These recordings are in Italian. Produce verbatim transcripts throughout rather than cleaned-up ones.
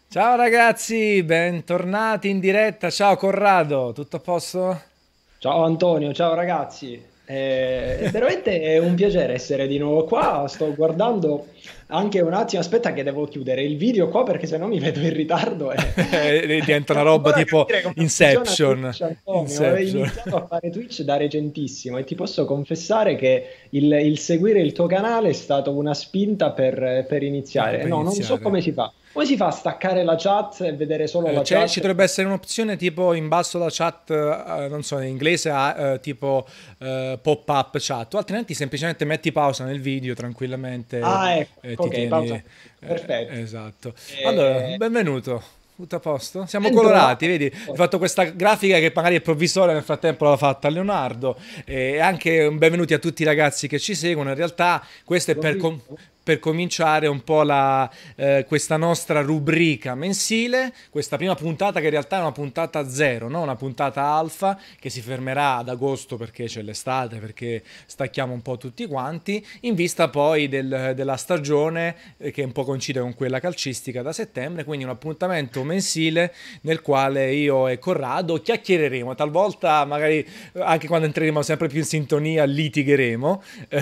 Ciao ragazzi, bentornati in diretta. Ciao Corrado, tutto a posto? Ciao Antonio, ciao ragazzi. Eh, È veramente un piacere essere di nuovo qua. Sto guardando anche un attimo. Aspetta, che devo chiudere il video qua perché sennò mi vedo in ritardo e Diventa una devo roba ancora tipo capire come funziona Inception. Twitch, Antonio. Ho Inception. iniziato a fare Twitch da recentissimo e ti posso confessare che il, il seguire il tuo canale è stato una spinta per, per Ah, iniziare. per No, non so iniziare. come si fa. Come si fa a staccare la chat e vedere solo Eh, la c'è- ci chat? dovrebbe essere un'opzione tipo in basso alla chat, eh, non so, in inglese, ha, eh, tipo eh, pop-up chat, o altrimenti semplicemente metti pausa nel video tranquillamente Ah, ecco, e ti ok, tieni... pausa. eh, Perfetto. esatto. Allora, Eh, benvenuto. Tutto a posto? Siamo colorati, Bentrovato. vedi? Hai fatto questa grafica che magari è provvisoria, nel frattempo l'ha fatta Leonardo. E anche un benvenuti a tutti i ragazzi che ci seguono. In realtà questo è L'ho per, com- visto. per cominciare un po' la, eh, questa nostra rubrica mensile, questa prima puntata che in realtà è una puntata zero, no? Una puntata alfa che si fermerà ad agosto perché c'è l'estate, perché stacchiamo un po' tutti quanti, in vista poi del- della stagione eh, che un po' coincide con quella calcistica da settembre, quindi un appuntamento mensile nel quale io e Corrado chiacchiereremo, talvolta magari eh, anche quando entreremo sempre più in sintonia litigheremo.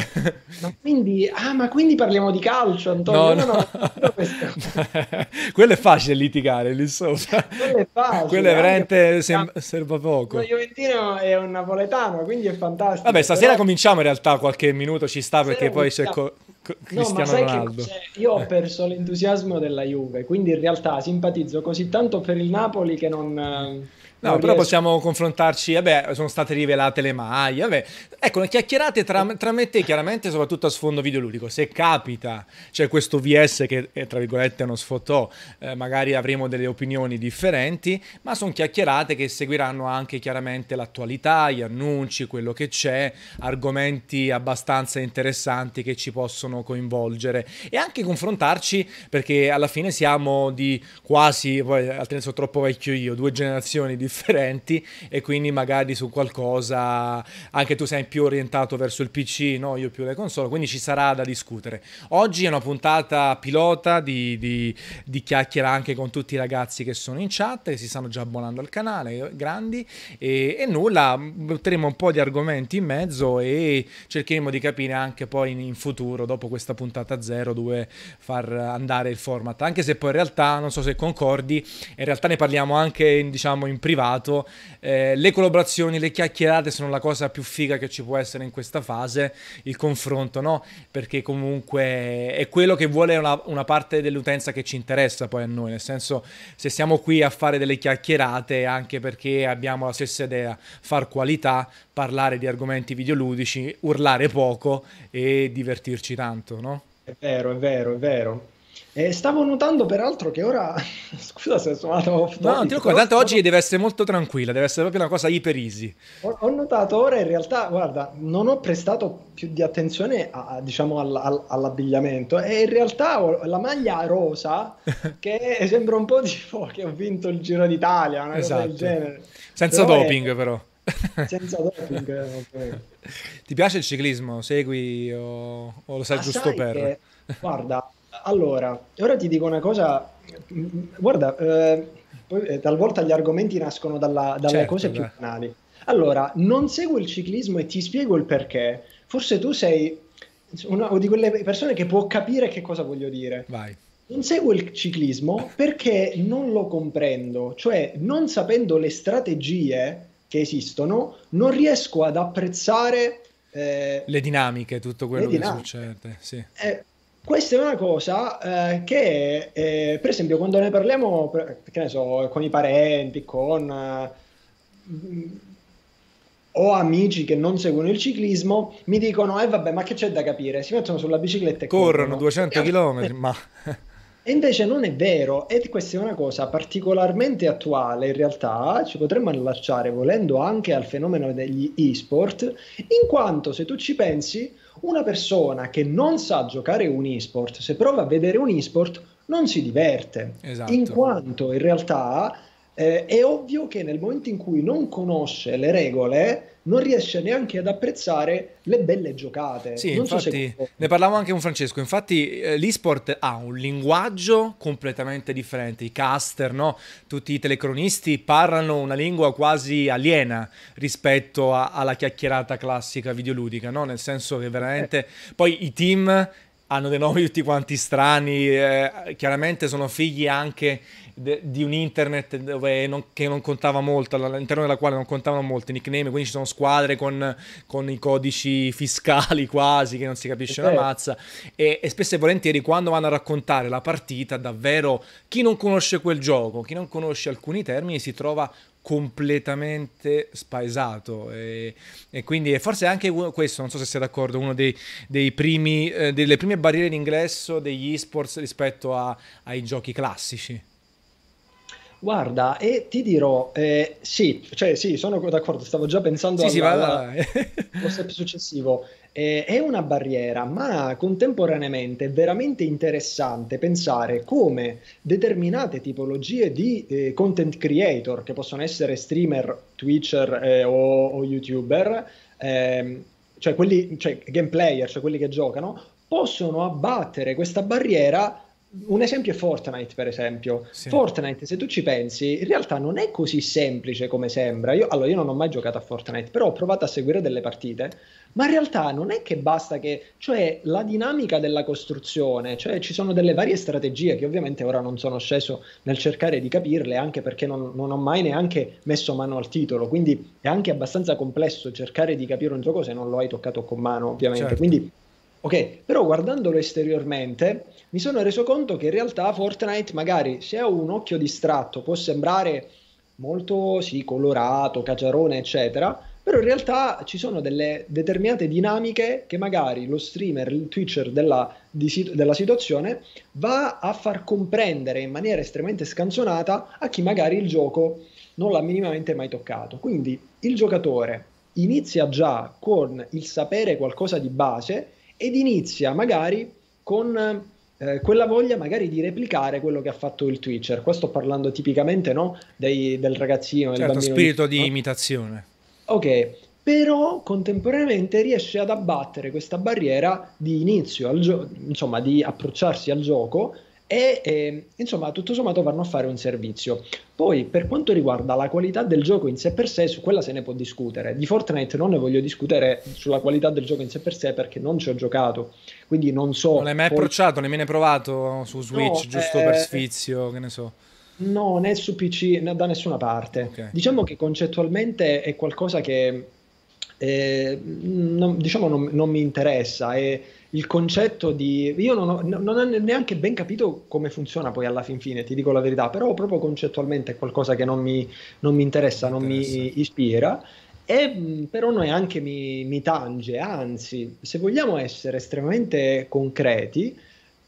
Ma quindi, ah, ma quindi parliamo di calcio, Antonio. No, Io no, non avevo capito questo. quello è facile litigare lì sopra. Quello è Quello è facile, anche veramente perché sem- serve uno poco. Juventino è un napoletano, quindi è Vabbè, fantastico. stasera Però cominciamo in realtà, qualche minuto ci sta perché stasera poi c'è iniziamo. co- co- No, ma Cristiano sai che Ronaldo. cos'è? Io ho Eh. perso l'entusiasmo della Juve, quindi in realtà simpatizzo così tanto per il Napoli che non, eh, non No, però riesco. possiamo confrontarci, vabbè, sono state rivelate le maglie, vabbè. Ecco, le chiacchierate tra, tra me e te, chiaramente, soprattutto a sfondo videoludico. Se capita, c'è questo V S che, è, tra virgolette, è uno sfotò, eh, magari avremo delle opinioni differenti, ma sono chiacchierate che seguiranno anche chiaramente l'attualità, gli annunci, quello che c'è, argomenti abbastanza interessanti che ci possono coinvolgere e anche confrontarci, perché alla fine siamo di quasi, poi altrimenti sono troppo vecchio io, due generazioni differenti e quindi magari su qualcosa anche tu sei più orientato verso il P C, no? Io più le console, quindi ci sarà da discutere. Oggi è una puntata pilota di, di, di chiacchiera anche con tutti i ragazzi che sono in chat, che si stanno già abbonando al canale, grandi, e, e nulla, butteremo un po' di argomenti in mezzo e cercheremo di capire anche poi in, in futuro, dopo questa puntata zero, dove far andare il format, anche se poi in realtà, non so se concordi, in realtà ne parliamo anche diciamo in privato, eh, le collaborazioni, le chiacchierate sono la cosa più figa che ci può essere in questa fase, il confronto, no? Perché comunque è quello che vuole una, una parte dell'utenza che ci interessa poi a noi, nel senso se siamo qui a fare delle chiacchierate è anche perché abbiamo la stessa idea, far qualità, parlare di argomenti videoludici, urlare poco e divertirci tanto, no? È vero, è vero, è vero. E stavo notando peraltro che ora, scusa se sono andato off No, non ti topic, preoccupare, però tanto stavo oggi deve essere molto tranquilla, deve essere proprio una cosa hyper easy. Ho, ho notato ora in realtà, guarda, non ho prestato più di attenzione a- a, diciamo, all- all- all'abbigliamento e in realtà ho la maglia rosa che sembra un po' tipo che ho vinto il Giro d'Italia, una cosa del Esatto. genere, Senza però è doping però. senza doping, eh, ovviamente. Ti piace il ciclismo? Segui o, o lo sai Ma giusto sai per? che, guarda, allora, ora ti dico una cosa, mm, guarda, eh, poi, eh, talvolta gli argomenti nascono dalla- dalle Certo, cose più dai. banali. Allora, non seguo il ciclismo e ti spiego il perché. Forse tu sei una di quelle persone che può capire che cosa voglio dire. Vai. Non seguo il ciclismo perché non lo comprendo, cioè non sapendo le strategie che esistono, non riesco ad apprezzare eh, Le dinamiche, tutto le quello che dinamiche. succede, sì. Eh, Questa è una cosa eh, che, eh, per esempio, quando ne parliamo, per- che ne so, con i parenti, con eh, mh, o amici che non seguono il ciclismo, mi dicono: Eh, vabbè, ma che c'è da capire? Si mettono sulla bicicletta e Corrono corrono. duecento chilometri, ma E invece non è vero, e questa è una cosa particolarmente attuale, in realtà ci potremmo allacciare volendo anche al fenomeno degli e-sport, in quanto se tu ci pensi, una persona che non sa giocare un e-sport, se prova a vedere un e-sport, non si diverte, in esatto. quanto in realtà eh, è ovvio che nel momento in cui non conosce le regole, non riesce neanche ad apprezzare le belle giocate. Sì, Non so infatti se... ne parlavo anche con Francesco, infatti eh, l'esport ha un linguaggio completamente differente, i caster, no? Tutti i telecronisti parlano una lingua quasi aliena rispetto a- alla chiacchierata classica videoludica, no? Nel senso che Eh, veramente poi i team hanno dei nomi tutti quanti strani, eh, chiaramente sono figli anche de- di un internet dove non- che non contava molto, all'interno della quale non contavano molto i nickname, quindi ci sono squadre con, con i codici fiscali quasi, che non si è capisce una vero. mazza, e, e spesso e volentieri quando vanno a raccontare la partita, davvero chi non conosce quel gioco, chi non conosce alcuni termini si trova completamente spaesato e, e quindi è forse anche uno- questo, non so se sei d'accordo, uno dei, dei primi, eh, delle prime barriere d'ingresso degli esports rispetto a- ai giochi classici. Guarda, e ti dirò, eh, sì, cioè sì, sono d'accordo, stavo già pensando Sì, sì, al- vai, alla- vai, vai. allo step successivo. Eh, è una barriera, ma contemporaneamente è veramente interessante pensare come determinate tipologie di eh, content creator, che possono essere streamer, Twitcher eh, o, o YouTuber, ehm, cioè quelli, cioè game player, cioè quelli che giocano, possono abbattere questa barriera. Un esempio è Fortnite, per esempio. Sì. Fortnite, se tu ci pensi, in realtà non è così semplice come sembra. Io, allora, io non ho mai giocato a Fortnite, però ho provato a seguire delle partite, ma in realtà non è che basta che, cioè la dinamica della costruzione, cioè ci sono delle varie strategie che ovviamente ora non sono sceso nel cercare di capirle, anche perché non, non ho mai neanche messo mano al titolo, quindi è anche abbastanza complesso cercare di capire un gioco se non lo hai toccato con mano, ovviamente. Certo. Quindi, ok, però guardandolo esteriormente mi sono reso conto che in realtà Fortnite, magari se a un occhio distratto può sembrare molto, sì, colorato, caciarone, eccetera, però in realtà ci sono delle determinate dinamiche che magari lo streamer, il Twitcher della, di sit- della situazione va a far comprendere in maniera estremamente scanzonata a chi magari il gioco non l'ha minimamente mai toccato. Quindi il giocatore inizia già con il sapere qualcosa di base ed inizia magari con eh, quella voglia magari di replicare quello che ha fatto il Twitcher. Qua sto parlando tipicamente, no, dei- del ragazzino, del Certo, bambino di... spirito di no? imitazione. Ok, però contemporaneamente riesce ad abbattere questa barriera di inizio, al gio- insomma, di approcciarsi al gioco e, eh, insomma, tutto sommato vanno a fare un servizio. Poi, per quanto riguarda la qualità del gioco in sé per sé, su quella se ne può discutere. Di Fortnite non ne voglio discutere sulla qualità del gioco in sé per sé perché non ci ho giocato, quindi non Non so l'hai mai poi... approcciato, nemmeno hai provato su Switch, No, giusto per eh, sfizio, che ne so. no, né su P C né da nessuna Ok. parte. Diciamo che concettualmente è qualcosa che eh, non, diciamo non, non mi interessa. È il concetto di... Io non ho, non ho neanche ben capito come funziona poi alla fin fine, ti dico la verità, però proprio concettualmente è qualcosa che non mi, non mi Non interessa, ti non interessa. mi ispira. E mh, però neanche mi, mi tange, anzi, se vogliamo essere estremamente concreti,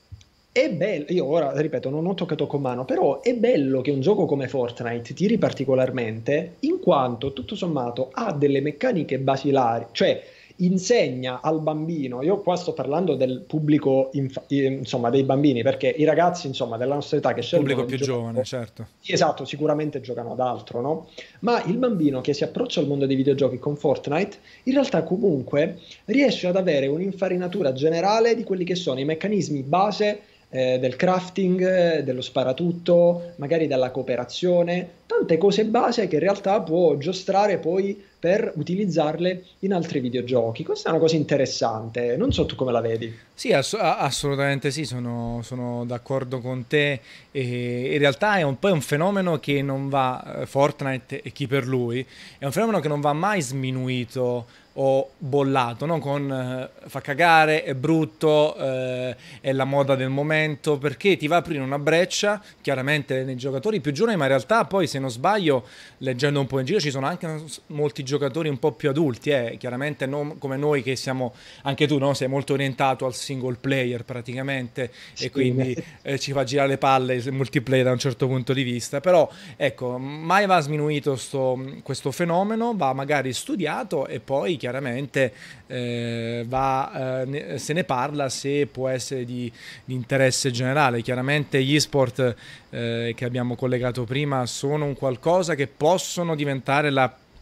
è bello, io ora ripeto, non ho toccato con mano, però è bello che un gioco come Fortnite tiri particolarmente in quanto tutto sommato ha delle meccaniche basilari, cioè insegna al bambino, io qua sto parlando del pubblico, inf- eh, insomma, dei bambini, perché i ragazzi, insomma, della nostra età che Pubblico scelgono di più giovane, giocare, certo. sì, esatto, sicuramente giocano ad altro, no? Ma il bambino che si approccia al mondo dei videogiochi con Fortnite, in realtà comunque riesce ad avere un'infarinatura generale di quelli che sono i meccanismi base eh, del crafting, eh, dello sparatutto, magari della cooperazione, tante cose base che in realtà può giostrare poi per utilizzarle in altri videogiochi. Questa è una cosa interessante, non so tu come la vedi. Sì, ass- a- assolutamente sì, sono, sono d'accordo con te. E in realtà è un po' un fenomeno che non va, eh, Fortnite e chi per lui, è un fenomeno che non va mai sminuito o bollato, no? Con eh, fa cagare, è brutto, eh, è la moda del momento, perché ti va a aprire una breccia, chiaramente nei giocatori più giovani, ma in realtà poi se non sbaglio, leggendo un po' in giro, ci sono anche molti giocatori un po' più adulti, eh, chiaramente non come noi che siamo, anche tu, no? Sei molto orientato al single player praticamente e Sì, quindi eh, ci fa girare le palle il multiplayer da un certo punto di vista, però ecco, mai va sminuito sto, questo fenomeno, va magari studiato e poi chiaramente eh, va, eh, ne- se ne parla se può essere di, di interesse generale. Chiaramente gli sport eh, che abbiamo collegato prima sono un qualcosa che possono diventare la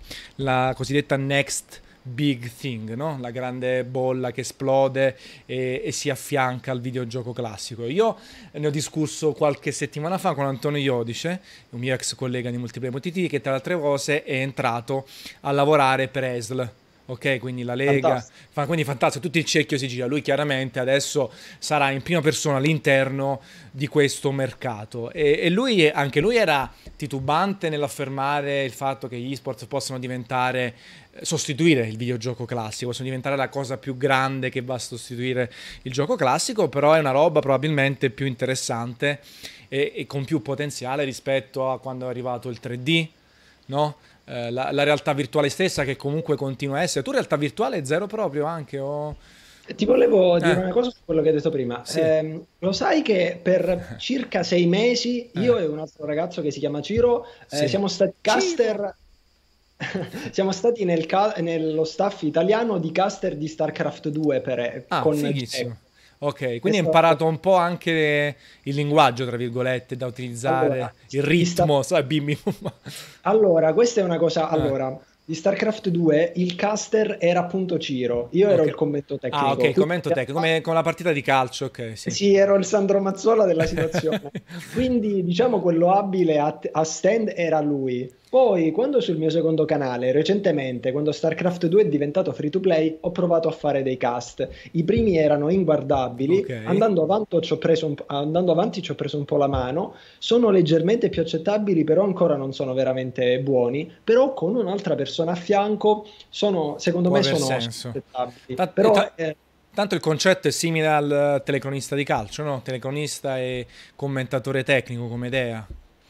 la cosiddetta next big thing, no? La grande bolla che esplode e, e si affianca al videogioco classico. Io ne ho discusso qualche settimana fa con Antonio Iodice, un mio ex collega di Multiplayer O T T, che tra le altre cose è entrato a lavorare per E S L. Ok, quindi la Lega, fa, quindi fantastico, tutto il cerchio si gira. Lui chiaramente adesso sarà in prima persona all'interno di questo mercato e, e lui, anche lui era titubante nell'affermare il fatto che gli esports possono diventare, sostituire il videogioco classico, possono diventare la cosa più grande che va a sostituire il gioco classico, però è una roba probabilmente più interessante e, e con più potenziale rispetto a quando è arrivato il tre D, no? Eh, la, la realtà virtuale stessa che comunque continua a essere. Tu realtà virtuale zero proprio anche o... Ti volevo dire Eh, una cosa su quello che hai detto prima. sì. Ehm, lo sai che per circa sei mesi io Eh, e un altro ragazzo che si chiama Ciro eh, sì. siamo stati Ciro. caster, siamo stati nel ca- nello staff italiano di caster di StarCraft due per, Ah, con fighissimo. Jack. Ok, quindi hai Questo, imparato un po' anche il linguaggio, tra virgolette, da allora, utilizzare, il di Star- ritmo, sai, bim bim bum. allora, questa è una cosa. Eh, Allora, di StarCraft due il caster era appunto Ciro, io ero ok. il commento Ah, tecnico. ok, Quindi commento in tecnico, realtà come con la partita di calcio, ok, sì. sì, ero il Sandro Mazzola della situazione. Quindi, diciamo, quello abile a, a stand era lui. Poi, quando sul mio secondo canale, recentemente, quando StarCraft due è diventato free to play, ho provato a fare dei cast. I primi erano Ok. inguardabili, andando avanti ci ho preso un, po- andando avanti ci ho preso un po' la mano, sono leggermente più accettabili, però ancora non sono veramente buoni, però con un'altra persona a fianco sono, secondo Può me, aver sono senso. accettabili. Ta- e Però ta- eh, Tanto il concetto è simile al telecronista di calcio, no? Telecronista e commentatore tecnico come idea.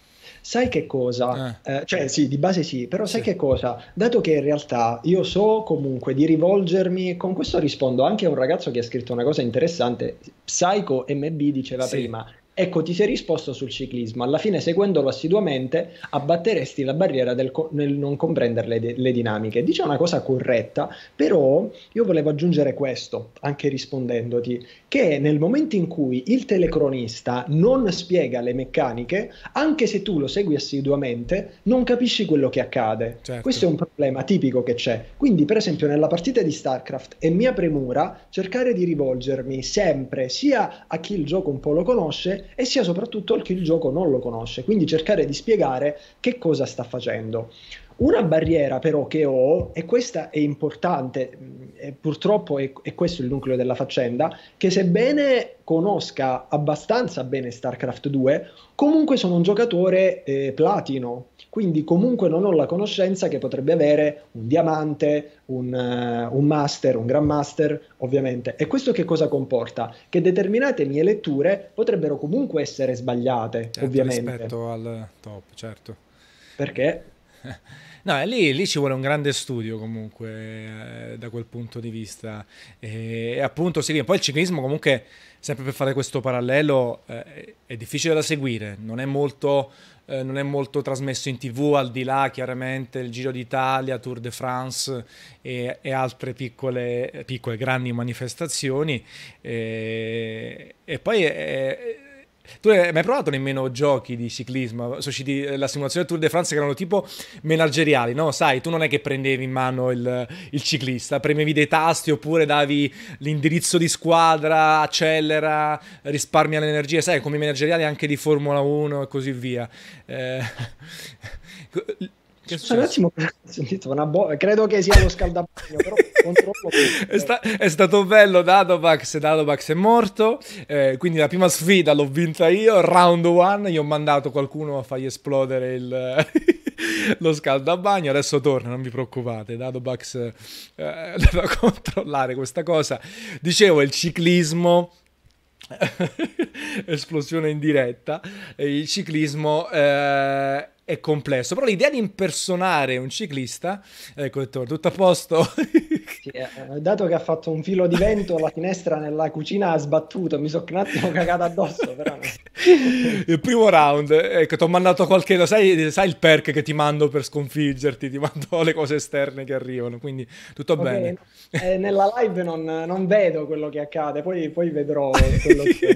sai che cosa? Eh, Eh, cioè sì, di base sì, però sai sì, che cosa? Dato che in realtà io so comunque di rivolgermi, con questo rispondo anche a un ragazzo che ha scritto una cosa interessante, Psycho M B diceva sì, prima, ecco ti sei risposto sul ciclismo, alla fine seguendolo assiduamente abbatteresti la barriera del co- nel non comprendere le, le dinamiche. Dice una cosa corretta, però io volevo aggiungere questo, anche rispondendoti, che nel momento in cui il telecronista non spiega le meccaniche, anche se tu lo segui assiduamente, non capisci quello che accade. Questo certo. è un problema tipico che c'è. Quindi, per esempio, nella partita di StarCraft è mia premura cercare di rivolgermi sempre sia a chi il gioco un po' lo conosce e sia soprattutto a chi il gioco non lo conosce. Quindi cercare di spiegare che cosa sta facendo. Una barriera però che ho, e questa è importante, e purtroppo è, è questo il nucleo della faccenda, che sebbene conosca abbastanza bene StarCraft due, comunque sono un giocatore eh, platino, quindi comunque non ho la conoscenza che potrebbe avere un diamante, un, uh, un master, un grandmaster, ovviamente. E questo che cosa comporta? Che determinate mie letture potrebbero comunque essere sbagliate, Certo, ovviamente. rispetto al top, certo. Perché? No, e lì, lì ci vuole un grande studio comunque eh, da quel punto di vista. E, e appunto, sì, poi il ciclismo comunque, sempre per fare questo parallelo, eh, è difficile da seguire, non è molto, eh, non è molto trasmesso in T V, al di là chiaramente il Giro d'Italia, Tour de France e, e altre piccole, piccole, grandi manifestazioni. E, e poi... è- tu hai mai provato nemmeno giochi di ciclismo? So, ci di- la simulazione del Tour de France che erano tipo manageriali, no? Sai, tu non è che prendevi in mano il, il ciclista, premevi dei tasti oppure davi l'indirizzo di squadra, accelera, risparmia l'energia, sai, come i manageriali anche di Formula uno e così via. Eh, Che è Scusa un successo? attimo, ho sentito una bo- credo che sia lo scaldapagno, però controllo È, questo. sta- è stato bello. Dadobax, Dadobax è morto, eh, quindi la prima sfida l'ho vinta io, round one, io ho mandato qualcuno a fargli esplodere il, lo scaldabagno, adesso torna, non vi preoccupate, Dadobax eh, deve controllare questa cosa. Dicevo, il ciclismo... esplosione in diretta, e il ciclismo eh, è complesso, però l'idea di impersonare un ciclista, ecco Ettore, tutto a posto. Sì, eh, dato che ha fatto un filo di vento, la finestra nella cucina ha sbattuto, mi sono un attimo cagato addosso, però... Il primo round, ecco, ti ho mandato qualche, sai, sai il perk che ti mando per sconfiggerti, ti mando le cose esterne che arrivano, quindi tutto Ok, bene. no, eh, nella live non, non vedo quello che accade, poi, poi vedrò quello che...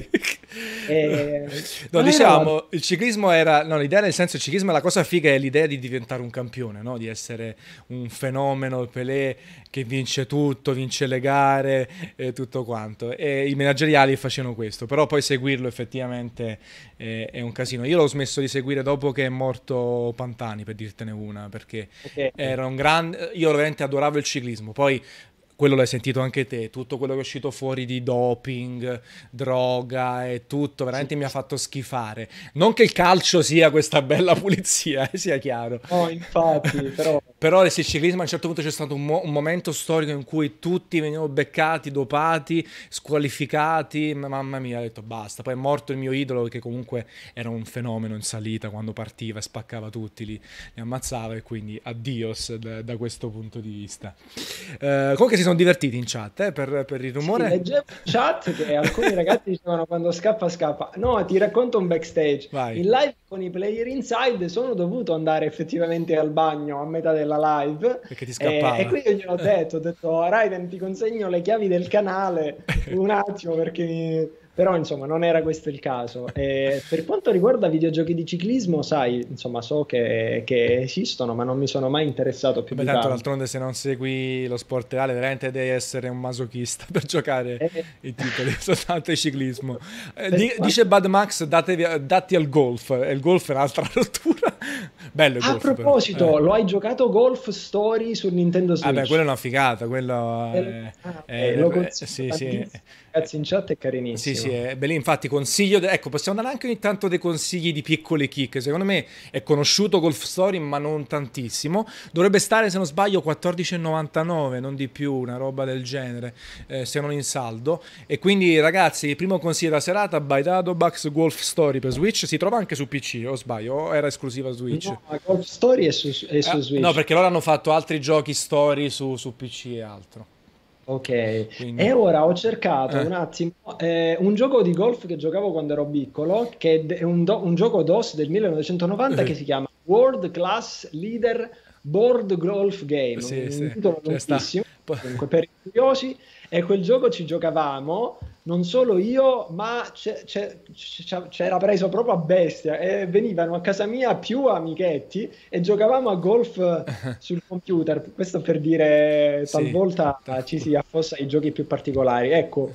E No, non era diciamo, il ciclismo era, no, l'idea nel senso, il ciclismo è la cosa figa, è l'idea di diventare un campione, no? Di essere un fenomeno, Pelé che vince tutto, vince le gare e tutto quanto. E i manageriali facevano questo, però poi seguirlo effettivamente è, è un casino. Io l'ho smesso di seguire dopo che è morto Pantani, per dirtene una, perché ok. era un grande, io veramente adoravo il ciclismo, poi quello l'hai sentito anche te, tutto quello che è uscito fuori di doping, droga e tutto, Sì, veramente mi ha fatto schifare. Non che il calcio sia questa bella pulizia, eh, sia chiaro. no, infatti, però Però il ciclismo a un certo punto c'è stato un, mo- un momento storico in cui tutti venivano beccati, dopati, squalificati, ma- mamma mia, ho detto basta. Poi è morto il mio idolo che comunque era un fenomeno in salita quando partiva e spaccava tutti, li, li ammazzava e quindi addios da, da questo punto di vista. Eh, comunque si sono divertiti in chat eh, per, per il sì, rumore. leggevo in chat che alcuni ragazzi dicevano quando scappa scappa. No, ti racconto un backstage. Vai, In live con i player inside sono dovuto andare effettivamente al bagno a metà della live perché ti e, e scappava. quindi io gliel'ho detto, ho detto "Oh, Raiden ti consegno le chiavi del canale un attimo perché mi... Però insomma non era questo il caso. E per quanto riguarda videogiochi di ciclismo, sai, insomma so che, che esistono ma non mi sono mai interessato più Vabbè, di tanto tanto. d'altronde se non segui lo sport reale, veramente devi essere un masochista per giocare E- i titoli, soltanto il ciclismo. Eh, per di- dice quanto Bad Max, datevi- datti al golf. E il golf è un'altra rottura. Bello il A golf però. proposito, Eh. lo hai giocato Golf Story su Nintendo Vabbè, quella è Switch? una figata, quello Eh, è, Ah, ok, lo è- è- consiglio sì, sì. tantissimo. Ragazzi, in chat è Sì, sì, carinissimo. è bellissimo. Infatti, consiglio. Ecco, possiamo dare anche ogni tanto dei consigli di piccole chicche. Secondo me è conosciuto Golf Story, ma non tantissimo. Dovrebbe stare, se non sbaglio, quattordici e novantanove, non di più, una roba del genere, eh, se non in saldo. E quindi, ragazzi, il primo consiglio della serata: Baitado Bucks Golf Story per Switch. Si trova anche su P C, o sbaglio? O era esclusiva Switch? No, ma Golf Story è su, è su Eh, no, Switch. perché loro hanno fatto altri giochi story su, su P C e altro. Ok, Quindi, e ora ho cercato eh, un attimo eh, un gioco di golf che giocavo quando ero piccolo, che è un, do- un gioco DOS del millenovecentonovanta che si chiama World Class Leader Board Golf Game, sì, un sì, titolo cioè sta. lunghissimo, po- comunque per i curiosi, e quel gioco ci giocavamo, non solo io, ma c'è- c'è- c'è- c'era preso proprio a bestia, e venivano a casa mia più amichetti e giocavamo a golf sul computer, questo per dire Sì. talvolta ci si affossa ai giochi più particolari. Ecco,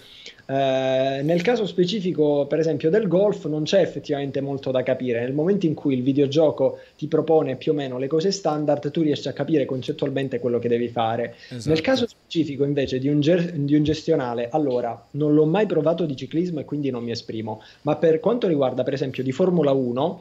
eh, nel caso specifico, per esempio, del golf, non c'è effettivamente molto da capire. Nel momento in cui il videogioco ti propone più o meno le cose standard, tu riesci a capire concettualmente quello che devi fare. Nel Esatto. caso specifico, invece, di un, ger- di un gestionale, allora, non l'ho mai provato di ciclismo e quindi non mi esprimo, ma per quanto riguarda, per esempio, di Formula uno,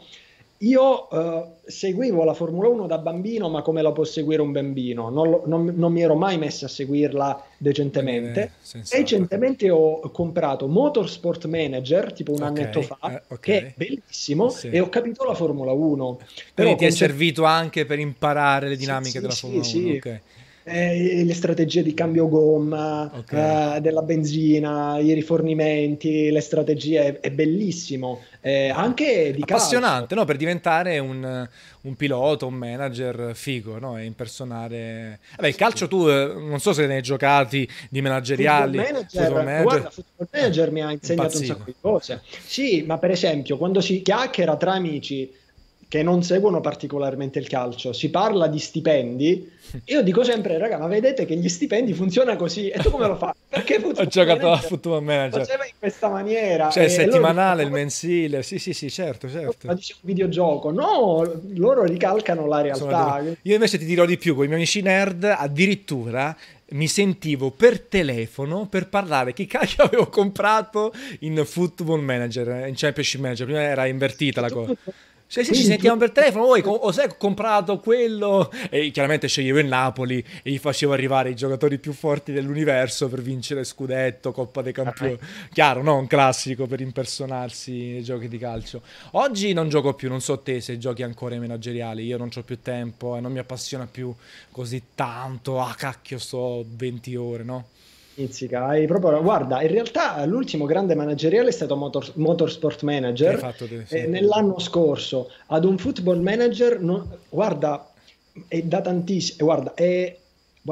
io eh, seguivo la Formula uno da bambino, ma come la può seguire un bambino? Non, lo- non- non mi ero mai messo a seguirla Maniere decentemente. sensate. Recentemente ho comprato Motorsport Manager, tipo un Ok, annetto fa, eh, che è ok. bellissimo, Sì. e ho capito la Formula uno. Quindi Però ti è concettualmente servito anche per imparare le sì, dinamiche sì, della sì, Formula uno, sì. ok. Eh, le strategie di cambio gomma, Ok. eh, della benzina, i rifornimenti, le strategie, è bellissimo. Eh, anche di calcio. Appassionante, no? Per diventare un, un pilota, un manager figo, no? E impersonare... Vabbè, il calcio tu, eh, non so se ne hai giocati di Football manageriali, football Manager, manager. guarda, Football Eh, Manager mi ha insegnato un sacco impazzivo. di cose. Sì, ma per esempio, quando si chiacchiera tra amici che non seguono particolarmente il calcio, si parla di stipendi, io dico sempre, raga, ma vedete che gli stipendi funzionano così, e tu come lo fai? Perché Ho Football giocato a Manager football lo manager. faceva in questa maniera, Cioè, il e, e loro settimanale, dicono, il mensile. Sì, sì, sì, certo, ma certo. dice un videogioco. No, loro ricalcano la Sono davvero- realtà. Io invece ti dirò di più, con i miei amici nerd addirittura mi sentivo per telefono per parlare che cacchio avevo comprato in Football Manager, in Championship Manager, prima era invertita la cosa. Cioè, sì, ci Quindi tu... sentiamo per telefono, poi co- o sai, ho comprato quello e chiaramente sceglievo il Napoli e gli facevo arrivare i giocatori più forti dell'universo per vincere scudetto, Coppa dei Campioni. Chiaro, no? Un classico per impersonarsi nei giochi di calcio. Oggi non gioco più, non so te se giochi ancora ai manageriali, io non ho più tempo e non mi appassiona più così tanto. Ah, cacchio, sto venti ore, no? Pizzica, hai proprio... Guarda, in realtà l'ultimo grande manageriale è stato Motor- Motorsport Che hai Manager fatto te? eh, Sì. nell'anno scorso. Ad un football manager, no- guarda, è da tantissimo, guarda, è, guarda,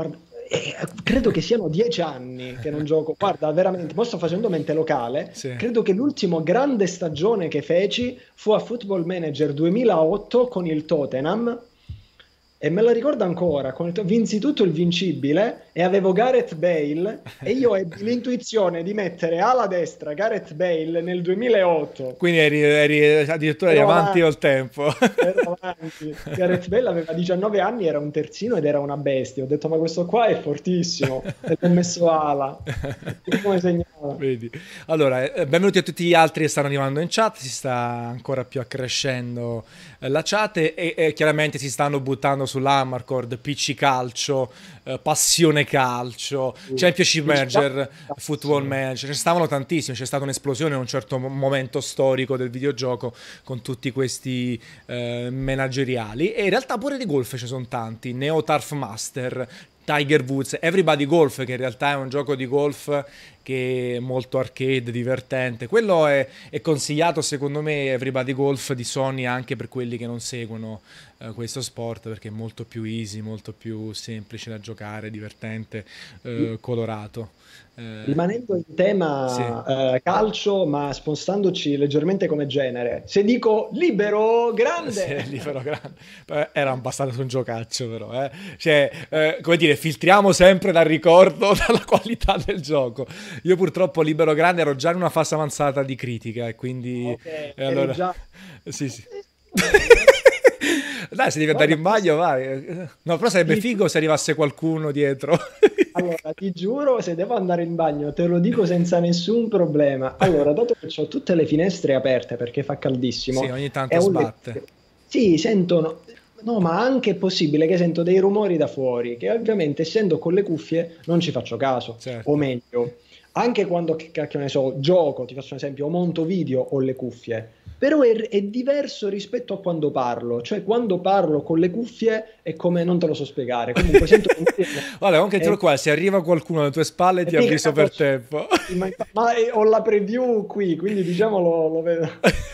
eh, credo che siano dieci anni che non gioco. Guarda, veramente, mo sto facendo mente locale. Sì. Credo che l'ultimo grande stagione che feci fu a Football Manager duemilaotto con il Tottenham. E me lo ricordo ancora, con il to- vinsi tutto il vincibile e avevo Gareth Bale e io ebbi l'intuizione di mettere ala destra Gareth Bale nel duemilaotto. Quindi eri, eri addirittura eri Ero avanti avanti, col tempo. ero avanti. Gareth Bale aveva diciannove anni, era un terzino ed era una bestia. Ho detto, ma questo qua è fortissimo. E l'ho messo ala. E come segnava. Vedi. Allora, eh, benvenuti a tutti gli altri che stanno arrivando in chat, si sta ancora più accrescendo eh, la chat e, e chiaramente si stanno buttando sull'Amarcord, P C Calcio, eh, Passione Calcio, Championship Manager, Football Manager, ce ne stavano tantissimi, c'è stata un'esplosione in un certo mo- momento storico del videogioco con tutti questi eh, manageriali e in realtà pure di golf ci sono tanti, Neo Turf Master, Tiger Woods, Everybody Golf, che in realtà è un gioco di golf che è molto arcade, divertente. Quello è, è consigliato secondo me, Everybody Golf di Sony, anche per quelli che non seguono eh, questo sport, perché è molto più easy, molto più semplice da giocare, divertente, eh, colorato. Eh, Rimanendo in sì. tema eh, calcio, ma spostandoci leggermente come genere, se dico libero grande, Sì, libero grande. Eh, Era abbastanza un giocaccio, però. Eh. Cioè, eh, come dire, filtriamo sempre dal ricordo, dalla qualità del gioco. Io purtroppo libero grande ero già in una fase avanzata di critica e quindi... ok, e eri allora... già... Sì, sì. Dai, se devi andare in bagno, vai. No, però sarebbe Ti- figo se arrivasse qualcuno dietro. Allora, ti giuro, se devo andare in bagno, te lo dico senza nessun problema. Allora, dato che ho tutte le finestre aperte perché fa caldissimo, Sì, ogni è tanto un sbatte. sì, sentono. No, ma anche è possibile che sento dei rumori da fuori, che ovviamente essendo con le cuffie non ci faccio caso. O Certo. meglio, anche quando, che cacchio ne so, gioco, ti faccio un esempio, o monto video ho le cuffie. Però è, è diverso rispetto a quando parlo, cioè quando parlo con le cuffie è come non te lo so spiegare. Comunque sento Guarda, comunque è, te qua, se arriva qualcuno alle tue spalle e ti mica avviso per capace- tempo. ma, ma, eh, ho la preview qui, quindi diciamo lo, lo vedo.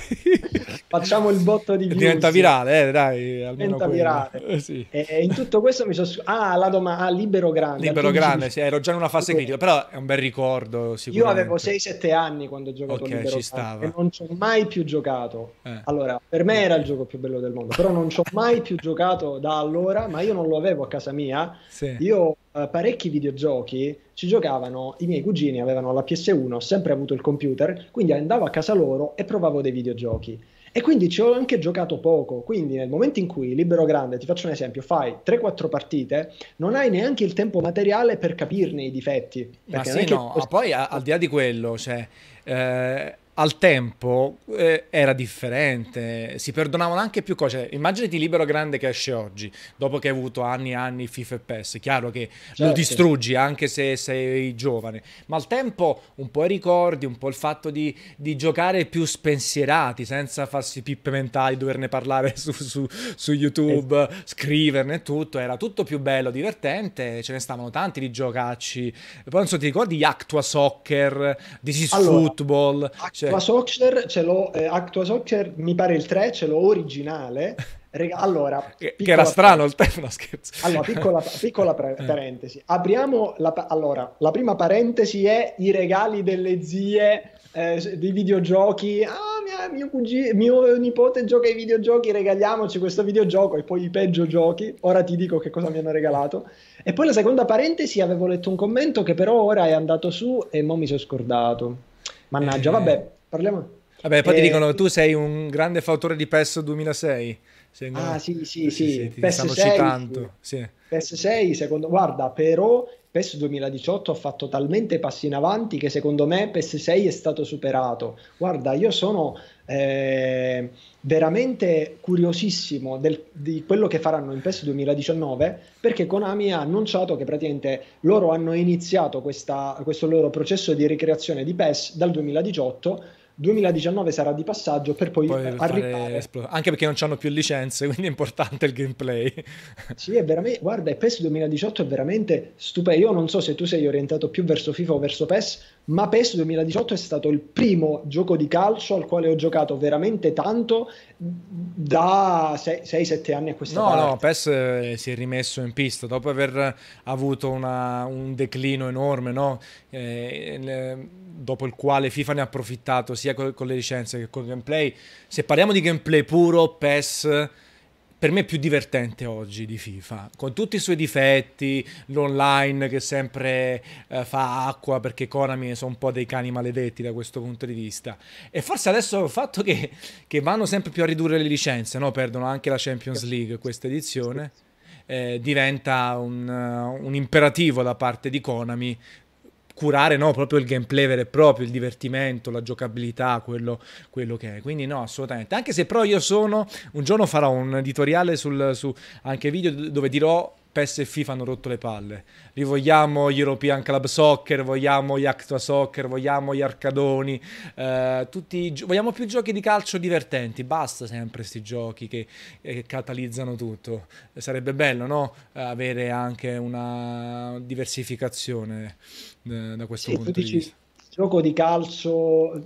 Facciamo il botto di Diventa views. virale, eh, dai, almeno Diventa quello. virale. Eh, sì. E in tutto questo mi sono... Ah, la domanda... Ah, libero grande. Al Libero che dici grande, di- sì, ero già in una fase critica, però è un bel ricordo Io avevo sicuramente. sei sette anni quando ho giocato a Ok, libero ci grande e stava. non ci ho mai più giocato. Eh, Allora, per me era il gioco più bello del mondo, però non ci ho mai più giocato da allora, ma io non lo avevo a casa mia. sì. Io eh, parecchi videogiochi ci giocavano, i miei cugini avevano la P S uno, ho sempre avuto il computer, quindi andavo a casa loro e provavo dei videogiochi. E quindi ci ho anche giocato poco, quindi nel momento in cui libero grande, ti faccio un esempio, fai tre quattro partite, non hai neanche il tempo materiale per capirne i difetti, Ma perché non è sì, che... no, ma poi a- al di là di quello, cioè, eh, al tempo eh, era differente, si perdonavano anche più cose. Cioè, immaginati Libero Grande che esce oggi, dopo che hai avuto anni e anni FIFA e PES, chiaro che lo Certo, distruggi anche se sei giovane, ma al tempo un po' i ricordi, un po' il fatto di, di giocare più spensierati, senza farsi pippe mentali, doverne parlare su, su- su YouTube, scriverne e tutto, era tutto più bello, divertente, ce ne stavano tanti di giocacci. Poi non so, ti ricordi Actua Soccer, This is allora, Football, cioè, Actua Soccer ce l'ho, eh, Actua Soccer mi pare il tre, ce l'ho originale. Rega- allora, che, che era piccola strano parentesi. il tempo, no scherzo. Allora, piccola, piccola pre- Eh, parentesi. Apriamo la, pa- allora, la prima parentesi è i regali delle zie eh, dei videogiochi. Ah, mia- mio, cugi- mio nipote gioca ai videogiochi, regaliamoci questo videogioco e poi i peggio giochi. Ora ti dico che cosa mi hanno regalato. E poi la seconda parentesi, avevo letto un commento che però ora è andato su e mo mi sono scordato. Mannaggia, eh, vabbè, parliamo. Vabbè, poi ti Eh, dicono tu sei un grande fautore di PES duemilasei. Sei- no? ah, sì, sì, Sì, sì, sì, ti stanno P S sei, sì. citando. Sì. P S sei, secondo... Guarda, però P E S duemiladiciotto ha fatto talmente passi in avanti che secondo me P S sei è stato superato. Guarda, io sono eh, veramente curiosissimo del- di quello che faranno in P E S duemiladiciannove perché Konami ha annunciato che praticamente loro hanno iniziato questa- questo loro processo di ricreazione di P E S dal duemiladiciotto. duemiladiciannove sarà di passaggio per poi Poi eh, per fare arrivare. esplo- anche perché non hanno più licenze, quindi è importante il gameplay. Sì, è veramente, guarda, il P E S duemiladiciotto è veramente stupendo. Io non so se tu sei orientato più verso FIFA o verso P E S, ma PES duemiladiciotto è stato il primo gioco di calcio al quale ho giocato veramente tanto da sei sette anni a questa No, parte. no, PES eh, si è rimesso in pista dopo aver avuto una- un declino enorme, no? Eh, il- dopo il quale FIFA ne ha approfittato sia co- con le licenze che con il gameplay. Se parliamo di gameplay puro, PES per me è più divertente oggi di FIFA, con tutti i suoi difetti, l'online che sempre eh, fa acqua perché Konami sono un po' dei cani maledetti da questo punto di vista. E forse adesso il fatto che, che vanno sempre più a ridurre le licenze, no? Perdono anche la Champions League questa edizione, eh, diventa un, uh, un imperativo da parte di Konami curare, no, proprio il gameplay vero e proprio, il divertimento, la giocabilità, quello, quello che è. Quindi no, assolutamente. Anche se però io sono, un giorno farò un editoriale sul, su anche video dove dirò PES e FIFA hanno rotto le palle. Rivogliamo gli European Club Soccer, vogliamo gli Actua Soccer, vogliamo gli Arcadoni, eh, tutti, vogliamo più giochi di calcio divertenti. Basta sempre questi giochi che, che catalizzano tutto. Sarebbe bello, no? Avere anche una diversificazione eh, da questo Sì, tu punto di dici vista. gioco di calcio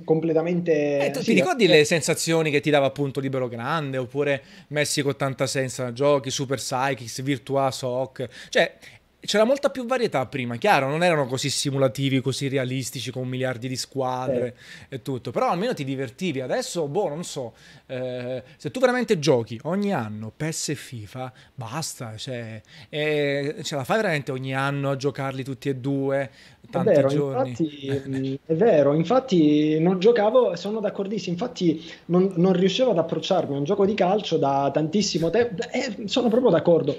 Eh, completamente... tu ti Sì, ricordi le sensazioni che ti dava appunto Libero Grande oppure Messico ottantasei senza giochi, Super Psychics, Virtua Soc? Cioè, c'era molta più varietà prima, chiaro, non erano così simulativi, così realistici con miliardi di eh, squadre e tutto, però almeno ti divertivi. Adesso, boh, non so, eh, se tu veramente giochi ogni anno PES e FIFA, basta, cioè, eh, ce la fai veramente ogni anno a giocarli tutti e due, È tanti vero, giorni? infatti, mh, è vero, infatti non giocavo, sono d'accordissimo, infatti non, non riuscivo ad approcciarmi a un gioco di calcio da tantissimo tempo, e sono proprio d'accordo.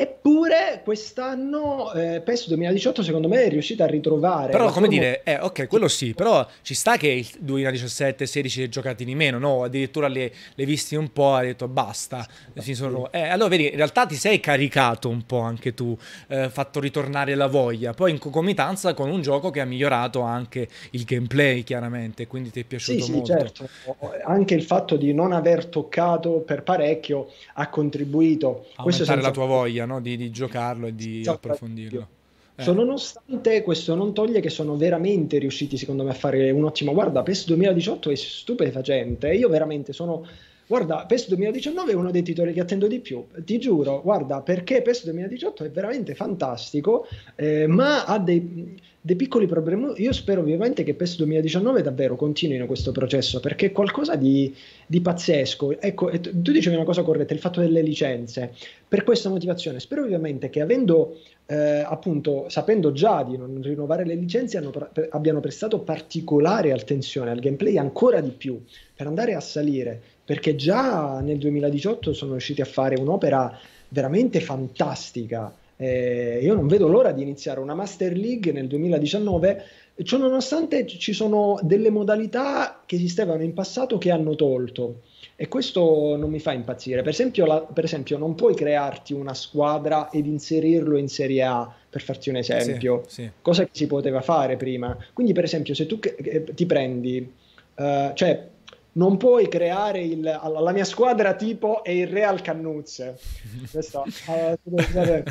Eppure quest'anno eh, PES duemiladiciotto secondo me è riuscita a ritrovare Però, la come formula. dire, eh, ok, quello sì, però ci sta che il duemiladiciassette sedici li hai giocati di meno, no? Addirittura li hai li hai visti un po', hai detto basta. Si Sì. sono... eh, allora, vedi, in realtà ti sei caricato un po' anche tu, eh, fatto ritornare la voglia, poi in concomitanza con un gioco che ha migliorato anche il gameplay, chiaramente, quindi ti è Sì, piaciuto sì, molto. certo, anche il fatto di non aver toccato per parecchio ha contribuito, questo Aumentare la senza tua voglia, no? Di, di giocarlo e di senza ombra di dubbio. approfondirlo. Eh. Ciononostante, questo non toglie che sono veramente riusciti, secondo me, a fare un ottimo. Guarda, PES duemiladiciotto è stupefacente. Io veramente sono. Guarda, PES duemiladiciannove è uno dei titoli che attendo di più. Ti giuro, guarda, perché PES duemiladiciotto è veramente fantastico, eh, ma ha dei, dei piccoli problemi. Io spero ovviamente che PES duemiladiciannove davvero continuino questo processo, perché è qualcosa di, di pazzesco. Ecco, e tu tu dicevi una cosa corretta, il fatto delle licenze. Per questa motivazione, spero ovviamente che avendo eh, appunto, sapendo già di non rinnovare le licenze, hanno pre- abbiano prestato particolare attenzione al gameplay ancora di più per andare a salire, perché già nel duemiladiciotto sono riusciti a fare un'opera veramente fantastica. Eh, io non vedo l'ora di iniziare una Master League nel duemiladiciannove, ciò nonostante ci sono delle modalità che esistevano in passato che hanno tolto. E questo non mi fa impazzire. Per esempio, la- per esempio, non puoi crearti una squadra ed inserirlo in Serie A, per farti un Sì, esempio, sì. cosa che si poteva fare prima. Quindi, per esempio, se tu che- che ti prendi, eh, cioè, non puoi creare il, alla- la mia squadra tipo è il Real Cannuzze. Questo, eh, tu devi sapere.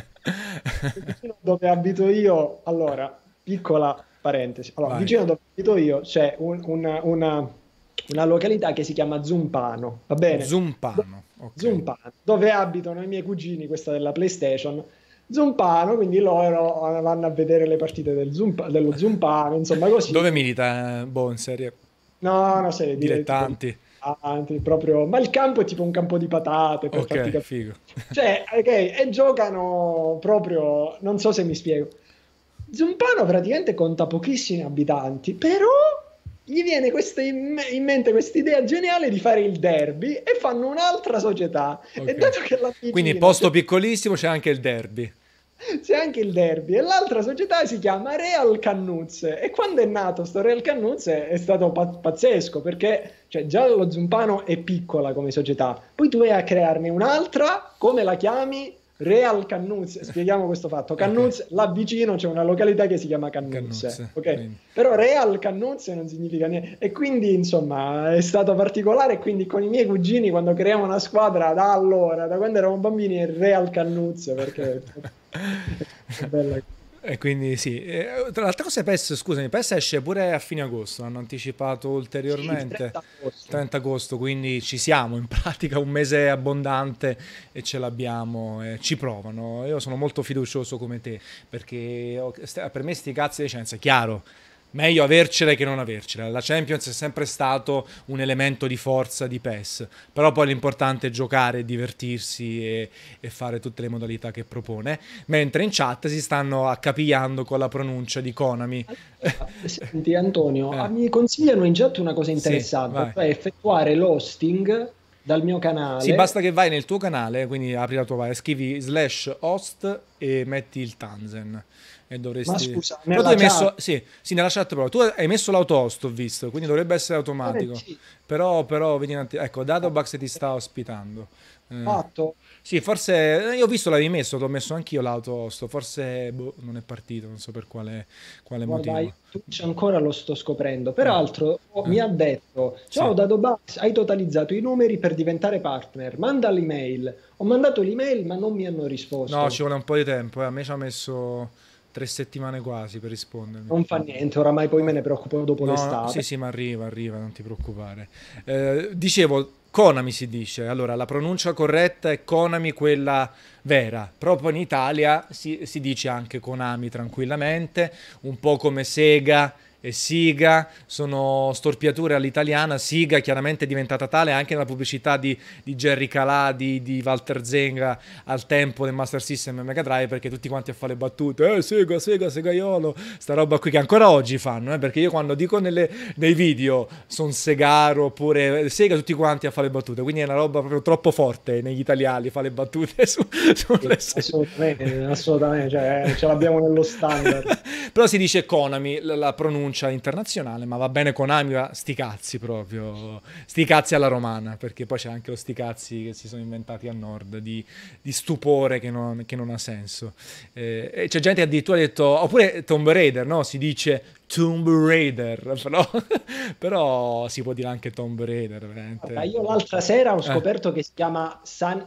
Vicino dove abito io, allora, piccola parentesi, allora, Vai. vicino dove abito io c'è un- una, una- una località che si chiama Zumpano, va bene? Do- Zumpano, ok. Zumpano, dove abitano i miei cugini, questa della PlayStation. Zumpano, quindi loro vanno a vedere le partite del Zumpa- dello Zumpano, insomma così. Dove milita? eh, Boh, in serie No, no, sei dire tipo dilettanti. avanti, proprio, ma il campo è tipo un campo di patate per Ok, farti capire. figo. Cioè, ok, e giocano proprio, non so se mi spiego. Zumpano praticamente conta pochissimi abitanti, però gli viene questa in, in mente questa idea geniale di fare il derby e fanno un'altra società. E Ok. dato che la Quindi vicina posto piccolissimo c'è anche il derby. c'è anche il derby e l'altra società si chiama Real Cannuzze e quando è nato sto Real Cannuzze è stato pa- pazzesco perché cioè, già lo Zumpano è piccola come società, poi tu vai a crearne un'altra, come la chiami? Real Cannuzze, spieghiamo questo fatto. Ok, Cannuzze, là vicino c'è una località che si chiama Cannuzze, Cannuzze. ok? Quindi. Però Real Cannuzze non significa niente e quindi insomma è stato particolare e quindi con i miei cugini quando creiamo una squadra da allora, da quando eravamo bambini è Real Cannuzze perché è bella. E quindi sì. E, tra l'altra cosa PES, scusami, PES esce pure a fine agosto, hanno anticipato Sì, il ulteriormente. trenta agosto. trenta agosto, quindi ci siamo, in pratica un mese abbondante e ce l'abbiamo, e ci provano. Io sono molto fiducioso come te, perché ho- st- per me sti cazzi di licenze, è chiaro, meglio avercele che non avercele. La Champions è sempre stato un elemento di forza di PES, però poi l'importante è giocare, divertirsi e, e fare tutte le modalità che propone, mentre in chat si stanno accapigliando con la pronuncia di Konami. Allora, senti Antonio, ah, Eh, mi consigliano in chat una cosa sì, interessante, vai. cioè effettuare l'hosting dal mio Sì, basta canale. che vai nel tuo canale, quindi apri la tua pagina, scrivi slash host e metti il Tanzen. E Ma dovresti... scusa, Però tu nella hai chat, messo... Sì, sì, nella chat proprio. Tu hai messo l'auto-host, ho visto, quindi dovrebbe essere eh, automatico. sì, Però, però, vedi un attimo... Ecco, Datobax ti sta ospitando. Eh, fatto. sì, forse... Io ho visto l'avevi messo, l'ho messo anch'io l'auto-host. Forse, boh, non è partito, non so per quale, quale Guarda, io motivo. Twitch ancora lo sto scoprendo. Eh, Peraltro, oh, eh, mi ha detto: sì. Ciao Dadobax, hai totalizzato i numeri per diventare partner. Manda l'email. Ho mandato l'email, ma non mi hanno No, ci risposto. vuole un po' di tempo. eh. A me ci ha messo tre settimane quasi per rispondermi. Non fa niente, oramai poi me No, ne preoccupo dopo no, no, sì, l'estate. sì, ma arriva, arriva, non ti preoccupare. Eh, dicevo, Konami si dice, allora la pronuncia corretta è Konami, quella vera. Proprio in Italia si, si dice anche Konami tranquillamente, un po' come Sega e Siga, sono storpiature all'italiana. Siga chiaramente è diventata tale anche nella pubblicità di, di Jerry Calà, di, di Walter Zenga al tempo del Master System e Mega Drive, perché tutti quanti a fare le battute, eh Sega, Sega, Segaiolo, sta roba qui che ancora oggi fanno, eh, perché io quando dico nelle, nei video sono Segaro oppure Sega, tutti quanti a fare le battute, quindi è una roba proprio troppo forte negli italiani fare le battute su, Sì, sulle Sega. assolutamente, assolutamente, cioè, ce l'abbiamo nello standard. Però si dice Konami, la, la pronuncia internazionale, ma va bene Konami, va sti cazzi proprio, sti cazzi alla romana, perché poi c'è anche lo sti cazzi che si sono inventati a nord, di, di stupore che non, che non ha senso. Eh, e c'è gente che addirittura ha detto, oppure Tomb Raider, no? Si dice Tomb Raider, però, però si può dire anche Tomb Raider, Guarda, veramente. io l'altra sera ho Eh, scoperto che si chiama San,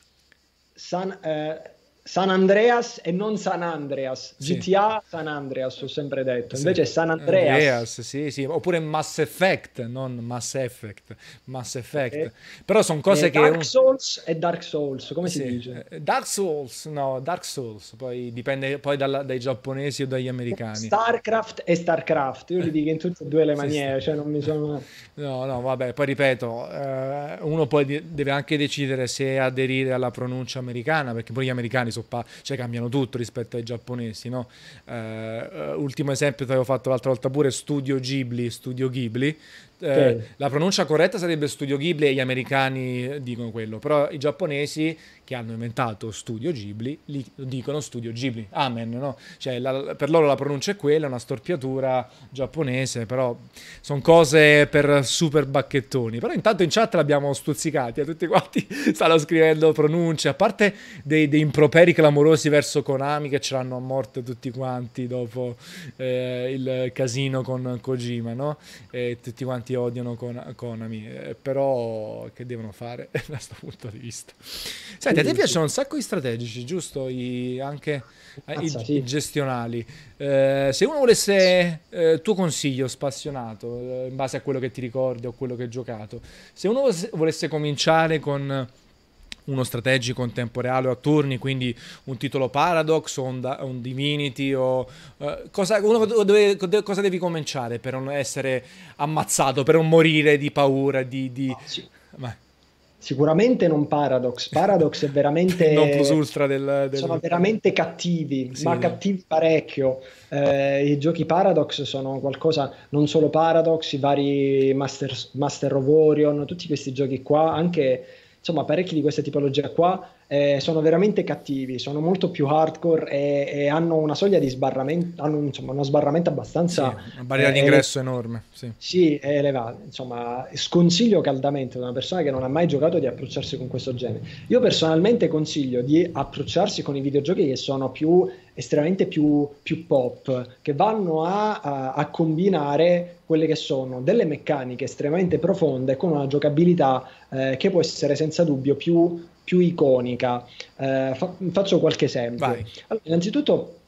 San, eh, San Andreas e non San Andreas, sì. G T A San Andreas, ho sempre detto, Sì. invece è San Andreas. Andreas, sì, sì, oppure Mass Effect, non Mass Effect, Mass Effect. Eh, Però sono eh, cose che... Dark un- Souls e Dark Souls, come si Sì, dice? eh, Dark Souls, no, Dark Souls, poi dipende poi dalla- dai giapponesi o dagli americani. StarCraft e StarCraft, io li dico in tutte e due le Sì, sta- maniere, cioè non mi sono... No, no, vabbè, poi ripeto, eh, uno poi di- deve anche decidere se aderire alla pronuncia americana, perché poi gli americani so pa- cioè, cambiano tutto rispetto ai giapponesi, no? Eh, eh, ultimo esempio che avevo fatto l'altra volta pure, Studio Ghibli, Studio Ghibli. Eh, Ok. la pronuncia corretta sarebbe Studio Ghibli e gli americani dicono quello, però i giapponesi che hanno inventato Studio Ghibli li dicono Studio Ghibli. Amen, no? Cioè, la- per loro la pronuncia è quella, è una storpiatura giapponese, però sono cose per super bacchettoni. Però intanto in chat l'abbiamo stuzzicati, eh, tutti quanti stanno scrivendo pronunce, a parte dei, dei improperi clamorosi verso Konami che ce l'hanno a morte tutti quanti dopo eh, il casino con Kojima, no? E tutti quanti odiano Kon- Konami, eh, però che devono fare da questo punto di vista? Senti, a te Sì, sì. piacciono un sacco i strategici, giusto? I, anche eh, i, Mazza, i sì. gestionali. Eh, se uno volesse, eh, tuo consiglio spassionato, eh, in base a quello che ti ricordi o quello che hai giocato, se uno volesse, volesse cominciare con uno strategico in tempo reale o a turni, quindi un titolo Paradox o un, da- un Divinity o eh, cosa, uno dove- dove- cosa devi cominciare per non essere ammazzato, per non morire di paura, di... di... No, sì. Ma, Sicuramente non Paradox. Paradox è il non plus veramente, ultra del... sono del... veramente cattivi, Sì, ma del- cattivi parecchio. Eh, i giochi Paradox sono qualcosa, non solo Paradox, i vari Master, Master of Orion, tutti questi giochi qua, anche insomma parecchi di questa tipologia qua, eh, sono veramente cattivi, sono molto più hardcore e, e hanno una soglia di sbarramento, hanno insomma uno sbarramento sì, abbastanza una barriera eh, d'ingresso enorme, sì. sì, è elevato. Insomma, sconsiglio caldamente ad una persona che non ha mai giocato di approcciarsi con questo genere. Io personalmente consiglio di approcciarsi con i videogiochi che sono più estremamente più, più pop, che vanno a, a- a combinare quelle che sono delle meccaniche estremamente profonde con una giocabilità eh, che può essere senza dubbio più, più iconica. Eh, fa- faccio qualche esempio. Vai. Allora, innanzitutto.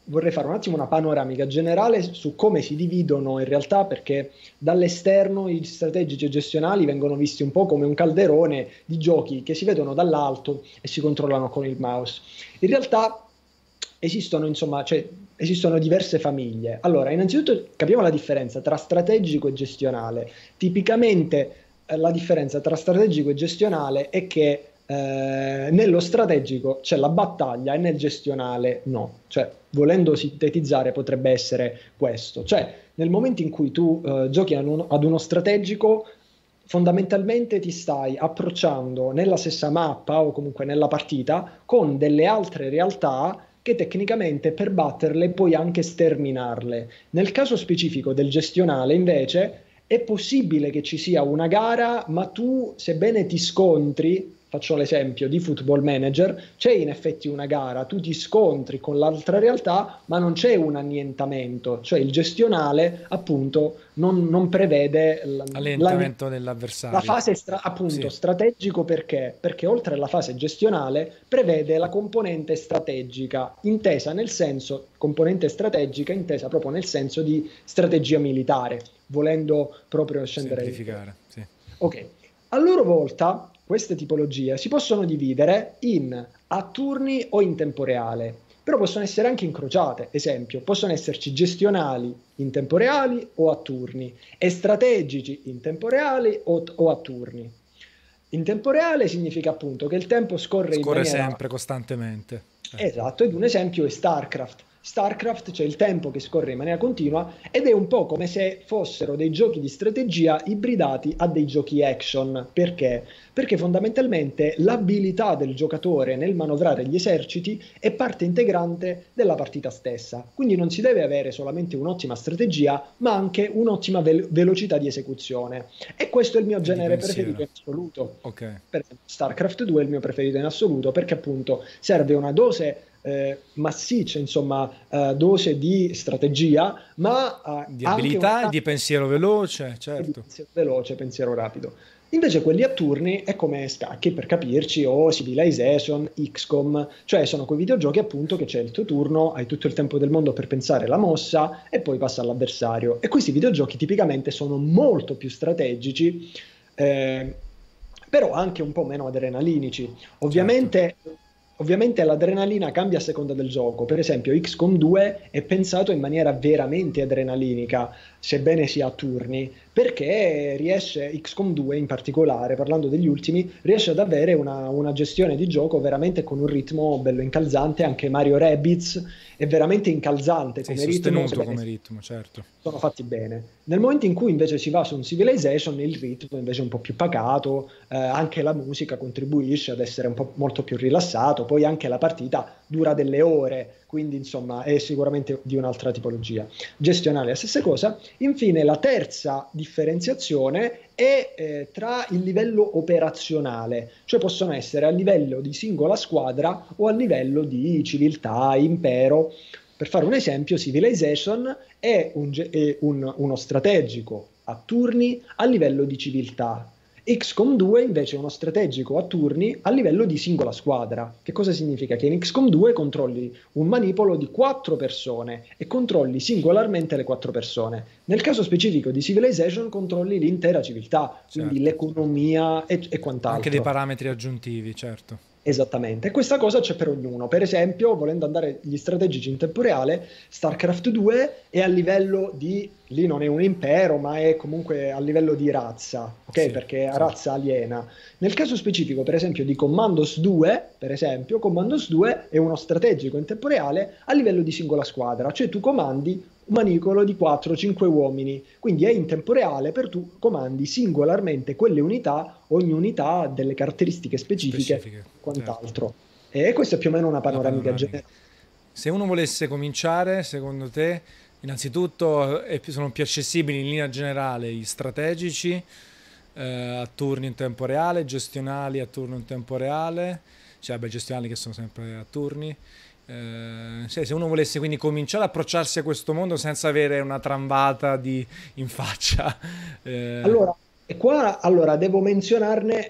vorrei fare un attimo una panoramica generale su come si dividono in realtà, perché dall'esterno i strategici e gestionali vengono visti un po' come un calderone di giochi che si vedono dall'alto e si controllano con il mouse. In realtà esistono, insomma, cioè, esistono diverse famiglie. Allora, innanzitutto capiamo la differenza tra strategico e gestionale. Tipicamente eh, la differenza tra strategico e gestionale è che eh, nello strategico c'è la battaglia e nel gestionale no. Cioè, volendo sintetizzare, potrebbe essere questo. Cioè, nel momento in cui tu eh, giochi ad uno, ad uno strategico, fondamentalmente ti stai approcciando nella stessa mappa o comunque nella partita con delle altre realtà che tecnicamente per batterle puoi anche sterminarle. Nel caso specifico del gestionale, invece, è possibile che ci sia una gara, ma tu, sebbene ti scontri, faccio l'esempio di Football Manager, c'è in effetti una gara, tu ti scontri con l'altra realtà, ma non c'è un annientamento, cioè il gestionale appunto non, non prevede l'allentamento dell'avversario. La fase stra- appunto sì. strategico perché? Perché oltre alla fase gestionale prevede la componente strategica, intesa nel senso, componente strategica intesa proprio nel senso di strategia militare, volendo proprio scendere. Semplificare, sì. Ok, a loro volta queste tipologie si possono dividere in a turni o in tempo reale, però possono essere anche incrociate. Esempio, possono esserci gestionali in tempo reale o a turni e strategici in tempo reale o, o a turni. In tempo reale significa appunto che il tempo scorre, scorre in maniera... sempre, costantemente. Esatto, ed un esempio è StarCraft. StarCraft c'è il tempo che scorre in maniera continua ed è un po' come se fossero dei giochi di strategia ibridati a dei giochi action. Perché? Perché fondamentalmente l'abilità del giocatore nel manovrare gli eserciti è parte integrante della partita stessa. Quindi non si deve avere solamente un'ottima strategia, ma anche un'ottima ve- velocità di esecuzione. E questo è il mio genere preferito in assoluto. Okay. Per esempio, StarCraft due è il mio preferito in assoluto perché appunto serve una dose Eh, massiccia, insomma, eh, dose di strategia, ma eh, di anche abilità una... e di pensiero veloce, certo. Di pensiero veloce, pensiero rapido. Invece quelli a turni è come scacchi, per capirci, o Civilization, X COM, cioè sono quei videogiochi appunto che c'è il tuo turno, hai tutto il tempo del mondo per pensare la mossa e poi passa all'avversario. E questi videogiochi tipicamente sono molto più strategici, eh, però anche un po' meno adrenalinici. Ovviamente... Certo. Ovviamente l'adrenalina cambia a seconda del gioco. Per esempio X COM due è pensato in maniera veramente adrenalinica, sebbene sia a turni, perché riesce, X COM due in particolare, parlando degli ultimi, riesce ad avere una, una gestione di gioco veramente con un ritmo bello incalzante. Anche Mario Rabbids è veramente incalzante come sì, ritmo. Sostenuto come ritmo, certo. Sono fatti bene. Nel momento in cui invece si va su un Civilization, il ritmo invece è un po' più pacato, eh, anche la musica contribuisce ad essere un po' molto più rilassato, poi anche la partita dura delle ore, quindi insomma è sicuramente di un'altra tipologia. Gestionale la stessa cosa. Infine la terza differenziazione è eh, tra il livello operazionale, cioè possono essere a livello di singola squadra o a livello di civiltà, impero. Per fare un esempio, Civilization è, un, è un, uno strategico a turni a livello di civiltà. X COM due invece è uno strategico a turni a livello di singola squadra. Che cosa significa? Che in X COM due controlli un manipolo di quattro persone e controlli singolarmente le quattro persone. Nel caso specifico di Civilization controlli l'intera civiltà, quindi certo, l'economia e, e quant'altro. Anche dei parametri aggiuntivi, certo. Esattamente, e questa cosa c'è per ognuno. Per esempio, volendo andare gli strategici in tempo reale, StarCraft due è a livello di, lì non è un impero, ma è comunque a livello di razza, ok? Sì, perché è sì. razza aliena. Nel caso specifico, per esempio, di Commandos due, per esempio, Commandos due è uno strategico in tempo reale a livello di singola squadra, cioè tu comandi un manicolo di quattro cinque uomini, quindi è in tempo reale, per tu comandi singolarmente quelle unità, ogni unità ha delle caratteristiche specifiche, specifiche quant'altro. Certo. E questa è più o meno una panoramica, panoramica generale. Se uno volesse cominciare, secondo te, innanzitutto sono più accessibili in linea generale gli strategici eh, a turni in tempo reale, gestionali a turno in tempo reale, cioè beh, gestionali che sono sempre a turni. Eh, se uno volesse quindi cominciare ad approcciarsi a questo mondo senza avere una tramvata di, in faccia. Eh. Allora, e qua allora, devo menzionarne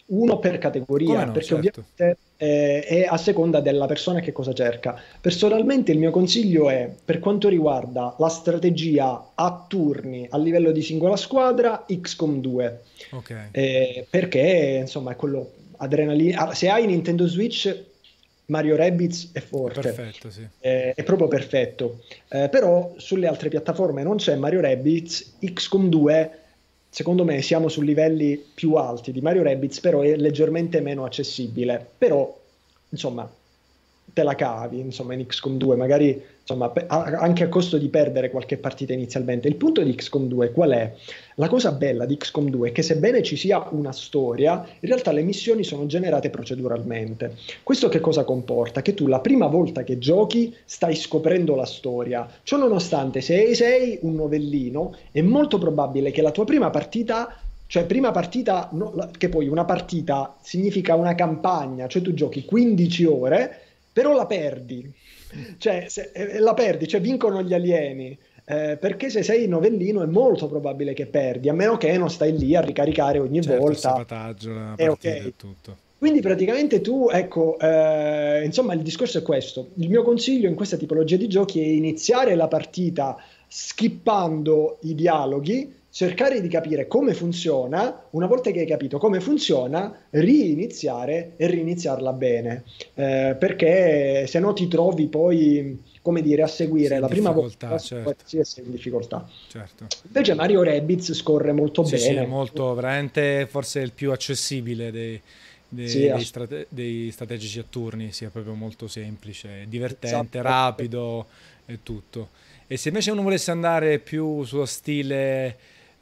uno per Come categoria, no, perché certo. ovviamente eh, è a seconda della persona che cosa cerca. Personalmente il mio consiglio è, per quanto riguarda la strategia a turni a livello di singola squadra, X COM due. Ok, Eh, perché insomma è quello adrenalina. Ah, se hai Nintendo Switch, Mario Rabbids è è forte, perfetto, sì. eh, è proprio perfetto. Eh, però sulle altre piattaforme non c'è Mario Rabbids. X COM due, secondo me siamo su livelli più alti di Mario Rabbids, però è leggermente meno accessibile. Però, insomma, te la cavi, insomma, in X COM due, magari, insomma, pe- a- anche a costo di perdere qualche partita inizialmente. Il punto di X COM due qual è? La cosa bella di X COM due è che sebbene ci sia una storia, in realtà le missioni sono generate proceduralmente. Questo che cosa comporta? Che tu la prima volta che giochi stai scoprendo la storia. Ciò nonostante, se sei un novellino, è molto probabile che la tua prima partita, cioè prima partita, no, la- che poi una partita significa una campagna, cioè tu giochi quindici ore, però la perdi. Cioè, se- eh, la perdi, cioè vincono gli alieni. Eh, perché se sei novellino è molto probabile che perdi, a meno che non stai lì a ricaricare ogni Certo, il volta. salvataggio, la È partita ok. e tutto. Quindi praticamente tu, ecco, eh, insomma, il discorso è questo. Il mio consiglio in questa tipologia di giochi è iniziare la partita skippando i dialoghi, cercare di capire come funziona. Una volta che hai capito come funziona, riiniziare e riniziarla bene. Eh, perché se no ti trovi poi, come dire, a Sì, seguire in la prima volta difficoltà, certo, qualsiasi in difficoltà. certo. Invece Mario Rabbids scorre molto Sì, sì, è bene. molto, veramente forse il più accessibile dei, Sì, dei, dei ass- strate- dei strategici a turni, sia proprio molto semplice, divertente, esatto. rapido e tutto. E se invece uno volesse andare più sullo stile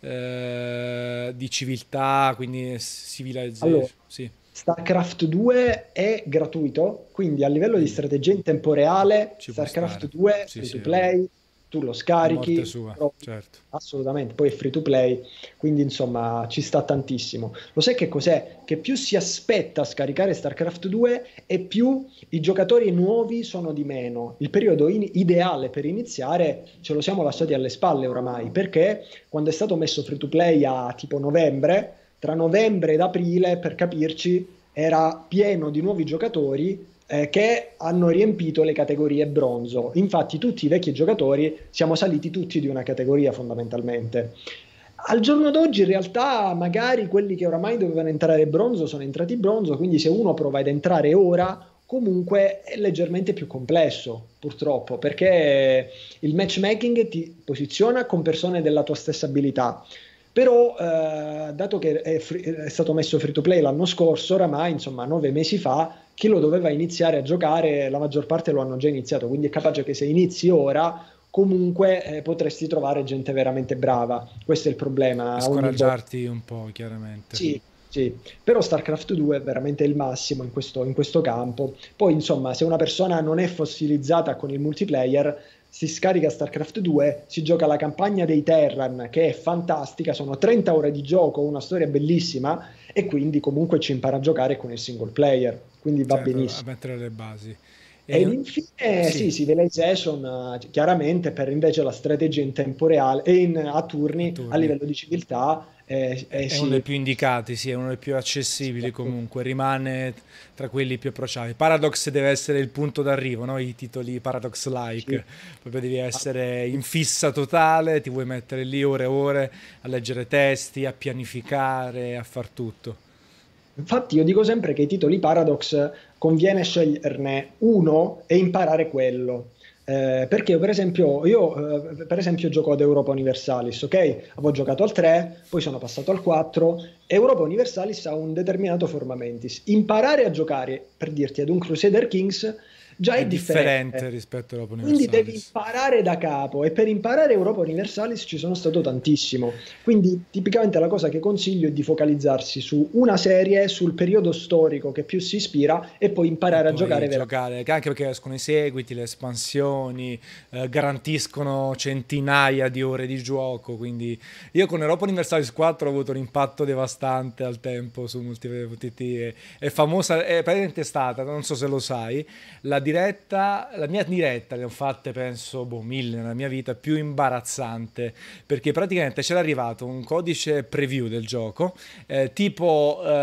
eh, di civiltà, quindi Allora, civilization, sì, StarCraft due è gratuito, quindi a livello di quindi strategia in tempo reale, ci può StarCraft stare. due è Sì, free sì, to è vero. play, tu lo A morte scarichi, sua, però- certo. assolutamente, poi è free to play, quindi insomma ci sta tantissimo. Lo sai che cos'è? Che più si aspetta a scaricare StarCraft due e più i giocatori nuovi sono di meno. Il periodo in- ideale per iniziare ce lo siamo lasciati alle spalle oramai, perché quando è stato messo free to play a tipo novembre, tra novembre ed aprile, per capirci, era pieno di nuovi giocatori eh, che hanno riempito le categorie bronzo. Infatti, tutti i vecchi giocatori siamo saliti tutti di una categoria fondamentalmente. Al giorno d'oggi, in realtà, magari quelli che oramai dovevano entrare bronzo sono entrati bronzo, quindi se uno prova ad entrare ora, comunque è leggermente più complesso, purtroppo, perché il matchmaking ti posiziona con persone della tua stessa abilità. Però, eh, dato che è, free- è stato messo free to play l'anno scorso, oramai, insomma, nove mesi fa, chi lo doveva iniziare a giocare, la maggior parte lo hanno già iniziato, quindi è capace che se inizi ora, comunque eh, potresti trovare gente veramente brava. Questo è il E problema ogni volta. scoraggiarti un po', chiaramente. Sì, sì, però StarCraft due è veramente il massimo in questo, in questo campo. Poi, insomma, se una persona non è fossilizzata con il multiplayer, si scarica StarCraft due, si gioca la campagna dei Terran, che è fantastica, sono trenta ore di gioco, una storia bellissima, e quindi comunque ci impara a giocare con il single player, quindi va Certo, a benissimo. mettere le basi. Ed E, infine, sì, sì, Civilization, eh, chiaramente per invece la strategia in tempo reale e in, a a turni a turni. livello di civiltà, eh, È eh, è uno dei sì. più indicati, sì, è uno dei più accessibili comunque, rimane tra quelli più approcciati. Paradox deve essere il punto d'arrivo, no? I titoli Sì, Paradox-like, proprio devi essere in assolutamente. fissa totale, ti vuoi mettere lì ore e ore a leggere testi, a pianificare, a far tutto. Infatti io dico sempre che i titoli Paradox conviene sceglierne uno e imparare quello. Eh, perché io per esempio, io, eh, per esempio gioco ad Europa Universalis, ok? Avevo giocato al tre, poi sono passato al quattro. Europa Universalis ha un determinato forma mentis. Imparare a giocare, per dirti, ad un Crusader Kings già È è differente differente. rispetto all'Open Quindi devi Universalis. imparare da capo e per imparare Europa Universalis ci sono stato tantissimo. Quindi tipicamente la cosa che consiglio è di focalizzarsi su una serie, sul periodo storico che più si ispira e poi E imparare a giocare poi veramente. giocare, anche perché escono i seguiti, le espansioni, eh, garantiscono centinaia di ore di gioco, quindi io con Europa Universalis quattro ho avuto un impatto devastante al tempo su Multi U T T, e- è famosa, è praticamente stata, non so se lo sai, la diretta, la mia diretta, ne ho fatte penso, boh, mille nella mia vita, più imbarazzante, perché praticamente c'era arrivato un codice preview del gioco, eh, tipo... eh,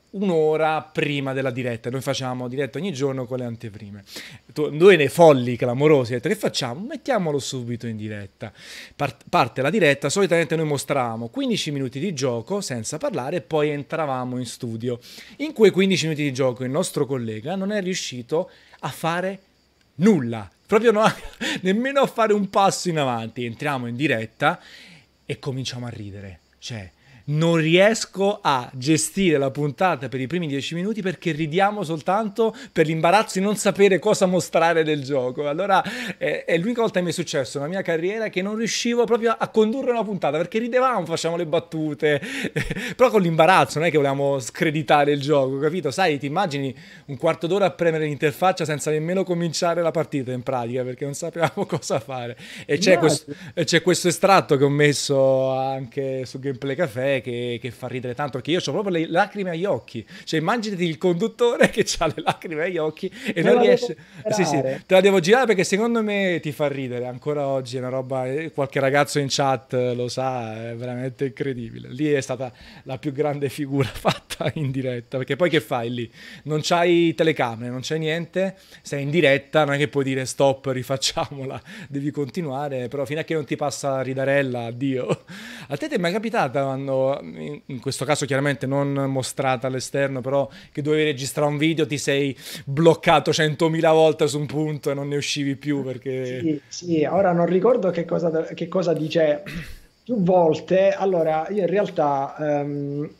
un'ora prima della diretta. Noi facciamo diretta ogni giorno con le anteprime. Tu, noi nei folli clamorosi, ho detto, che facciamo? Mettiamolo subito in diretta. Part- parte la diretta, solitamente noi mostravamo quindici minuti di gioco senza parlare e poi entravamo in studio. In quei quindici minuti di gioco il nostro collega non è riuscito a fare nulla, proprio no, nemmeno a fare un passo in avanti. Entriamo in diretta e cominciamo a ridere, cioè non riesco a gestire la puntata per i primi dieci minuti perché ridiamo soltanto per l'imbarazzo di non sapere cosa mostrare del gioco. Allora è, è l'unica volta che mi è successo nella mia carriera che non riuscivo proprio a condurre una puntata perché ridevamo, facciamo le battute, però con l'imbarazzo, non è che volevamo screditare il gioco, capito? Sai, ti immagini un quarto d'ora a premere l'interfaccia senza nemmeno cominciare la partita in pratica perché non sapevamo cosa fare. E c'è, questo, e c'è questo estratto che ho messo anche su Gameplay Café Che, che fa ridere tanto perché io ho proprio le lacrime agli occhi, cioè immaginati il conduttore che ha le lacrime agli occhi e non riesce, sì, sì, te la devo girare perché secondo me ti fa ridere ancora oggi, è una roba, qualche ragazzo in chat lo sa, è veramente incredibile. Lì è stata la più grande figura fatta in diretta, perché poi che fai lì? Non c'hai telecamere, non c'è niente, sei in diretta, non è che puoi dire stop, rifacciamola, devi continuare, però fino a che non ti passa la ridarella, addio. A te ti è mai capitata quando, in questo caso chiaramente non mostrata all'esterno, però che dovevi registrare un video, ti sei bloccato centomila volte su un punto e non ne uscivi più perché... Sì, sì, ora non ricordo che cosa, che cosa dice più volte. Allora, io in realtà um,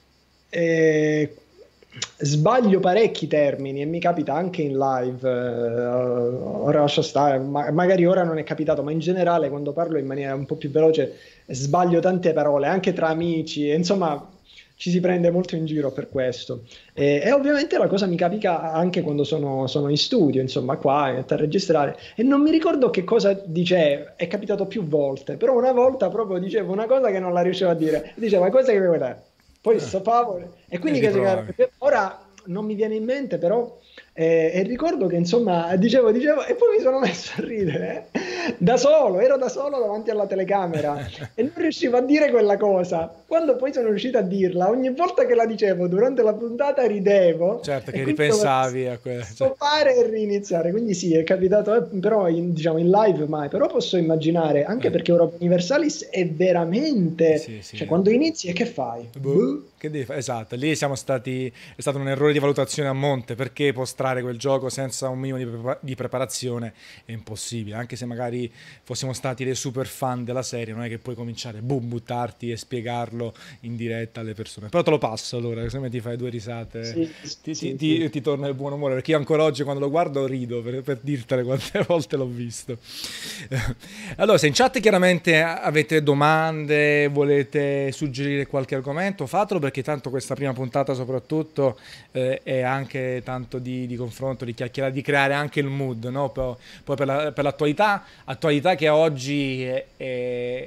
eh, sbaglio parecchi termini e mi capita anche in live, eh, ora lascio stare, ma magari ora non è capitato, ma in generale quando parlo in maniera un po' più veloce sbaglio tante parole, anche tra amici, e insomma ci si prende molto in giro per questo. E, e ovviamente la cosa mi capita anche quando sono, sono in studio, insomma qua a registrare, e non mi ricordo che cosa dicevo, è capitato più volte, però una volta proprio dicevo una cosa che non la riuscivo a dire, dicevo ma cosa che devo dire? Poi stopavo e quindi E che, ora non mi viene in mente però eh, e ricordo che insomma dicevo dicevo e poi mi sono messo a ridere eh, da solo, ero da solo davanti alla telecamera e non riuscivo a dire quella cosa. Quando poi sono riuscito a dirla, ogni volta che la dicevo durante la puntata ridevo, Certo, e che quindi ripensavi a quello. stoppare e riniziare. Quindi sì, è capitato, eh, però in, diciamo in live mai, però posso immaginare, anche Eh. perché Europa Universalis è veramente, Sì, sì. cioè quando inizi e che fai? Boh. Che devi fare? Esatto, lì siamo stati, è stato un errore di valutazione a monte, perché mostrare quel gioco senza un minimo di, prepa- di preparazione è impossibile, anche se magari fossimo stati dei super fan della serie, non è che puoi cominciare, boom, buttarti e spiegarlo in diretta alle persone. Però te lo passo allora, se me ti fai due risate, Sì, ti, sì, ti, ti, sì. ti torna il buon umore, perché io ancora oggi quando lo guardo rido, per, per dirtele quante volte l'ho visto. Allora, se in chat chiaramente avete domande, volete suggerire qualche argomento, fatelo, perché tanto questa prima puntata soprattutto eh, è anche tanto di, di confronto, di chiacchierare, di creare anche il mood, no? Poi, poi per, la, per l'attualità, attualità che oggi è, è,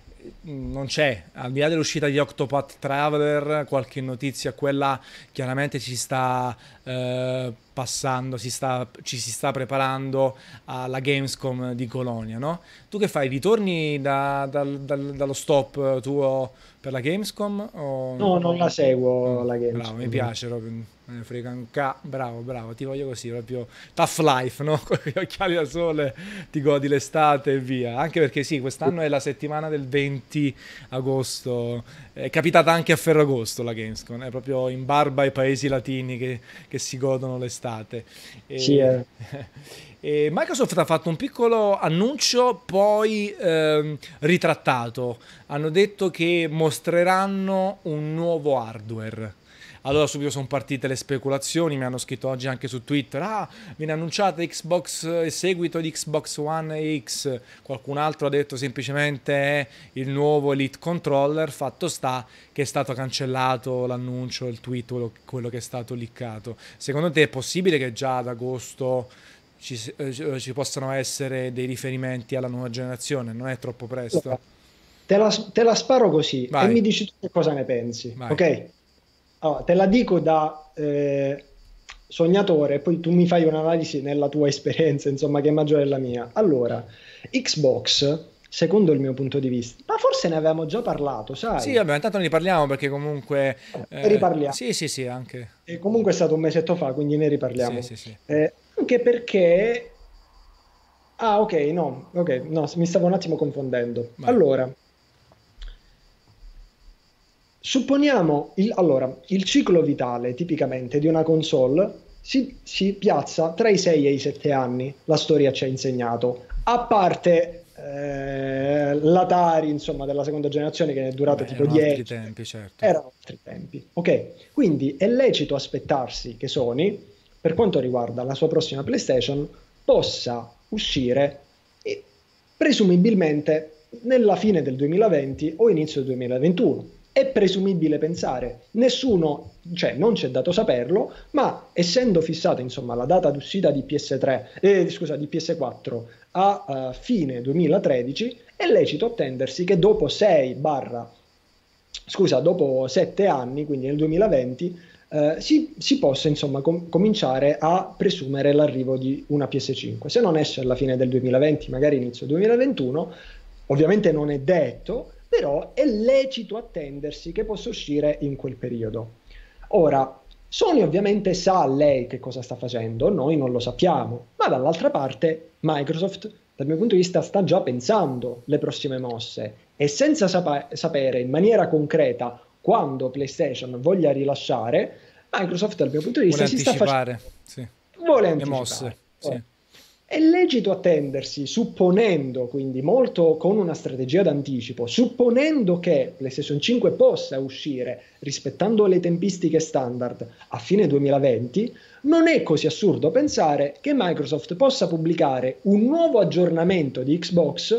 non c'è, al di là dell'uscita di Octopath Traveler, qualche notizia quella chiaramente ci sta eh, passando, si sta, ci si sta preparando alla Gamescom di Colonia, no? Tu che fai? Ritorni da, dal, dal, dallo stop tuo per la Gamescom? O... No, non la seguo Mm, la bravo, mi Gamescom. piace proprio, me ne frega un ca... bravo, bravo, ti voglio così, proprio tough life, no? Con gli occhiali da sole ti godi l'estate e via. Anche perché sì, quest'anno è la settimana del venti agosto, è capitata anche a Ferragosto la Gamescom, è proprio in barba ai paesi latini che, che si godono l'estate. Sì, E... eh. E Microsoft ha fatto un piccolo annuncio poi ehm, ritrattato. Hanno detto che mostreranno un nuovo hardware. Allora subito sono partite le speculazioni, mi hanno scritto oggi anche su Twitter, ah, viene annunciata Xbox, il seguito di Xbox One X, qualcun altro ha detto semplicemente è il nuovo Elite Controller, fatto sta che è stato cancellato l'annuncio, il tweet, quello, quello che è stato leakato. Secondo te è possibile che già ad agosto ci, eh, ci possano essere dei riferimenti alla nuova generazione? Non è troppo presto? Te la, te la sparo così e Vai, mi dici tu che cosa ne pensi, vai. ok? Allora, te la dico da eh, sognatore, poi tu mi fai un'analisi nella tua esperienza, insomma, che è maggiore della mia. Allora, Xbox secondo il mio punto di vista. Ma forse ne avevamo già parlato, Sì, sai? vabbè, intanto ne riparliamo perché comunque... Ne eh, riparliamo. sì, sì, sì, anche... E comunque è stato un mesetto fa, quindi ne Sì, riparliamo. sì, sì. Eh, anche perché... Ah, ok, no, ok, no, mi stavo un attimo confondendo. Vai. Allora, supponiamo, il, allora, il ciclo vitale tipicamente di una console si, si piazza tra i sei e i sette anni, la storia ci ha insegnato, a parte eh, l'Atari, insomma, della seconda generazione che è durata Vabbè, tipo erano altri dieci, tempi, certo. erano altri tempi. Ok, quindi è lecito aspettarsi che Sony, per quanto riguarda la sua prossima PlayStation, possa uscire eh, presumibilmente nella fine del duemilaventi o inizio del duemilaventuno. È presumibile pensare, nessuno, cioè non c'è dato saperlo, ma essendo fissata insomma la data d'uscita di P S tre, eh, scusa, di P S quattro a uh, fine duemilatredici, è lecito attendersi che dopo sei barra, scusa, dopo sette anni, quindi nel duemilaventi, eh, si, si possa insomma com- cominciare a presumere l'arrivo di una P S cinque. Se non esce alla fine del duemilaventi, magari inizio duemilaventuno, ovviamente non è detto, però è lecito attendersi che possa uscire in quel periodo. Ora, Sony ovviamente sa lei che cosa sta facendo, noi non lo sappiamo, ma dall'altra parte Microsoft, dal mio punto di vista, sta già pensando le prossime mosse e senza sapa- sapere in maniera concreta quando PlayStation voglia rilasciare, Microsoft dal mio punto di Vuole vista si sta facendo, anticipare, sì. vuole Le mosse, anticipare. sì. È lecito attendersi, supponendo quindi molto con una strategia d'anticipo, supponendo che PlayStation cinque possa uscire rispettando le tempistiche standard a fine duemilaventi, non è così assurdo pensare che Microsoft possa pubblicare un nuovo aggiornamento di Xbox,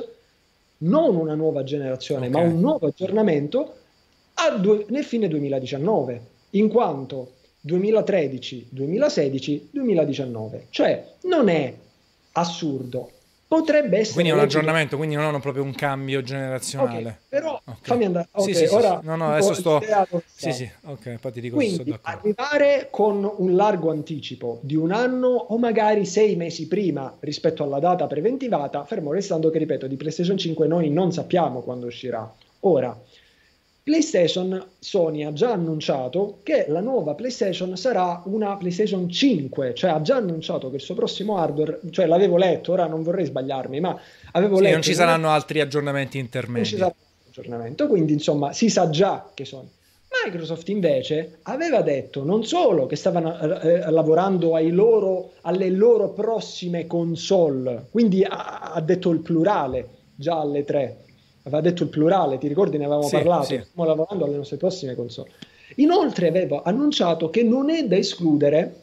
non una nuova generazione, Ok. ma un nuovo aggiornamento a due, nel fine duemiladiciannove, in quanto duemilatredici, duemilasedici, duemiladiciannove. Cioè non è assurdo. Potrebbe Quindi è essere un lecito. aggiornamento, quindi non hanno proprio un cambio Ok, generazionale. però Ok. fammi andare. Sì, Ok, sì, sì, sì. ora No, no, adesso dico sto... l'idea dove Sì, sta. sì, ok, poi ti dico se sono Quindi d'accordo. arrivare con un largo anticipo di un anno o magari sei mesi prima rispetto alla data preventivata, fermo restando che, ripeto, di PlayStation cinque noi non sappiamo quando uscirà. Ora, PlayStation, Sony ha già annunciato che la nuova PlayStation sarà una PlayStation cinque, cioè ha già annunciato che il suo prossimo hardware, cioè l'avevo letto, ora non vorrei sbagliarmi, ma avevo Sì, non letto ci in una saranno altri aggiornamenti non ci intermedi. sarà aggiornamento, quindi insomma si sa già che sono. Microsoft invece aveva detto non solo che stavano eh, lavorando ai loro, alle loro prossime console, quindi ha, ha detto il plurale già alle tre, aveva detto il plurale, ti ricordi ne avevamo Sì, parlato, sì. stiamo lavorando alle nostre prossime console. Inoltre aveva annunciato che non è da escludere,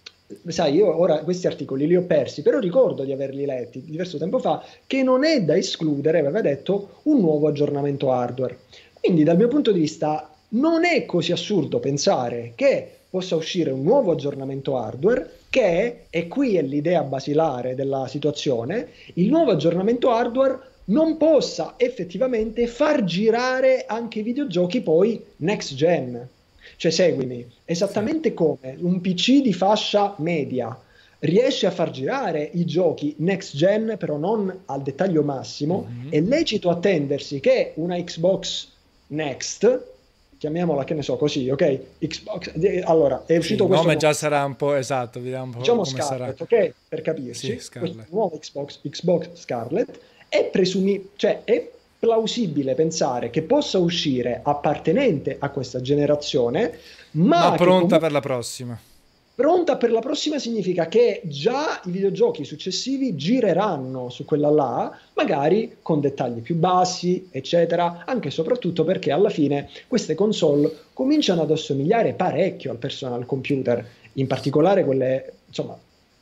sai, io ora questi articoli li ho persi, però ricordo di averli letti diverso tempo fa, che non è da escludere, aveva detto, un nuovo aggiornamento hardware. Quindi dal mio punto di vista non è così assurdo pensare che possa uscire un nuovo aggiornamento hardware che, e qui è l'idea basilare della situazione, il nuovo aggiornamento hardware non possa effettivamente far girare anche i videogiochi poi next gen. Cioè, seguimi, Sì. esattamente come un P C di fascia media riesce a far girare i giochi next gen, però non al dettaglio massimo, Mhm. è lecito attendersi che una Xbox Next, chiamiamola che ne so così, ok? Xbox, eh, allora, è Sì, uscito il questo nome nuovo già sarà un po' esatto, vediamo un po' diciamo come sarà. Scarlett, ok? Per Sì, capirci, questo Scarlett. nuovo Xbox, Xbox Scarlett è presumi- cioè è plausibile pensare che possa uscire appartenente a questa generazione, Ma ma che pronta comunque per la prossima. pronta per la prossima significa che già i videogiochi successivi gireranno su quella là, magari con dettagli più bassi, eccetera, anche e soprattutto perché alla fine queste console cominciano ad assomigliare parecchio al personal computer, in particolare quelle, insomma,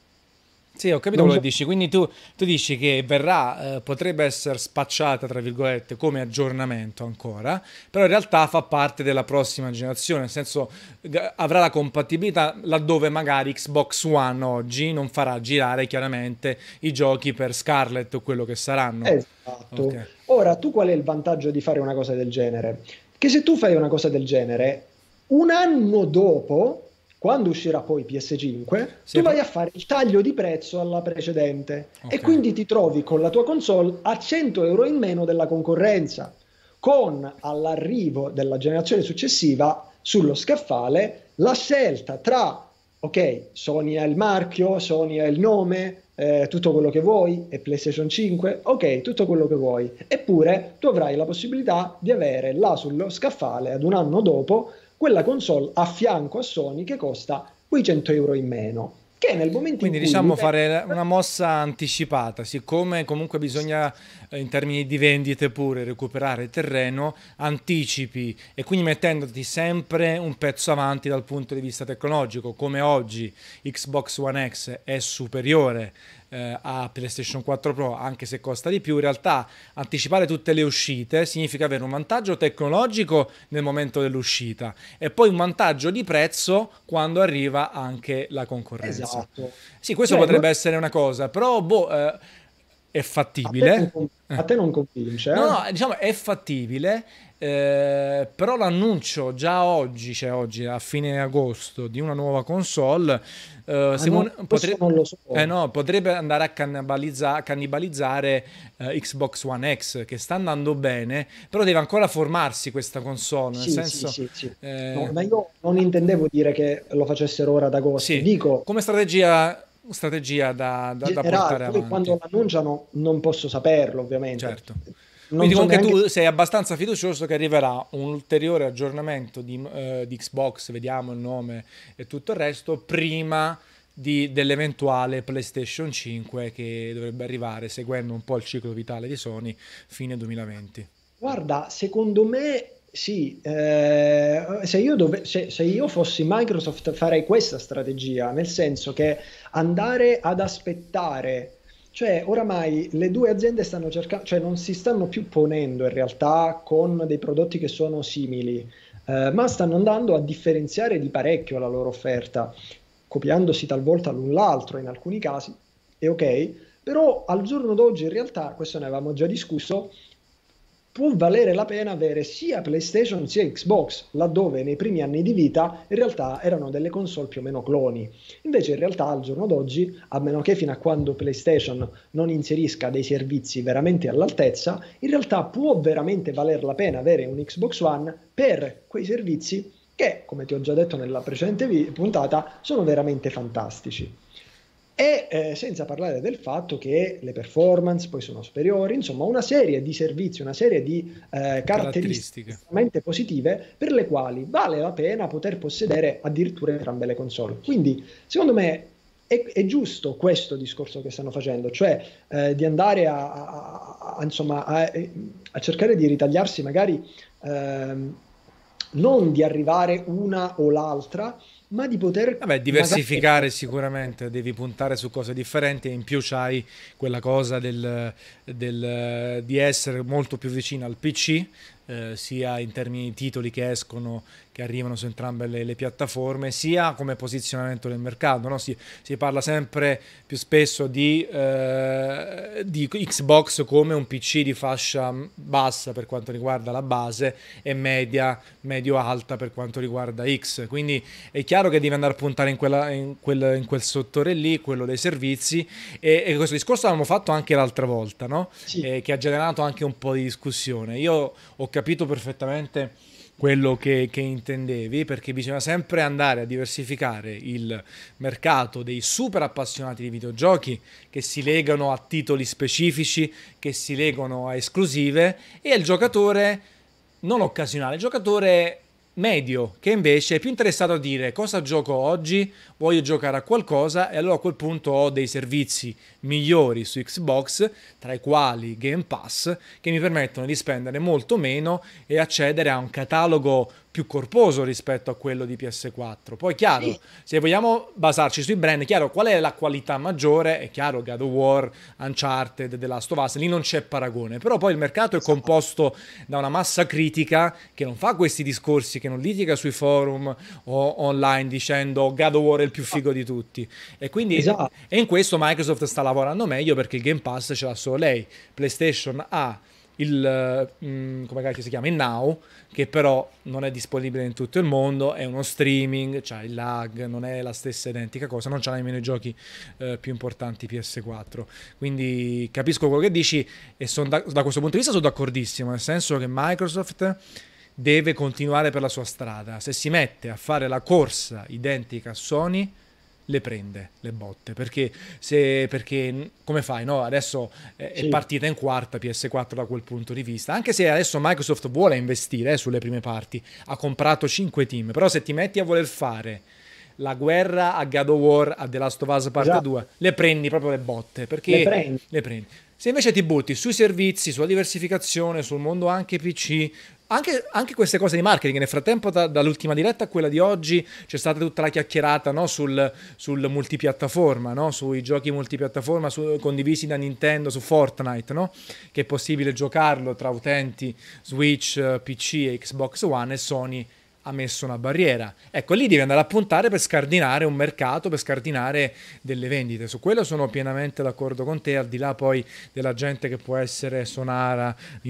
Sì, ho capito non quello so. che dici. Quindi tu, tu dici che verrà, eh, potrebbe essere spacciata, tra virgolette, come aggiornamento ancora, però in realtà fa parte della prossima generazione, nel senso g- avrà la compatibilità laddove magari Xbox One oggi non farà girare chiaramente i giochi per Scarlett o quello che saranno. Esatto. Ok. Ora, tu qual è il vantaggio di fare una cosa del genere? Che se tu fai una cosa del genere, un anno dopo, Quando uscirà poi P S cinque, Sì, tu pro- vai a fare il taglio di prezzo alla precedente e ok. quindi ti trovi con la tua console a cento euro in meno della concorrenza, con all'arrivo della generazione successiva sullo scaffale la scelta tra, ok, Sony ha il marchio, Sony ha il nome, eh, tutto quello che vuoi, e PlayStation cinque, ok, tutto quello che vuoi. Eppure tu avrai la possibilità di avere là sullo scaffale, ad un anno dopo, quella console a fianco a Sony che costa quei cento euro in meno. Che nel momento in Quindi cui diciamo l'utente... fare una mossa anticipata, siccome comunque bisogna eh, in termini di vendite pure recuperare terreno, anticipi e quindi mettendoti sempre un pezzo avanti dal punto di vista tecnologico, come oggi Xbox One X è superiore eh, a PlayStation quattro Pro anche se costa di più, in realtà anticipare tutte le uscite significa avere un vantaggio tecnologico nel momento dell'uscita e poi un vantaggio di prezzo quando arriva anche la concorrenza. Esatto. Sì, questo Cioè, non- potrebbe essere una cosa, però boh, eh, è a te non, fattibile. con- Eh. a te non convince, No, eh? no, diciamo è fattibile, eh, però l'annuncio già oggi, cioè oggi a fine agosto, di una nuova console, eh, Ah no, secondo- questo potre- non lo eh so. no, potrebbe andare a cannibalizza- cannibalizzare eh, Xbox One X, che sta andando bene, però deve ancora formarsi questa console, nel Sì, sì, senso... sì, sì. No, eh, ma io non intendevo dire che lo facessero ora ad agosto. sì, Dico, come strategia, strategia da, in da- da generale, portare poi avanti, quando l'annunciano non posso saperlo, ovviamente. certo. Non Quindi so comunque neanche... tu sei abbastanza fiducioso che arriverà un ulteriore aggiornamento di, eh, di Xbox, vediamo il nome e tutto il resto, prima di- dell'eventuale PlayStation cinque che dovrebbe arrivare seguendo un po' il ciclo vitale di Sony fine duemilaventi. Guarda, secondo me sì, eh, se io dove- se, se io fossi Microsoft farei questa strategia, nel senso che andare ad aspettare, cioè oramai le due aziende stanno cercando, cioè non si stanno più ponendo in realtà con dei prodotti che sono simili, eh, ma stanno andando a differenziare di parecchio la loro offerta, copiandosi talvolta l'un l'altro in alcuni casi, è ok, però al giorno d'oggi in realtà, questo ne avevamo già discusso, può valere la pena avere sia PlayStation sia Xbox, laddove nei primi anni di vita in realtà erano delle console più o meno cloni. Invece in realtà al giorno d'oggi, a meno che fino a quando PlayStation non inserisca dei servizi veramente all'altezza, in realtà può veramente valer la pena avere un Xbox One per quei servizi che, come ti ho già detto nella precedente vi- puntata, sono veramente fantastici. E eh, senza parlare del fatto che le performance poi sono superiori, insomma, una serie di servizi, una serie di eh, caratteristiche Caratteristiche. estremamente positive per le quali vale la pena poter possedere addirittura entrambe le console. Quindi, secondo me, è, è giusto questo discorso che stanno facendo, cioè eh, di andare a, a- a- insomma, a, a cercare di ritagliarsi magari ehm, non di arrivare una o l'altra, ma di poter Vabbè, magari... diversificare sicuramente, devi puntare su cose differenti e in più c'hai quella cosa del, del- di essere molto più vicino al P C, eh, sia in termini di titoli che escono, che arrivano su entrambe le, le piattaforme, sia come posizionamento del mercato, no? Si, si parla sempre più spesso di, eh, di Xbox come un P C di fascia bassa per quanto riguarda la base e media, medio-alta per quanto riguarda X, quindi è chiaro che devi andare a puntare in, quella, in, quel, in quel settore lì, quello dei servizi, e, e questo discorso l'abbiamo fatto anche l'altra volta, no? Sì, Eh, che ha generato anche un po' di discussione. Io ho capito perfettamente quello che, che intendevi, perché bisogna sempre andare a diversificare il mercato dei super appassionati di videogiochi che si legano a titoli specifici, che si legano a esclusive, e il giocatore non occasionale, il giocatore medio, che invece è più interessato a dire cosa gioco oggi, voglio giocare a qualcosa e allora a quel punto ho dei servizi migliori su Xbox, tra i quali Game Pass, che mi permettono di spendere molto meno e accedere a un catalogo più corposo rispetto a quello di P S quattro. Poi chiaro, sì, se vogliamo basarci sui brand, è chiaro qual è la qualità maggiore, è chiaro God of War, Uncharted, The Last of Us, lì non c'è paragone, però poi il mercato è esatto, composto da una massa critica che non fa questi discorsi, che non litiga sui forum o online dicendo God of War è il più figo di tutti, e quindi esatto. e in questo Microsoft sta lavorando meglio perché il Game Pass ce l'ha solo lei, PlayStation ha il, mm, come cacchio si chiama, il Now, che però non è disponibile in tutto il mondo, è uno streaming, c'ha il lag, non è la stessa identica cosa, non c'ha nemmeno i giochi eh, più importanti P S quattro. Quindi capisco quello che dici e son da, da questo punto di vista sono d'accordissimo, nel senso che Microsoft deve continuare per la sua strada. Se si mette a fare la corsa identica a Sony, le prende le botte, perché, se, perché come fai, no? Adesso è, è Sì. partita in quarta P S quattro da quel punto di vista, anche se adesso Microsoft vuole investire eh, sulle prime parti, ha comprato cinque team, però se ti metti a voler fare la guerra a God of War, a The Last of Us parte Esatto. due, le prendi proprio le botte, perché Le prendi. le prendi. Se invece ti butti sui servizi, sulla diversificazione, sul mondo anche P C, anche, anche queste cose di marketing, nel frattempo da- dall'ultima diretta a quella di oggi c'è stata tutta la chiacchierata, no, sul, sul multipiattaforma, no, sui giochi multipiattaforma su- condivisi da Nintendo su Fortnite, no, che è possibile giocarlo tra utenti Switch, eh, P C e Xbox One, e Sony ha messo una barriera. Ecco, lì devi andare a puntare per scardinare un mercato, per scardinare delle vendite. Su quello sono pienamente d'accordo con te, al di là poi della gente che può essere Sonara,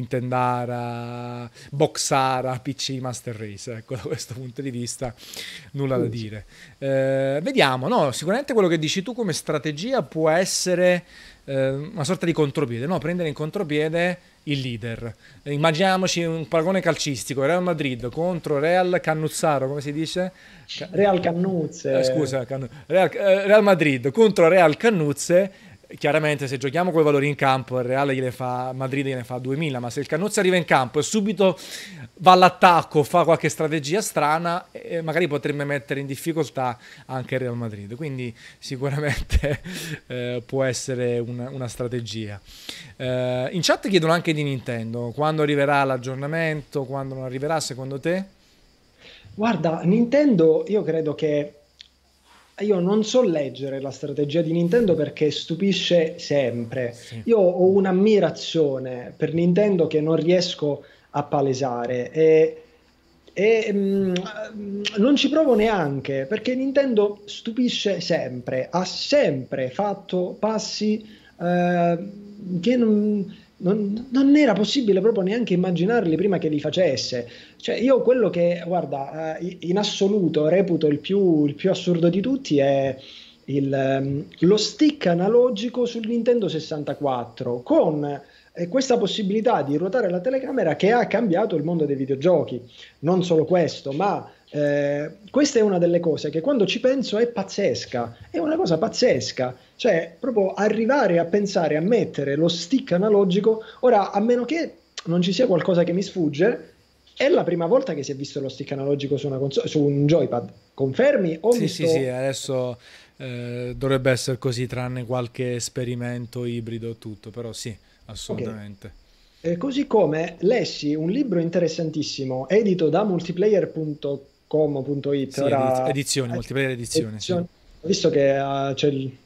Nintendara, Boxara, P C Master Race. Ecco, da questo punto di vista nulla da dire. Eh, vediamo, no? Sicuramente quello che dici tu come strategia può essere eh, una sorta di contropiede, no? Prendere in contropiede il leader. Immaginiamoci un paragone calcistico, Real Madrid contro Real Cannuzzaro, come si dice? Ca- Real eh, Cannuzze. scusa, Cannu- Real, eh, Real Madrid contro Real Cannuzze. Chiaramente se giochiamo con i valori in campo il Real gliene fa, Madrid gliene fa duemila, ma se il Cannuzzi arriva in campo e subito va all'attacco, fa qualche strategia strana, eh, magari potrebbe mettere in difficoltà anche il Real Madrid, quindi sicuramente eh, può essere una, una strategia. Eh, in chat chiedono anche di Nintendo, quando arriverà l'aggiornamento, quando non arriverà secondo te? Guarda, Nintendo, io credo che io non so leggere la strategia di Nintendo perché stupisce sempre. Sì. Io ho un'ammirazione per Nintendo che non riesco a palesare e, e, mm, non ci provo neanche perché Nintendo stupisce sempre, ha sempre fatto passi eh, che non, non- non era possibile proprio neanche immaginarli prima che li facesse. Cioè, io quello che, guarda, eh, in assoluto reputo il più, il più assurdo di tutti è il, ehm, lo stick analogico sul Nintendo sessantaquattro con eh, questa possibilità di ruotare la telecamera che ha cambiato il mondo dei videogiochi. Non solo questo, ma eh, questa è una delle cose che quando ci penso è pazzesca, è una cosa pazzesca, cioè proprio arrivare a pensare a mettere lo stick analogico, ora a meno che non ci sia qualcosa che mi sfugge, è la prima volta che si è visto lo stick analogico su una console, su un joypad. Confermi o Sì, mi sì, sì, sto... adesso eh, dovrebbe essere così, tranne qualche esperimento ibrido e tutto, però sì, Ok. assolutamente. Eh, così come lessi un libro interessantissimo edito da multiplayer punto com punto it, Sì, ediz- ora edizioni, eh, multiplayer edizioni, sì. edizione- ho visto che eh, c'è il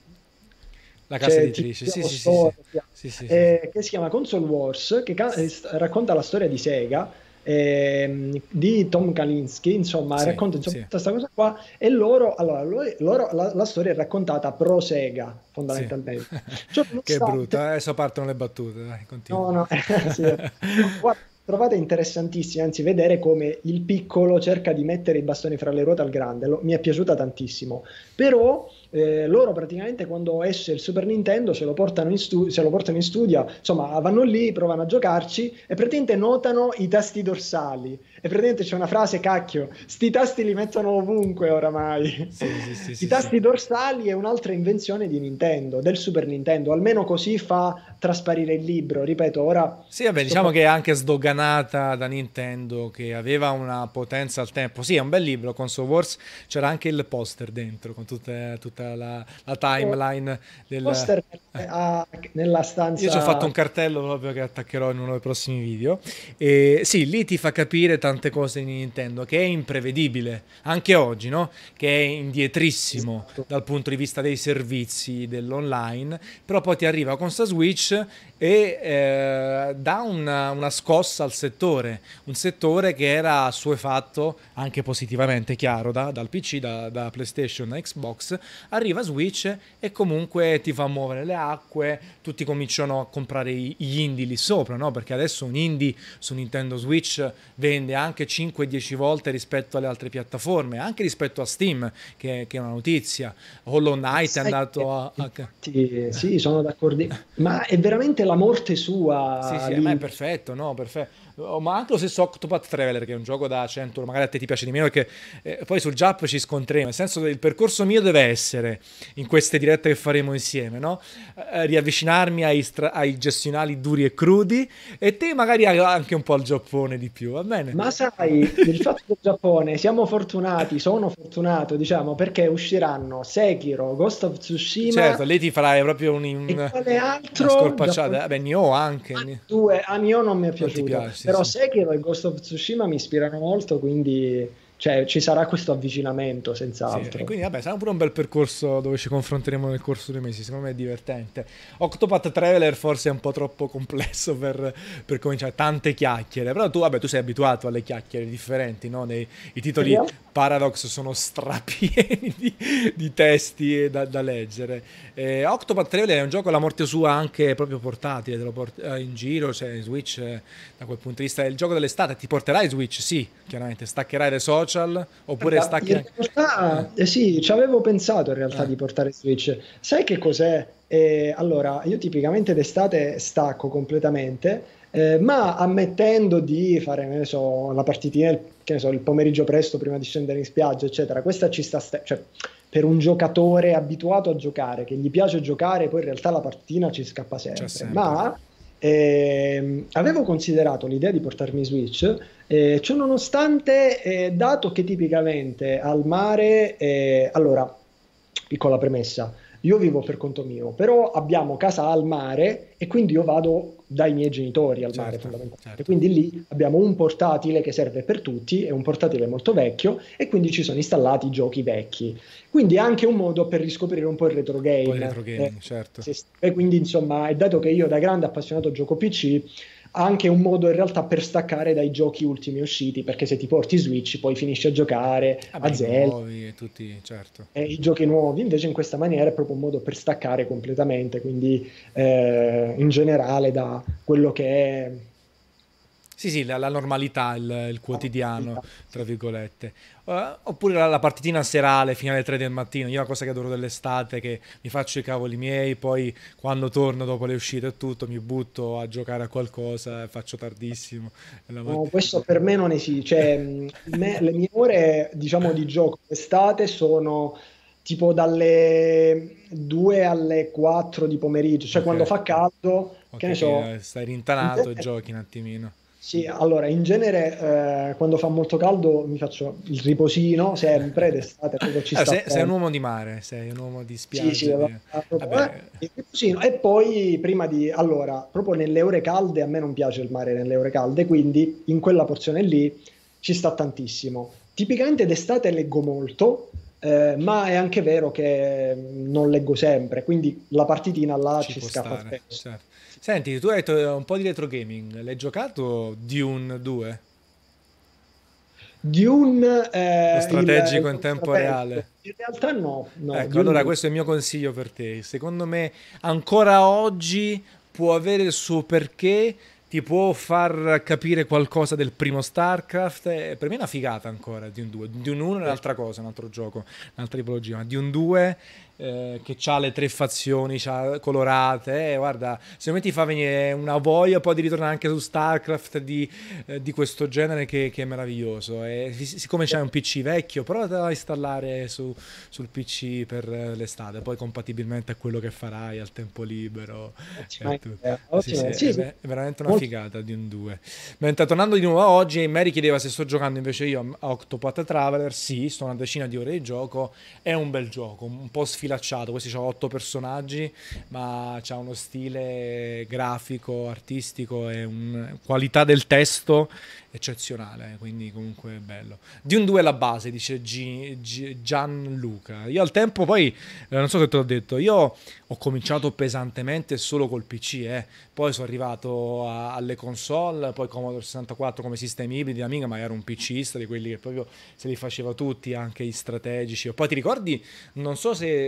La casa c'è editrice, sì, Tizio sì, sì, sì. Store, Sì, sì, sì, sì. eh, che si chiama Console Wars, che ca- eh, st- racconta la storia di Sega, ehm, di Tom Kalinske, insomma, Sì, racconta insomma, sì, tutta questa cosa qua, e loro, allora, loro, loro- la, la storia è raccontata pro Sega, sì. fondamentalmente. Cioè, Che nonostante, brutto, adesso partono le battute, dai, continua. no, no, sì, no, guarda, trovate interessantissimo, anzi, vedere come il piccolo cerca di mettere i bastoni fra le ruote al grande. Lo- mi è piaciuta tantissimo. Però eh, loro praticamente quando esce il Super Nintendo se lo portano in, stu- se lo portano in studio, insomma, vanno lì, provano a giocarci e praticamente notano i tasti dorsali. E praticamente c'è una frase, cacchio, sti tasti li mettono ovunque oramai. Sì, sì, sì, I sì, sì. tasti dorsali è un'altra invenzione di Nintendo, del Super Nintendo, almeno così fa trasparire il libro. Ripeto, ora Sì, vabbè, sto diciamo fa- che è anche sdoganata da Nintendo, che aveva una potenza al tempo. Sì, è un bel libro, Console Wars, c'era anche il poster dentro, con tutte- tutta la, la timeline del... poster eh. a- nella Io ci ho fatto stanza. un cartello proprio che attaccherò in uno dei prossimi video. E sì, lì ti fa capire tante cose di Nintendo, che è imprevedibile, anche oggi, no? Che è indietrissimo Esatto. dal punto di vista dei servizi, dell'online, però poi ti arriva con sta Switch e eh, dà una, una scossa al settore, un settore che era assuefatto anche positivamente, chiaro, da- dal P C, da, da PlayStation a Xbox, Arriva Switch e comunque ti fa muovere le acque, tutti cominciano a comprare gli indie lì sopra, no? Perché adesso un indie su Nintendo Switch vende anche cinque dieci volte rispetto alle altre piattaforme, anche rispetto a Steam, che, che è una notizia. Hollow Knight è Sai che, andato a... a... infatti, sì, sono d'accordo, ma è veramente la morte Sì, sua sì, ma è lì. perfetto, no? Perfetto. Oh, ma anche lo stesso Octopath Traveler, che è un gioco da cento, magari a te ti piace di meno, perché eh, poi sul Giap ci scontremo. Nel senso che il percorso mio deve essere, in queste dirette che faremo insieme, no? Eh, riavvicinarmi ai, stra- ai gestionali duri e crudi, e te magari anche un po' al Giappone di più, va bene? Ma sai, il fatto del Giappone, siamo fortunati, sono fortunato, diciamo, perché usciranno Sekiro, Ghost of Certo, Tsushima lei ti farai proprio un- e un- quale una altro scorpacciata. giapponese? Vabbè, Nioh anche. Ah, Ni- due, a Nioh non mi è Non ti piaciuto, piace, sì, però sì. Sekiro e Ghost of Tsushima mi ispirano molto, quindi cioè, ci sarà questo avvicinamento, Sì, e senz'altro. quindi vabbè, sarà pure un bel percorso dove ci confronteremo nel corso dei mesi, secondo me è divertente. Octopath Traveler forse è un po' troppo complesso per, per cominciare, tante chiacchiere, però tu, vabbè, tu sei abituato alle chiacchiere differenti, no? Nei, I In titoli realtà, Paradox sono strapieni di, di testi da, da leggere. Eh, Octopath Traveler è un gioco alla morte sua anche proprio portatile, te lo porti eh, in giro, cioè in Switch, eh, da quel punto di vista è il gioco dell'estate, ti porterai Switch? Sì, chiaramente, staccherai dai social, oppure guarda, stacchi in anche... Eh, realtà, eh sì, ci avevo pensato in realtà eh. di portare Switch. Sai che cos'è? Eh, allora, io tipicamente d'estate stacco completamente, eh, ma ammettendo di fare, ne so, la partitina, il- che ne so, il pomeriggio presto prima di scendere in spiaggia, eccetera, questa ci sta, sta- cioè, per un giocatore abituato a giocare, che gli piace giocare, poi in realtà la partita ci scappa C'è sempre. sempre. Ma ehm, avevo considerato l'idea di portarmi Switch. Eh, ciò nonostante, eh, dato che tipicamente al mare, eh, allora, piccola premessa, io vivo per conto mio, però abbiamo casa al mare e quindi io vado dai miei genitori al mare Certo, fondamentalmente. certo. Quindi lì abbiamo un portatile che serve per tutti, è un portatile molto vecchio e quindi ci sono installati i giochi vecchi. Quindi è anche un modo per riscoprire un po' il retro Poi game. retro eh, gaming, certo. se- e quindi insomma, e dato che io da grande appassionato gioco P C, anche un modo in realtà per staccare dai giochi ultimi usciti, perché se ti porti Switch poi finisci a giocare Vabbè, a i Zelda nuovi e tutti, certo. e i giochi nuovi, invece in questa maniera è proprio un modo per staccare completamente, quindi eh, in generale da quello che è Sì, sì, la, la normalità, il, il la quotidiano, normalità. tra virgolette. Eh, oppure la, la partitina serale fino alle tre del mattino. Io una cosa che adoro dell'estate è che mi faccio i cavoli miei, poi quando torno dopo le uscite e tutto mi butto a giocare a qualcosa e faccio tardissimo. E la No, matt- questo per me non esiste, cioè, mh, me- le mie ore, diciamo, di gioco d'estate sono tipo dalle due alle quattro di pomeriggio, cioè Ok, quando fa caldo, che ok, ne so. che eh, stai in rintanato e genere- giochi un attimino. Sì, allora, in genere eh, quando fa molto caldo mi faccio il riposino, sempre d'estate, proprio ci Eh, sta sei, sei un bene. uomo di mare, sei un uomo di Sì, sì, spiaggia. Di... allora, proprio, eh, Vabbè, il riposino. E poi prima di, allora, proprio nelle ore calde, a me non piace il mare nelle ore calde, quindi in quella porzione lì ci sta tantissimo. Tipicamente d'estate leggo molto, eh, ma è anche vero che non leggo sempre, quindi la partitina là ci ci può scappa stare, spesso. certo. Senti, tu hai detto eh, un po' di retro gaming. L'hai giocato Dune due? Dune, Lo eh, il, il strategico in gioco tempo strategico, reale. in realtà no, no, Ecco, Dune allora no. questo è il mio consiglio per te. Secondo me ancora oggi può avere il suo perché, ti può far capire qualcosa del primo StarCraft. E per me è una figata ancora Dune due. Dune uno è un'altra cosa, un altro gioco, un'altra tipologia. Ma Dune due eh, che ha le tre fazioni c'ha colorate, eh, guarda, secondo me ti fa venire una voglia poi di ritornare anche su StarCraft di, eh, di questo genere che, che è meraviglioso. E sic- siccome c'hai un P C vecchio, prova a installare su, sul P C per eh, l'estate, poi compatibilmente a quello che farai al tempo libero. Ottima E tu. idea, Sì, ottima sì, idea. è, Sì, sì, ve- è veramente una molto. figata di un due. Mentre tornando di nuovo a oggi, Mary chiedeva se sto giocando invece io a Octopath Traveler. Sì, sto una decina di ore di gioco. È un bel gioco, un po' sfilacciato. Questi sono otto personaggi, ma c'ha uno stile grafico, artistico e una qualità del testo eccezionale. Quindi, comunque, è bello. Di un due è la base, dice G- G- Gianluca. Io al tempo, poi, eh, non so che te l'ho detto, io ho cominciato pesantemente solo col P C, eh. Poi sono arrivato a- alle console, poi Commodore sessantaquattro come sistemi ibridi, Amiga, ma ero un PCista di quelli che proprio se li faceva tutti, anche gli strategici. Poi ti ricordi, non so se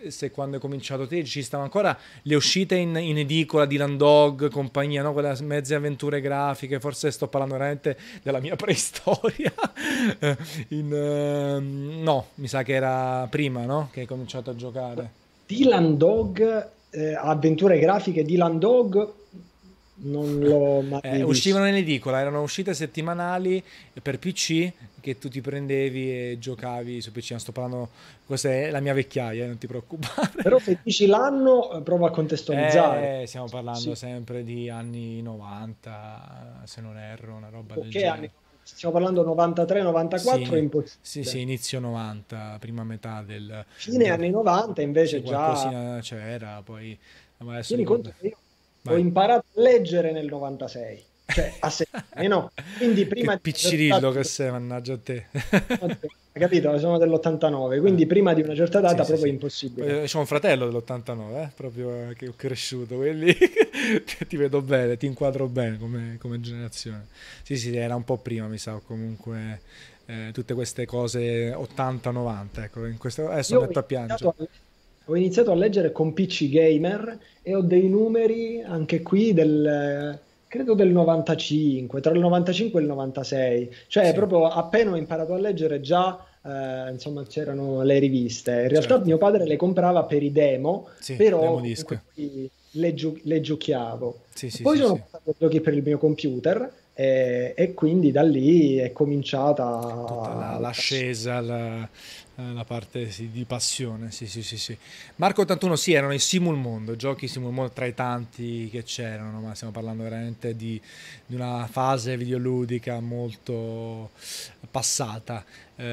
se quando hai cominciato te ci stavano ancora le uscite in, in edicola di Landog, compagnia, no? Quelle mezze avventure grafiche, forse sto parlando veramente della mia preistoria. in, uh, no, mi sa che era prima, no? Che hai cominciato a giocare. Dylan Dog, eh, avventure grafiche Dylan Dog, non l'ho mai eh, visto. Uscivano in edicola, erano uscite settimanali per P C che tu ti prendevi e giocavi su P C. Non sto parlando, questa è la mia vecchiaia, non ti preoccupare. Però se dici l'anno, prova a contestualizzare. Eh, stiamo parlando Sì. sempre di anni novanta, se non erro, una roba del Che genere. anni? Stiamo parlando novantatré novantaquattro, è Sì, impossibile. sì, sì, inizio novanta, prima metà del... Fine del- anni novanta invece sì, già... qualcosina c'era, poi... ma adesso Tieni ricordo... conto che io ho Vai. imparato a leggere nel novantasei, cioè a sei anni, no? Quindi Che prima di una certa piccirillo che data, sei, mannaggia a te. hai capito? Sono dell'ottantanove, Eh. quindi prima di una certa Sì, data sì, proprio sì. impossibile. Eh, C'ho un fratello dell'ottantanove, eh, proprio eh, che ho cresciuto, quindi ti vedo bene, ti inquadro bene come, come generazione. Sì, sì, era un po' prima, mi sa, o comunque eh, tutte queste cose ottanta novanta, ecco, in questo, adesso Io ho metto a piangere. iniziato a, ho iniziato a leggere con P C Gamer e ho dei numeri anche qui del, credo del novantacinque, tra il novantacinque e il novantasei, cioè Sì, proprio appena ho imparato a leggere già, eh, insomma, c'erano le riviste. In realtà certo, mio padre le comprava per i demo, sì, demo però disc, comunque poi le, gio- le giochiavo. sì, sì, Poi sì, sono sì. passato ai giochi per il mio computer e, e quindi da lì è Tutta cominciata la- la passione. l'ascesa, la, eh, la parte sì, di passione, sì, sì, sì, sì. Marco ottantuno, sì, erano i Simul Mondo, giochi Simul Mondo tra i tanti che c'erano, ma stiamo parlando veramente di, di una fase videoludica molto passata.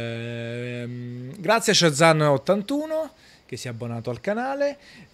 Ehm, grazie a Shazam ottantuno che si è abbonato al canale.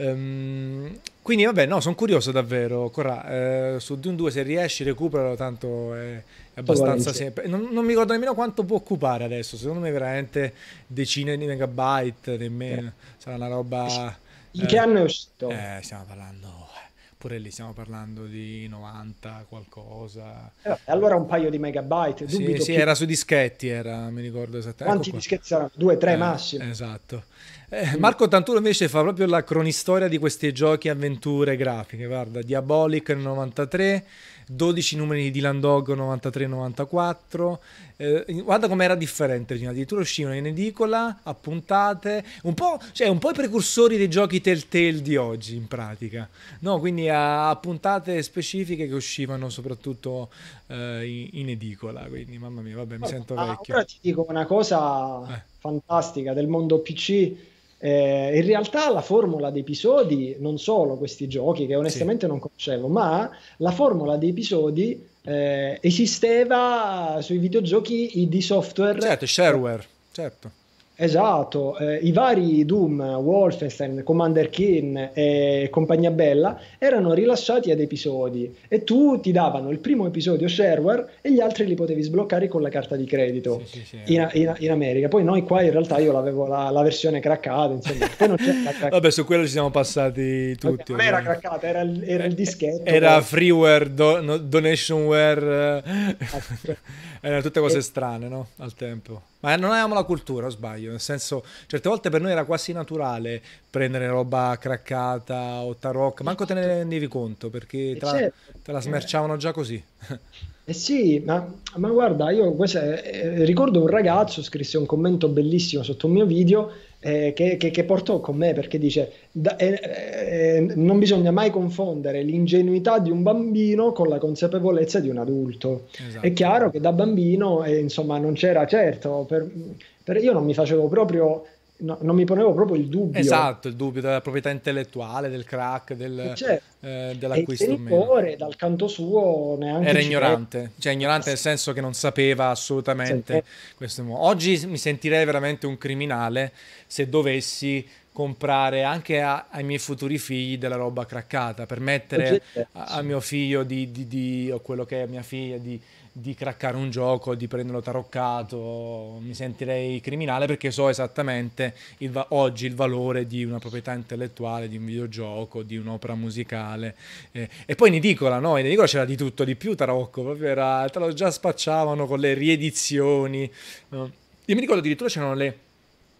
Ehm, quindi vabbè, no, sono curioso davvero. Corra, eh, su Dune due se riesci recuperalo, tanto è, è abbastanza Volentieri. semplice. Non, non mi ricordo nemmeno quanto può occupare adesso, secondo me veramente decine di megabyte, nemmeno. Sarà una roba... In che Eh, anno è uscito? eh, stiamo parlando... eh, Pure lì stiamo parlando di novanta qualcosa. Eh, vabbè, allora un paio di megabyte, Sì, dubito sì, più. era su dischetti, era, mi ricordo esattamente. Ecco Quanti qua. dischetti saranno? Due, tre Eh, massimo. esatto. Eh, Quindi, Marco ottantuno invece fa proprio la cronistoria di questi giochi avventure grafiche. Guarda, Diabolic nel novantatré, dodici numeri di Dylan Dog novantatré novantaquattro. Eh, guarda com'era differente prima, addirittura uscivano in edicola a puntate, un po', cioè un po' i precursori dei giochi Telltale di oggi in pratica. No, quindi a, a puntate specifiche che uscivano soprattutto eh, in, in edicola. Quindi mamma mia, vabbè, mi guarda, sento ma vecchio. ora ti dico una cosa Eh, fantastica del mondo P C. Eh, in realtà la formula di episodi, non solo questi giochi che sì. onestamente non conoscevo, ma la formula di episodi eh, esisteva sui videogiochi I D Software. Certo, shareware, certo. Esatto, eh, i vari Doom, Wolfenstein, Commander Keen e compagnia bella erano rilasciati ad episodi e tu ti davano il primo episodio shareware e gli altri li potevi sbloccare con la carta di Sì, credito sì, sì. in, in- in America. Poi noi qua in realtà io l'avevo la, la versione craccata, insomma, poi non c'era la craccata, Vabbè, su quello ci siamo passati tutti, non era ovviamente. craccata, era il, era il dischetto. Era Poi. freeware, do- no- donationware, Esatto. eh, erano tutte cose E- strane, no? Al tempo. Ma non avevamo la cultura, o sbaglio? Nel senso, certe volte per noi era quasi naturale prendere roba craccata o tarocca, manco te ne rendevi conto perché e te la, certo, te la eh, smerciavano già così. Eh sì, ma, ma guarda, io questo è- eh, ricordo un ragazzo scrisse un commento bellissimo sotto un mio video eh, che, che- che portò con me perché dice da- eh, eh, non bisogna mai confondere l'ingenuità di un bambino con la consapevolezza di un adulto. È Esatto. chiaro che da bambino, eh, insomma, non c'era certo, per, per- io non mi facevo proprio, no, non mi ponevo proprio il dubbio. Esatto, il dubbio della proprietà intellettuale, del crack, E del, certo. eh, E il dell'acquisto o meno. genitore, dal canto suo, neanche Era ci pensa. ignorante, cioè ignorante nel senso che non sapeva assolutamente Eh, questo mo- Oggi mi sentirei veramente un criminale se dovessi comprare anche a- ai miei futuri figli della roba craccata, permettere a, a mio figlio di, di- di- o quello che è mia figlia di, di craccare un gioco, di prenderlo taroccato, mi sentirei criminale perché so esattamente il va- oggi il valore di una proprietà intellettuale, di un videogioco, di un'opera musicale. Eh, e poi in edicola, no? In edicola c'era di tutto, di più tarocco, proprio era, te lo già spacciavano con le riedizioni. No? Io mi ricordo addirittura c'erano le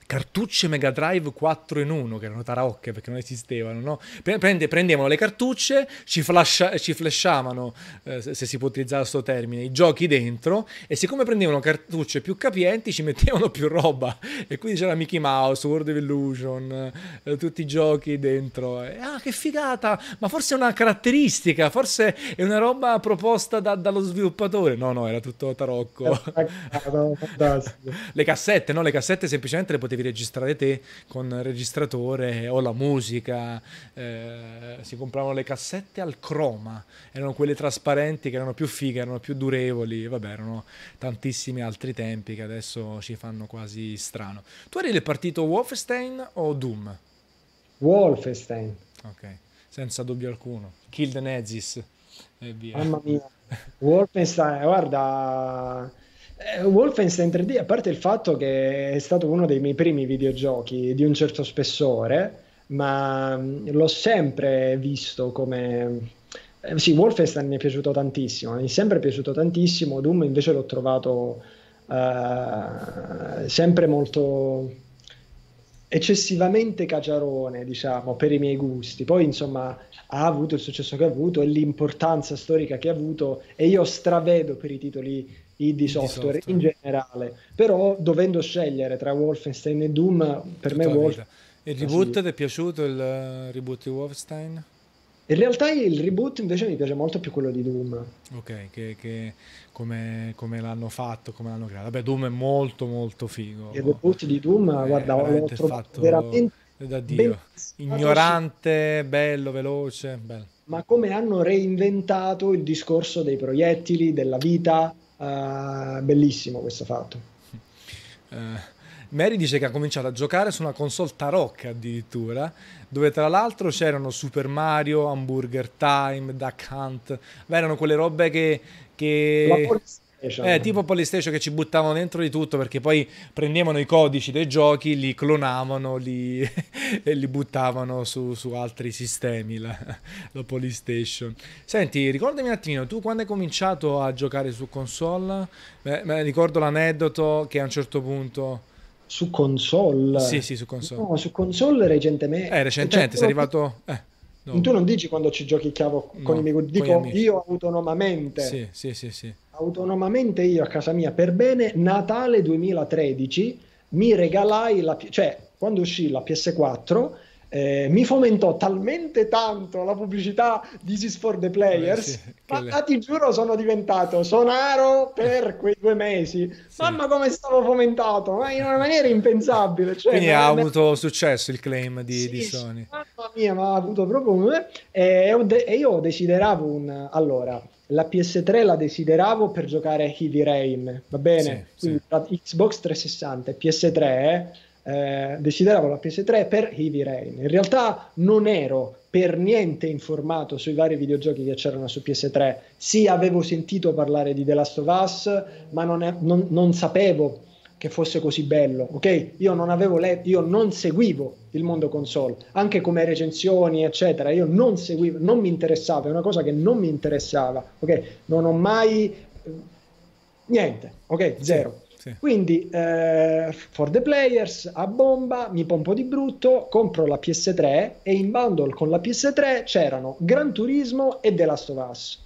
cartucce Mega Drive quattro in uno, che erano tarocche perché non esistevano, no? Prende, prendevano le cartucce, ci, flasha, ci flashavano, eh, se, se si può utilizzare questo termine, i giochi dentro, e siccome prendevano cartucce più capienti ci mettevano più roba, e quindi c'era Mickey Mouse, World of Illusion, eh, tutti i giochi dentro. E, ah, che figata! Ma forse è una caratteristica, forse è una roba proposta da, dallo sviluppatore. No, no, era tutto tarocco. Fantastico. Le cassette, no? Le cassette semplicemente le potevi registrare te con il registratore o la musica. Eh, si compravano le cassette al croma, erano quelle trasparenti che erano più fighe, erano più durevoli. Vabbè, erano tantissimi altri tempi che adesso ci fanno quasi strano. Tu eri del partito Wolfenstein o Doom? Wolfenstein. Ok, senza dubbio alcuno. Kill the Nazis e via. Mamma mia. Wolfenstein, guarda, eh, Wolfenstein tre D, a parte il fatto che è stato uno dei miei primi videogiochi di un certo spessore, ma mh, l'ho sempre visto come... eh, sì, Wolfenstein mi è piaciuto tantissimo, mi è sempre piaciuto tantissimo. Doom invece l'ho trovato eh, sempre molto eccessivamente caciarone, diciamo, per i miei gusti. Poi, insomma, ha avuto il successo che ha avuto e l'importanza storica che ha avuto, e io stravedo per i titoli indie Indie software software. in generale. Però, dovendo scegliere tra Wolfenstein e Doom, per me Tutta la Wolfenstein, vita. Il sì. reboot ti è piaciuto, il eh, reboot di Wolfenstein? In realtà il reboot invece mi piace molto più quello di Doom. Ok, che, che come, come l'hanno fatto, come l'hanno creato. Vabbè, Doom è molto molto Il figo. reboot di Doom, È guarda, l'ho veramente trovato fatto veramente da ben Dio. pensato, su Ignorante, bello, veloce, bello. ma come hanno reinventato il discorso dei proiettili, della vita, eh, bellissimo questo fatto. Eh, Mary dice che ha cominciato a giocare su una console tarocca addirittura, dove tra l'altro c'erano Super Mario, Hamburger Time, Duck Hunt. Beh, erano quelle robe che, La che... Eh, PlayStation. tipo PlayStation, che ci buttavano dentro di tutto, perché poi prendevano i codici dei giochi, li clonavano li... e li buttavano su, su altri sistemi, la, la PlayStation. Senti, ricordami un attimino, tu quando hai cominciato a giocare su console? Beh, beh, ricordo l'aneddoto che a un certo punto... Su Sì, console? sì, su console. No, su console recentemente. Eh, Cioè, recentemente tu sei non, arrivato... Eh, tu dopo. non dici quando ci giochicchiavo con i No, miei cugini, con gli dico amici. io autonomamente. Sì, sì, sì, sì. Autonomamente io a casa mia per bene, Natale duemilatredici, mi regalai la, P- cioè quando uscì la P S quattro, eh, mi fomentò talmente tanto la pubblicità This is for the Eh, sì, players, che ma le- ti giuro sono diventato sonaro per quei due mesi. sì. Mamma come stavo fomentato, ma in una maniera impensabile, cioè Quindi ha me- me- avuto successo il claim di, di sì, sì, Sony. mamma mia, ma ha avuto proprio un... E, ho de- e io desideravo un... Allora, la P S tre la desideravo per giocare Heavy Rain, va Sì, bene? sì. Quindi tra Xbox trecentosessanta e P S tre, eh, desideravo la P S tre per Heavy Rain. In realtà non ero per niente informato sui vari videogiochi che c'erano su P S tre. Sì, avevo sentito parlare di The Last of Us, ma non, è- non- non sapevo che fosse così bello, ok? Io non avevo letto, io non seguivo il mondo console, anche come recensioni, eccetera. Io non seguivo, non mi interessava, è una cosa che non mi interessava, ok? Non ho mai eh, niente, ok? Sì, Zero. sì. Quindi, eh, for the players, a bomba, mi pompo di brutto, compro la P S tre e in bundle con la P S tre c'erano Gran Turismo e The Last of Us.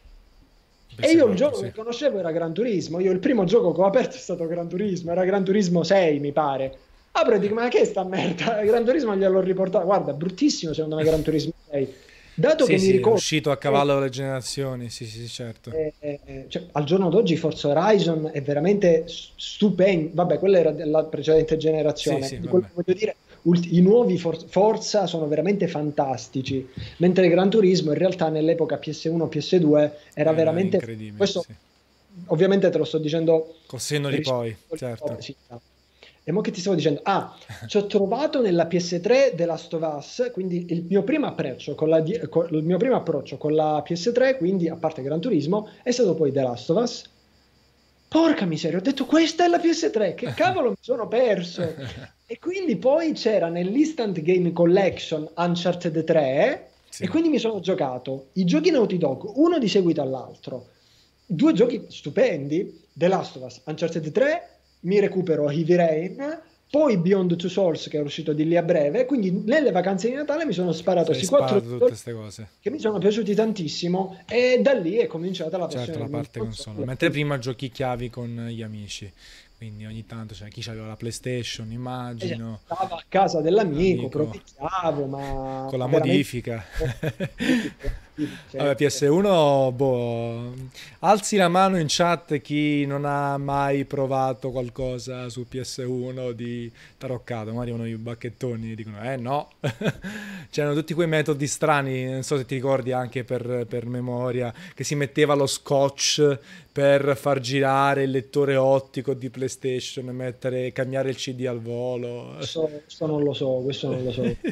E io il P S quattro, gioco sì. che conoscevo era Gran Turismo. Io il primo gioco che ho aperto è stato Gran Turismo, era Gran Turismo sei, mi pare. Apro e dico, ma che è sta merda? Gran Turismo gliel'ho riportato. Guarda, bruttissimo secondo me Gran Turismo sei. Dato Sì, che mi sì, è ricordo uscito a che cavallo delle generazioni. Sì, sì, sì, certo. eh, eh, cioè, al giorno d'oggi Forza Horizon è veramente s- stupendo. Vabbè, quella era della precedente Sì, generazione. sì, Di quello vabbè. che voglio dire, ulti- i nuovi For- Forza sono veramente fantastici. Mentre Gran Turismo in realtà nell'epoca P S uno, P S due era Era veramente... incredibile, Questo sì. ovviamente te lo sto dicendo Col senno di poi, rispetto- certo. sì, no. E mo che ti stavo dicendo? Ah, ci ho trovato nella P S tre The Last of Us, quindi il mio primo approccio con la, di- con- il mio primo approccio con la P S tre, quindi a parte Gran Turismo, è stato poi The Last of Us. Porca miseria, ho detto questa è la P S tre, che cavolo mi sono perso? E quindi poi c'era nell'Instant Game Collection Uncharted tre e Sì. quindi mi sono giocato i giochi Naughty Dog, uno di seguito all'altro. Due giochi stupendi, The Last of Us, Uncharted tre, mi recupero Heavy Rain, poi Beyond Two Souls che è uscito di lì a breve, quindi nelle vacanze di Natale mi sono sparato Sei questi quattro sparato tutte titoli queste cose. che mi sono piaciuti tantissimo e da lì è cominciata la Certo, passione la del parte mio console. console. Mentre prima giochicchiavi con gli amici. Quindi ogni tanto c'è chi aveva la PlayStation, E cioè, immagino, stavo a casa dell'amico, amico, provicchiavo, ma con la veramente modifica. sì, sì, Vabbè, certo. P S uno, boh, alzi la mano in chat chi non ha mai provato qualcosa su P S uno di taroccato. Ma arrivano i bacchettoni e dicono, eh no. C'erano tutti quei metodi strani, non so se ti ricordi anche per, per memoria, che si metteva lo scotch per far girare il lettore ottico di PlayStation e mettere, cambiare il C D al volo. Questo, questo non lo so, questo non lo so.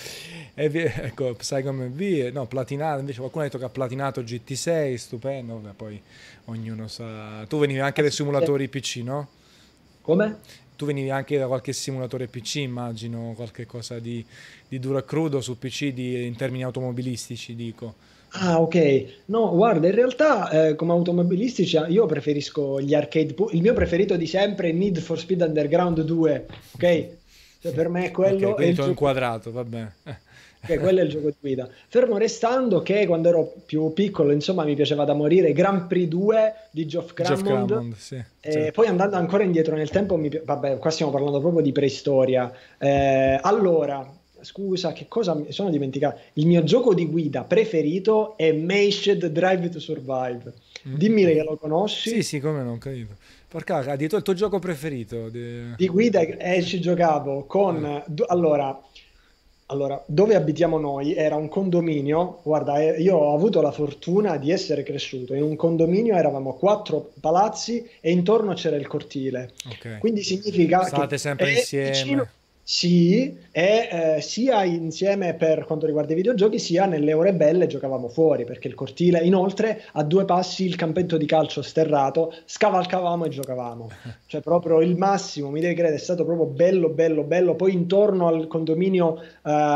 E vi- ecco, Psycho V, no, platinato, invece qualcuno ha detto che ha platinato G T sei, stupendo, vabbè, poi ognuno sa. Tu venivi anche dai simulatori P C, no? Come? Tu venivi anche da qualche simulatore P C, immagino, qualche cosa di, di duro e crudo su P C di- in termini automobilistici, dico. Ah, ok. No, guarda, in realtà eh, come automobilistici ah, io preferisco gli arcade. pu- Il mio preferito di sempre è Need for Speed Underground due, ok? Cioè, per me Ok, quello è quindi il ti ho gioco. inquadrato, vabbè. Ok, quello è il gioco di guida. Fermo restando che quando ero più piccolo, insomma, mi piaceva da morire Grand Prix due di Geoff Jeff Crammond. Crammond, sì, E certo. poi andando ancora indietro nel tempo, mi pi- vabbè, qua stiamo parlando proprio di preistoria. Eh, allora, scusa, che cosa mi sono dimenticato? Il mio gioco di guida preferito è Maced Drive to Survive. Mm, mm, Dimmi mm. che lo Sì, conosci. sì, come non, capito. Porca, addirittura il tuo gioco preferito. di- Di guida e ci giocavo eh, con... du- Allora, allora, dove abitiamo noi era un condominio. Guarda, eh, io ho avuto la fortuna di essere cresciuto in un condominio, eravamo quattro palazzi e intorno c'era il cortile. ok. Quindi significa che State sempre è vicino, insieme. sì, e eh, sia insieme per quanto riguarda i videogiochi, sia nelle ore belle giocavamo fuori, perché il cortile, inoltre, a due passi il campetto di calcio sterrato, scavalcavamo e giocavamo. Cioè, proprio il massimo, mi devi credere, è stato proprio bello, bello, bello. Poi intorno al condominio, eh,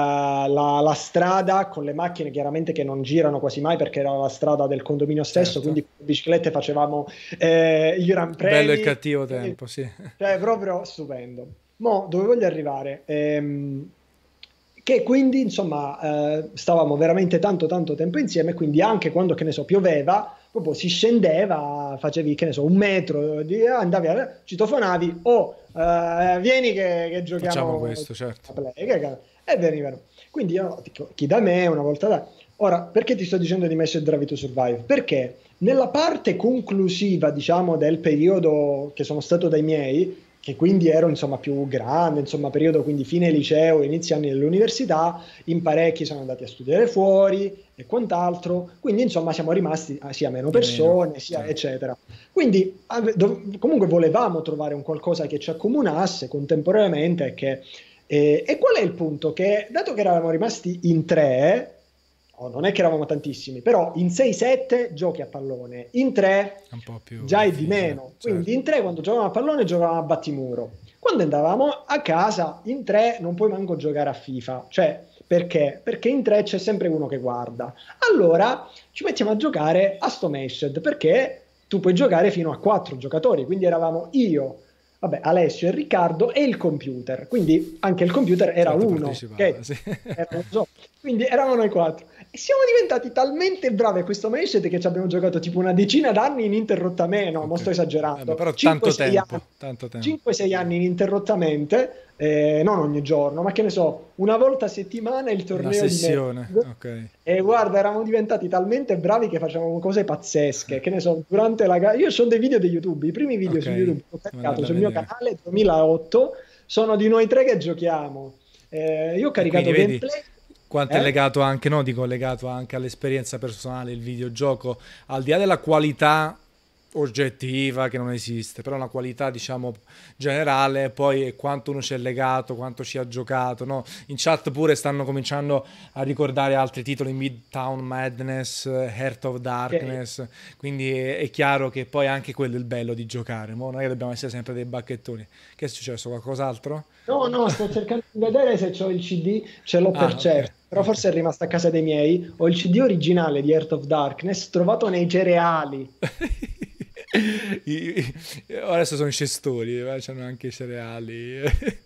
la, la strada con le macchine chiaramente che non girano quasi mai perché era la strada del condominio stesso, Certo. quindi con le biciclette facevamo eh, i Gran Il bello e il Premi. cattivo tempo, sì. Cioè, proprio stupendo. Mo' dove voglio arrivare? Ehm, che quindi, insomma, eh, stavamo veramente tanto, tanto tempo insieme, quindi anche quando, che ne so, pioveva, proprio si scendeva, facevi, che ne so, un metro, di- andavi, a- citofonavi, o eh, vieni che, che Facciamo giochiamo questo, certo. a play, che ca- e venivano. Quindi io dico, chi da me, una volta da... Ora, perché ti sto dicendo di Mesh e Drive to Survive? Perché nella parte conclusiva, diciamo, del periodo che sono stato dai miei, che quindi ero insomma più grande, insomma periodo quindi fine liceo, inizi anni dell'università, in parecchi sono andati a studiare fuori e quant'altro, quindi insomma siamo rimasti ah, sia meno Di meno, persone, sia certo. eccetera. Quindi ave- dov- comunque volevamo trovare un qualcosa che ci accomunasse contemporaneamente e che... eh, e qual è il punto? Che dato che eravamo rimasti in tre, oh, non è che eravamo tantissimi, però in sei sette giochi a pallone, in tre È un po' più già è di difficile, meno. Quindi certo. in tre quando giocavamo a pallone giocavamo a battimuro. Quando andavamo a casa in tre non puoi manco giocare a FIFA. Cioè, perché? Perché in tre c'è sempre uno che guarda. Allora ci mettiamo a giocare a sto Meshed perché tu puoi giocare fino a quattro giocatori. Quindi eravamo io, vabbè, Alessio e Riccardo e il computer. Quindi anche il computer era Certo, uno, partecipava, ok? sì. Era uno solo. Quindi eravamo noi quattro. E siamo diventati talmente bravi a questo Meshed che ci abbiamo giocato tipo una decina d'anni ininterrottamente, no, non Ok. sto Vabbè, esagerando, però tanto cinque sei anni, tempo, tanto tempo. cinque sei anni ininterrottamente, eh, non ogni giorno, ma che ne so, una volta a settimana il Una torneo di sessione, Meshed. ok. E guarda, eravamo diventati talmente bravi che facevamo cose pazzesche, che ne so, durante la gara, io ho dei video di YouTube, i primi video Ok, su YouTube che ho devo andare caricato da sul mio vedere. canale duemilaotto, sono di noi tre che giochiamo. Eh, io ho E quindi caricato vedi gameplay, quanto è eh? legato anche, no, dico legato anche all'esperienza personale, il videogioco, al di là della qualità oggettiva che non esiste, però una qualità diciamo generale, poi è quanto uno ci è legato, quanto ci ha giocato, no? In chat pure stanno cominciando a ricordare altri titoli, Midtown Madness, Heart of Ok. Darkness, quindi è, è chiaro che poi anche quello è il bello di giocare, mo non è che dobbiamo essere sempre dei bacchettoni. Che è successo? Qualcos'altro? No, no, sto cercando di vedere se ho il C D, ce l'ho per Ah, ok, certo, però ok. forse è rimasto a casa dei miei. Ho il C D originale di Heart of Darkness trovato nei cereali. I, i- adesso sono i cestoni, eh, c'hanno anche i cereali,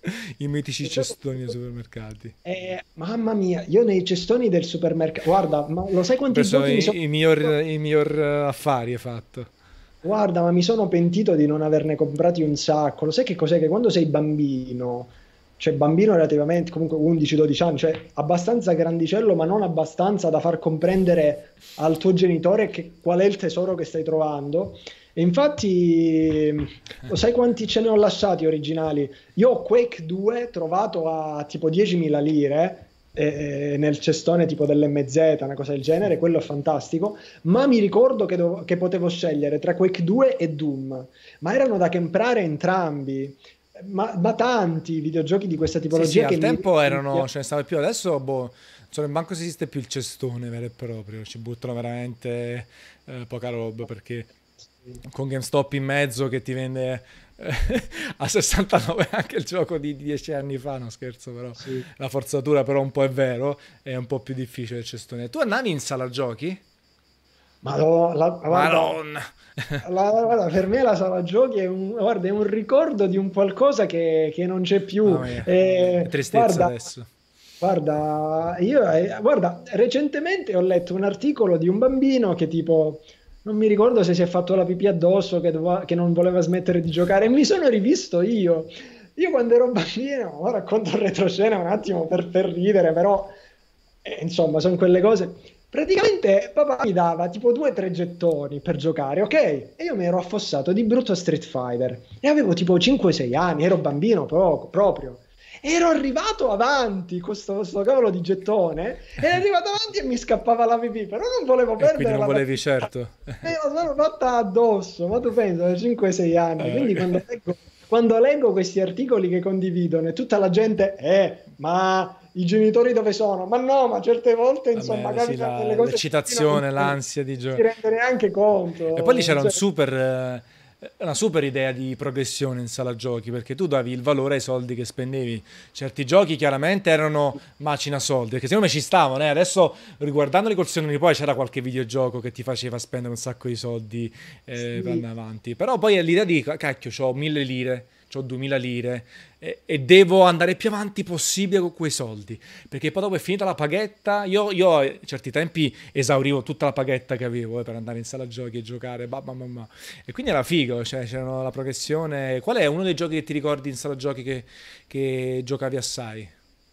i mitici cestoni nei supermercati. Eh, mamma mia, io nei cestoni del supermercato, guarda, ma lo sai quanti Questo giochi mi sono... i, i miglior, i miglior eh, affari hai fatto. Guarda, ma mi sono pentito di non averne comprati un sacco. Lo sai che cos'è? Che quando sei bambino, cioè bambino relativamente, comunque undici dodici anni, cioè abbastanza grandicello, ma non abbastanza da far comprendere al tuo genitore che, qual è il tesoro che stai trovando. E infatti, lo sai quanti ce ne ho lasciati originali? Io ho Quake due trovato a tipo diecimila lire eh, nel cestone tipo dell'M Z, una cosa del genere, quello è fantastico, ma mi ricordo che, dov- che potevo scegliere tra Quake due e Doom, ma erano da comprare entrambi, ma, ma tanti videogiochi di questa Sì, sì, tipologia che al mi... tempo erano, ce ne stava più, adesso boh, non so manco se esiste più il cestone vero e proprio, ci buttano veramente eh, poca roba perché con GameStop in mezzo che ti vende eh, a sessantanove anche il gioco di dieci anni fa, no scherzo però, Sì. la forzatura però un po' è vero, è un po' più difficile il cestone. Tu andavi in sala giochi? Ma no, la- guarda, Madonna! la- guarda, per me la sala giochi è un, guarda, è un ricordo di un qualcosa che, che non c'è più. Mamma mia, che Eh, tristezza guarda, adesso. guarda, io, eh, guarda, recentemente ho letto un articolo di un bambino che tipo, non mi ricordo se si è fatto la pipì addosso, che, doveva- che non voleva smettere di giocare, e mi sono rivisto io. Io quando ero bambino, ora racconto il retroscena un attimo per, per ridere, però eh, insomma, sono quelle cose. Praticamente papà mi dava tipo due o tre gettoni per giocare, ok? E io mi ero affossato di brutto a Street Fighter e avevo tipo cinque sei anni, ero bambino poco, proprio. Ero arrivato avanti con sto, sto cavolo di gettone, ero arrivato avanti e mi scappava la pipì, però non volevo E quindi perdere non la volevi partita. certo. E la sono fatta addosso, ma tu pensi, a cinque sei anni, quindi Eh, quando leggo, quando leggo questi articoli che condividono e tutta la gente, eh, ma i genitori dove sono? Ma no, ma certe volte, insomma, vabbè, sì, capitano delle la- cose che uno non l'eccitazione, si l'ansia di non si giocare. rende neanche E poi lì conto. c'era un Cioè, super, eh, una super idea di progressione in sala giochi, perché tu davi il valore ai soldi che spendevi. Certi giochi chiaramente erano macina soldi, perché secondo me ci stavano, eh. Adesso riguardandoli col senno di poi c'era qualche videogioco che ti faceva spendere un sacco di soldi eh, per sì, andare avanti. Però poi è l'idea di, cacchio, ho mille lire, ho duemila lire e, e devo andare più avanti possibile con quei soldi. Perché poi dopo è finita la paghetta. Io, io a certi tempi esaurivo tutta la paghetta che avevo eh, per andare in sala giochi e giocare. Bah, bah, bah, bah. E quindi era figo, cioè c'era la progressione. Qual è uno dei giochi che ti ricordi in sala giochi che, che giocavi assai?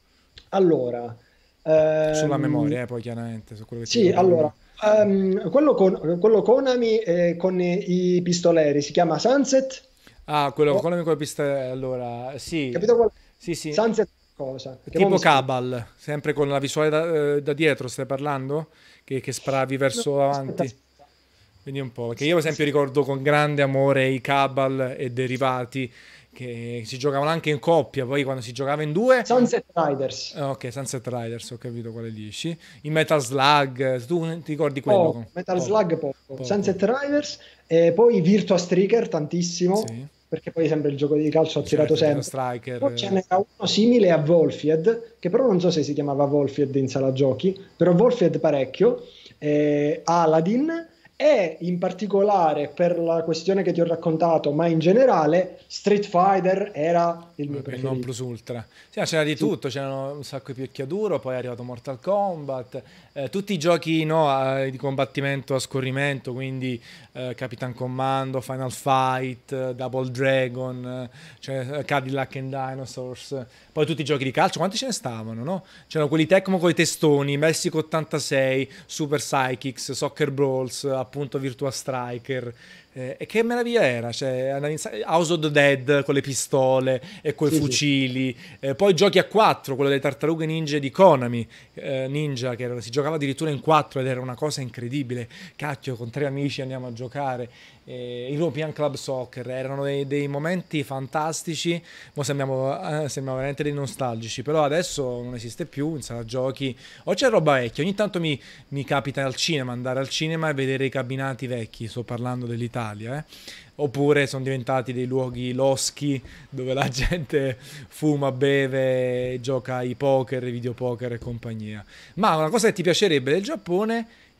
allora, Sulla ehm, memoria, eh, poi chiaramente, su quello che ti sì, ricordi allora, proprio. ehm, quello, con, quello Konami eh, con i, i pistoleri si chiama Sunset, Ah, quello oh, con le piste, allora, sì, capito qual è? sì, sì. Sunset cosa? Che mo Tipo mi sfugge. Cabal, sempre con la visuale da, eh, da dietro, stai parlando? Che, che sparavi No, verso aspetta, avanti? aspetta. Vedi un po', perché io Sì, per sì. esempio ricordo con grande amore i Cabal e derivati che si giocavano anche in coppia, poi quando si giocava in due, Sunset Riders. eh, ok, Sunset Riders, ho capito quale dici. In Metal Slug, tu ti ricordi quello? Poco, Con- Metal Poco, Slug poco, poco, Sunset Riders, e poi Virtua Striker tantissimo, sì, perché poi sempre il gioco di calcio ha tirato certo, Virtua sempre. Striker, Poi ce eh, n'era uno simile a Wolfied, che però non so se si chiamava Wolfied in sala giochi, però Wolfied parecchio, eh, Aladdin, e in particolare per la questione che ti ho raccontato, ma in generale Street Fighter era il mio il non preferito. plus ultra. Sì, ma c'era di Sì, tutto, c'erano un sacco di picchiaduro, poi è arrivato Mortal Kombat, eh, tutti i giochi no, eh, di combattimento a scorrimento, quindi eh, Capitan Commando, Final Fight, eh, Double Dragon, eh, cioè, eh, Cadillac and Dinosaurs, poi tutti i giochi di calcio, quanti ce ne stavano, no? C'erano quelli Tecmo con i testoni, Messico ottantasei, Super Psychics, Soccer Brawls, appunto Virtua Striker. Eh, e che meraviglia era, cioè, andavi in sa- House of the Dead con le pistole e coi sì, sì. fucili, eh, poi giochi a quattro, quello delle tartarughe ninja di Konami, eh, Ninja, che era- si giocava addirittura in quattro ed era una cosa incredibile. Cacchio, con tre amici andiamo a giocare. Eh, European Club Soccer erano dei, dei momenti fantastici. Mo sembriamo, eh, sembriamo veramente dei nostalgici, però adesso non esiste più in sala giochi o c'è roba vecchia. Ogni tanto mi, mi capita al cinema, andare al cinema e vedere i cabinati vecchi, sto parlando dell'Italia, eh. Oppure sono diventati dei luoghi loschi dove la gente fuma, beve, gioca ai poker, ai videopoker e compagnia. Ma una cosa che ti piacerebbe del Giappone,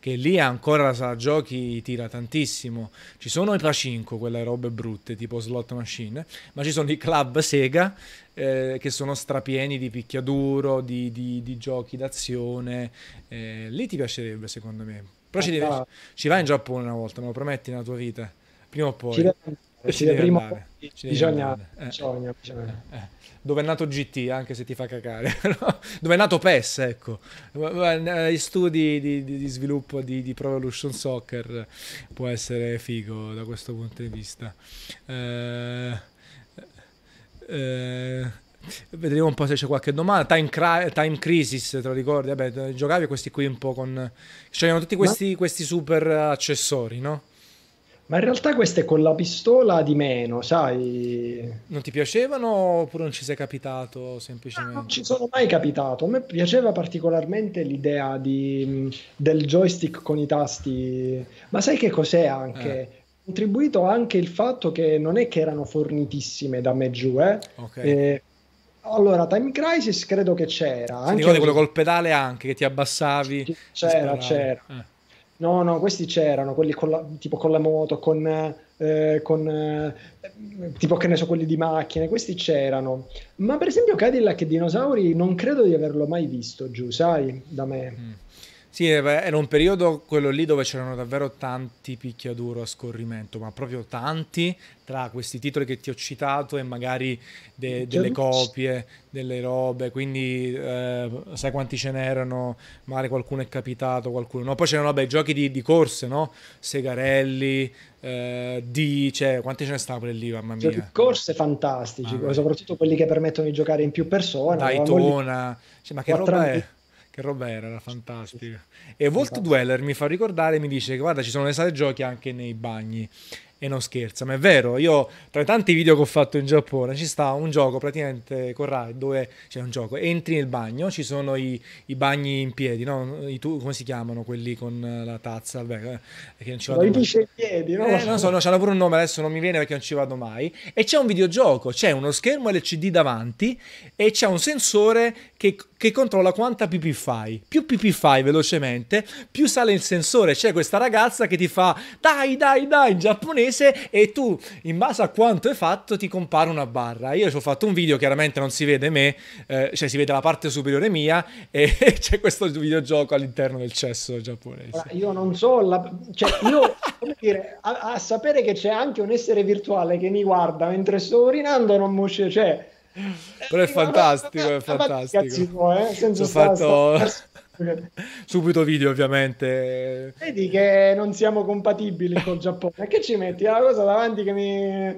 che lì ancora la sala giochi tira tantissimo. Ci sono i Pacinco, quelle robe brutte tipo slot machine, ma ci sono i club Sega eh, che sono strapieni di picchiaduro, di, di, di giochi d'azione. Eh, lì ti piacerebbe secondo me. Però ci, devi, Ah, ci vai in Giappone una volta, me lo prometti nella tua vita? Prima o ci poi. deve, E ci ci deve devi prima o andare. poi, Ci devi bisogna, andare. Eh, bisogna, bisogna. eh. Dove è nato G T, anche se ti fa cacare. No? Dove è nato PES, ecco. Gli studi di, di- di sviluppo di, di Pro Evolution Soccer può essere figo da questo punto di vista. Eh, eh, Vedremo un po' se c'è qualche domanda. Time, Cri- Time Crisis, te lo ricordi? Vabbè, giocavi a questi qui un po' con... C'erano tutti Ma, questi, questi super accessori, no? ma in realtà queste con la pistola di meno, sai? Non ti piacevano oppure non ci sei capitato Non semplicemente? ci sono mai capitato. A me piaceva particolarmente l'idea di, del joystick con i tasti, ma sai che cos'è Eh, anche? Ha contribuito anche il fatto che non è che erano fornitissime da me giù, eh. ok. Eh, allora, Time Crisis credo che c'era, Si anche ricordi quello usato. col pedale anche che ti abbassavi e C'era, sparavi. c'era. Eh. No, no, questi c'erano, quelli con la, tipo con la moto, con, eh, con eh, tipo che ne so, quelli di macchine, questi c'erano. Ma per esempio Cadillac e Dinosauri non credo di averlo mai visto giù, sai, da me. Mm. Sì, eh, beh, era un periodo quello lì dove c'erano davvero tanti picchiaduro a scorrimento, ma proprio tanti tra questi titoli che ti ho citato e magari de- Cioè, delle copie, delle robe, quindi eh, sai quanti ce n'erano, magari qualcuno è capitato, qualcuno no. Poi c'erano, vabbè, giochi di, di corse, no? Segarelli, eh, di, cioè, quanti ce ne stavano lì, mamma giochi di mia. corse fantastici, Mamma mia. soprattutto quelli che permettono di giocare in più persone. Avevamo lì Daytona, cioè, ma che quattro roba anni. è? Che roba era, era fantastica. E Volt Fantastico. Dweller mi fa ricordare, mi dice che guarda, ci sono le sale giochi anche nei bagni. E non scherza, ma è vero, io tra i tanti video che ho fatto in Giappone ci sta un gioco praticamente con Rai dove c'è un gioco, entri nel bagno, ci sono i, i bagni in piedi, no? I tu- come si chiamano quelli con la tazza? Vabbè, eh, che non ci Lo vado mai. dice in piedi, non lo Eh, non so, so. no, c'hanno pure un nome, adesso non mi viene perché non ci vado mai. E c'è un videogioco, c'è uno schermo L C D davanti e c'è un sensore che, che controlla quanta pipì fai. Più pipì fai velocemente, più sale il sensore. C'è questa ragazza che ti fa dai, dai, dai in giapponese e tu, in base a quanto hai fatto, ti compare una barra. Io ci ho fatto un video, chiaramente non si vede me, eh, cioè si vede la parte superiore mia e c'è questo videogioco all'interno del cesso Ora, giapponese. io non so, la- cioè io, come dire, a, a sapere che c'è anche un essere virtuale che mi guarda mentre sto urinando, non mi uscì, cioè, eh, Però è dico, vabbè, fantastico, vabbè, è vabbè, cazzi fantastico. tuoi, eh, senza Ho sta, sta- fatto sta- subito video, ovviamente. Vedi che non siamo compatibili col Giappone, che ci metti la cosa davanti che mi...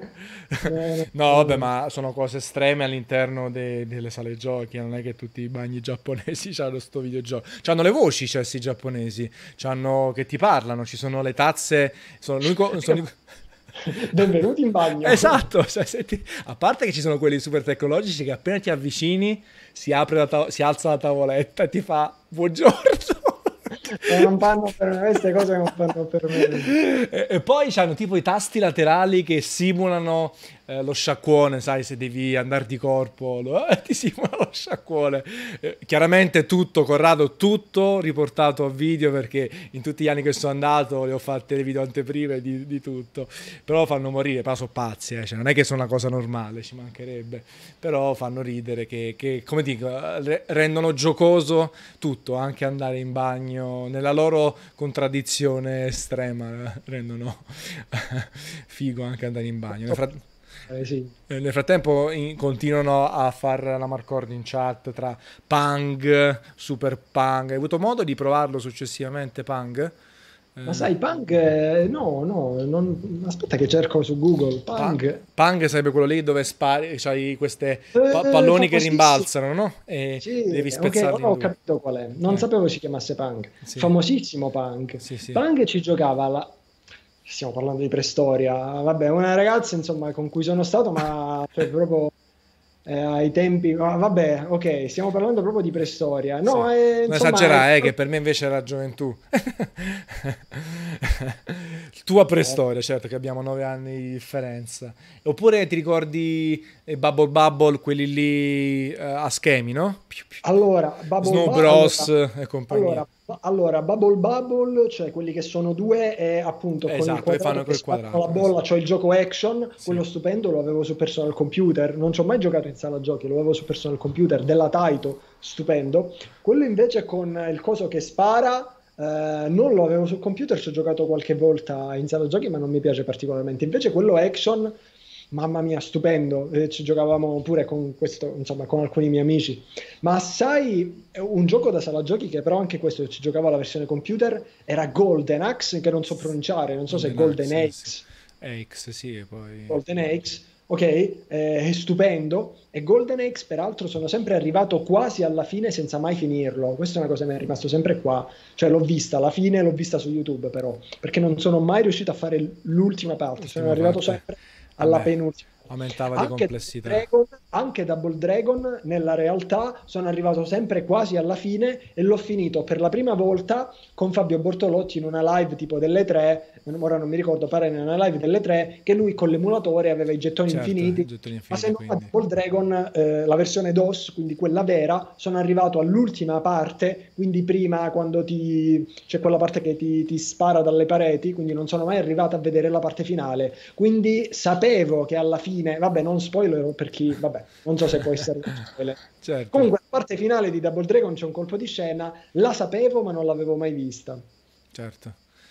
eh, No, vabbè, ma sono cose estreme all'interno de- delle sale giochi. Non è che tutti i bagni giapponesi hanno sto videogioco. C'hanno le voci, i cessi giapponesi. C'hanno che ti parlano. Ci sono le tazze. Sono l'unico. Sono l'unico- benvenuti in bagno. Esatto, cioè, se ti- a parte che ci sono quelli super tecnologici che appena ti avvicini si apre la ta- si alza la tavoletta e ti fa buongiorno. Eh, non fanno per me, queste cose non fanno per me. E, e poi c'hanno tipo i tasti laterali che simulano eh, lo sciacquone, sai, se devi andare di corpo, lo- eh, ti simula lo sciacquone. Eh, chiaramente tutto, Corrado, tutto riportato a video perché in tutti gli anni che sono andato le ho fatte le video anteprime di, di tutto. Però fanno morire, però sono pazzi, eh, cioè, non è che sono una cosa normale, ci mancherebbe. Però fanno ridere che, che, come dico, re- rendono giocoso tutto, anche andare in bagno, nella loro contraddizione estrema, eh, rendono figo anche andare in bagno. Nel, frat- Eh, sì. eh, nel frattempo in- continuano a far la Marcord in chat tra Pang, Super Pang. Hai avuto modo di provarlo successivamente, Pang? Ma Eh, sai, Pang, eh, no, no, non- aspetta che cerco su Google, Pa- Pang, Pang sarebbe quello lì dove spari, c'hai queste pa- eh, palloni che famosissimo. rimbalzano, no? E Sì, devi ok, spezzarli ora in ho due. capito qual è. Non Eh, sapevo si chiamasse Pang. sì, Famosissimo Pang. sì, sì. Pang ci giocava la... Stiamo parlando di preistoria. Vabbè, una ragazza, insomma, con cui sono stato, ma cioè, proprio eh, ai tempi... ah, vabbè, ok, stiamo parlando proprio di preistoria. Sì. No, eh, Non insomma... esagerare, eh, eh, che per me invece era gioventù. Tua preistoria, certo che abbiamo nove anni di differenza. Oppure ti ricordi eh, Bubble Bubble, quelli lì eh, a schemi, no? Piu, piu. Allora, Bubble Snow Bu- Bros allora, e compagnia. allora, allora, Bubble Bubble, cioè quelli che sono due, e appunto con il Esatto, e quadrato fanno che quel sparano la quadrato. bolla, cioè il gioco action, Sì. quello stupendo, lo avevo su personal computer, non ci ho mai giocato in sala giochi, lo avevo su personal computer, della Taito, stupendo. Quello invece con il coso che spara, eh, non lo avevo sul computer, ci ho giocato qualche volta in sala giochi, ma non mi piace particolarmente. Invece quello action, mamma mia, stupendo, eh, ci giocavamo pure con questo, insomma, con alcuni miei amici. Ma sai, un gioco da sala giochi che però anche questo ci giocava la versione computer era Golden Axe, che non so pronunciare, non so se è Golden Golden Axe, sì. Axe. Axe, sì, e poi... Golden Axe, ok, eh, è stupendo. E Golden Axe, peraltro, sono sempre arrivato quasi alla fine senza mai finirlo. Questa è una cosa che mi è rimasto sempre qua. Cioè, l'ho vista alla fine, l'ho vista su YouTube, però, perché non sono mai riuscito a fare l'ultima parte. Sono L'ultima arrivato parte. sempre alla Vabbè, penultima. aumentava di Anche complessità. Double Dragon, anche Double Dragon, nella realtà, sono arrivato sempre quasi alla fine e l'ho finito per la prima volta con Fabio Bortolotti in una live tipo delle tre, ora non mi ricordo, pare in una live delle tre, che lui con l'emulatore aveva i gettoni Certo, infiniti. gettoni Ma se infiniti, non a quindi. Double Dragon, eh, la versione DOS, quindi quella vera, sono arrivato all'ultima parte, quindi prima quando ti c'è quella parte che ti, ti spara dalle pareti, quindi non sono mai arrivato a vedere la parte finale. Quindi sapevo che alla fine, vabbè, non spoiler per chi, vabbè, non so se può essere un spoiler. Certo. Comunque, la parte finale di Double Dragon c'è un colpo di scena, la sapevo ma non l'avevo mai vista. Certo.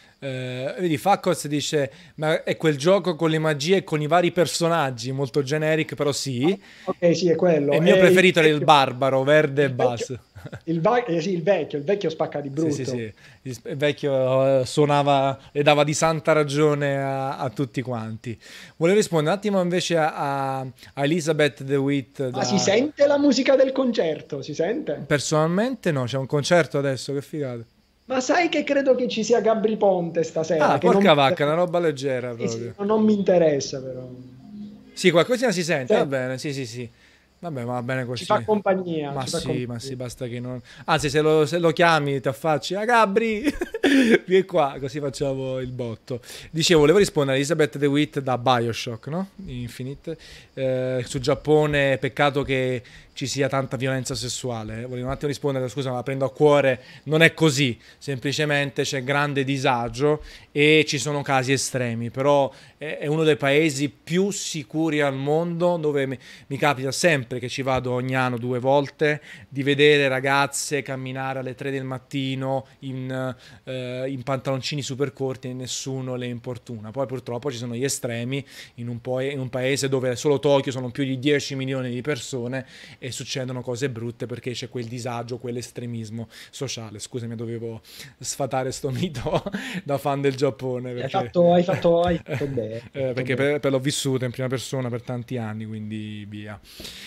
Eh, vedi, Facos dice: ma è quel gioco con le magie e con i vari personaggi, molto generic, però sì. Ok, sì, è E quello. il mio È il preferito era il vecchio, barbaro, verde e il vecchio, basso. il, va- eh, sì, il vecchio, il vecchio spacca di Sì, sì, brutto. sì. Il vecchio eh, suonava e dava di santa ragione a, a tutti quanti. Volevo rispondere un attimo invece a, a Elizabeth DeWitt. Ma si Da... sente la musica del concerto? Si sente? Personalmente no, c'è un concerto adesso, che figata. Ma sai che credo che ci sia Gabri Ponte stasera? Ah, Che non porca mi vacca, una interessa. roba leggera Sì, sì, proprio. no, non mi interessa però. Sì, qualcosina si sente, va Sì, bene, sì, sì, sì. Vabbè, ma va bene ci fa così. compagnia, Ma ci fa sì, ma compagnia. sì, basta che non... Anzi, se lo, se lo chiami, ti affacci, ah, Gabri, vieni qua, così facciamo il botto. Dicevo, volevo rispondere a Elizabeth DeWitt da BioShock, no? Infinite. Eh, su Giappone, peccato che ci sia tanta violenza sessuale. Volevo un attimo rispondere, scusa, ma la prendo a cuore, non è così, semplicemente c'è grande disagio e ci sono casi estremi, però è, è uno dei paesi più sicuri al mondo, dove mi, mi capita sempre che ci vado ogni anno due volte, di vedere ragazze camminare alle tre del mattino in, eh, in pantaloncini super corti e nessuno le importuna. Poi purtroppo ci sono gli estremi in un, po- in un paese dove solo Tokyo sono più di dieci milioni di persone e succedono cose brutte perché c'è quel disagio, quell'estremismo sociale. Scusami, dovevo sfatare sto mito da fan del Giappone Hai perché, fatto, hai fatto, hai fatto bene, hai eh, fatto perché bene. per, per l'ho vissuto in prima persona per tanti anni, quindi via.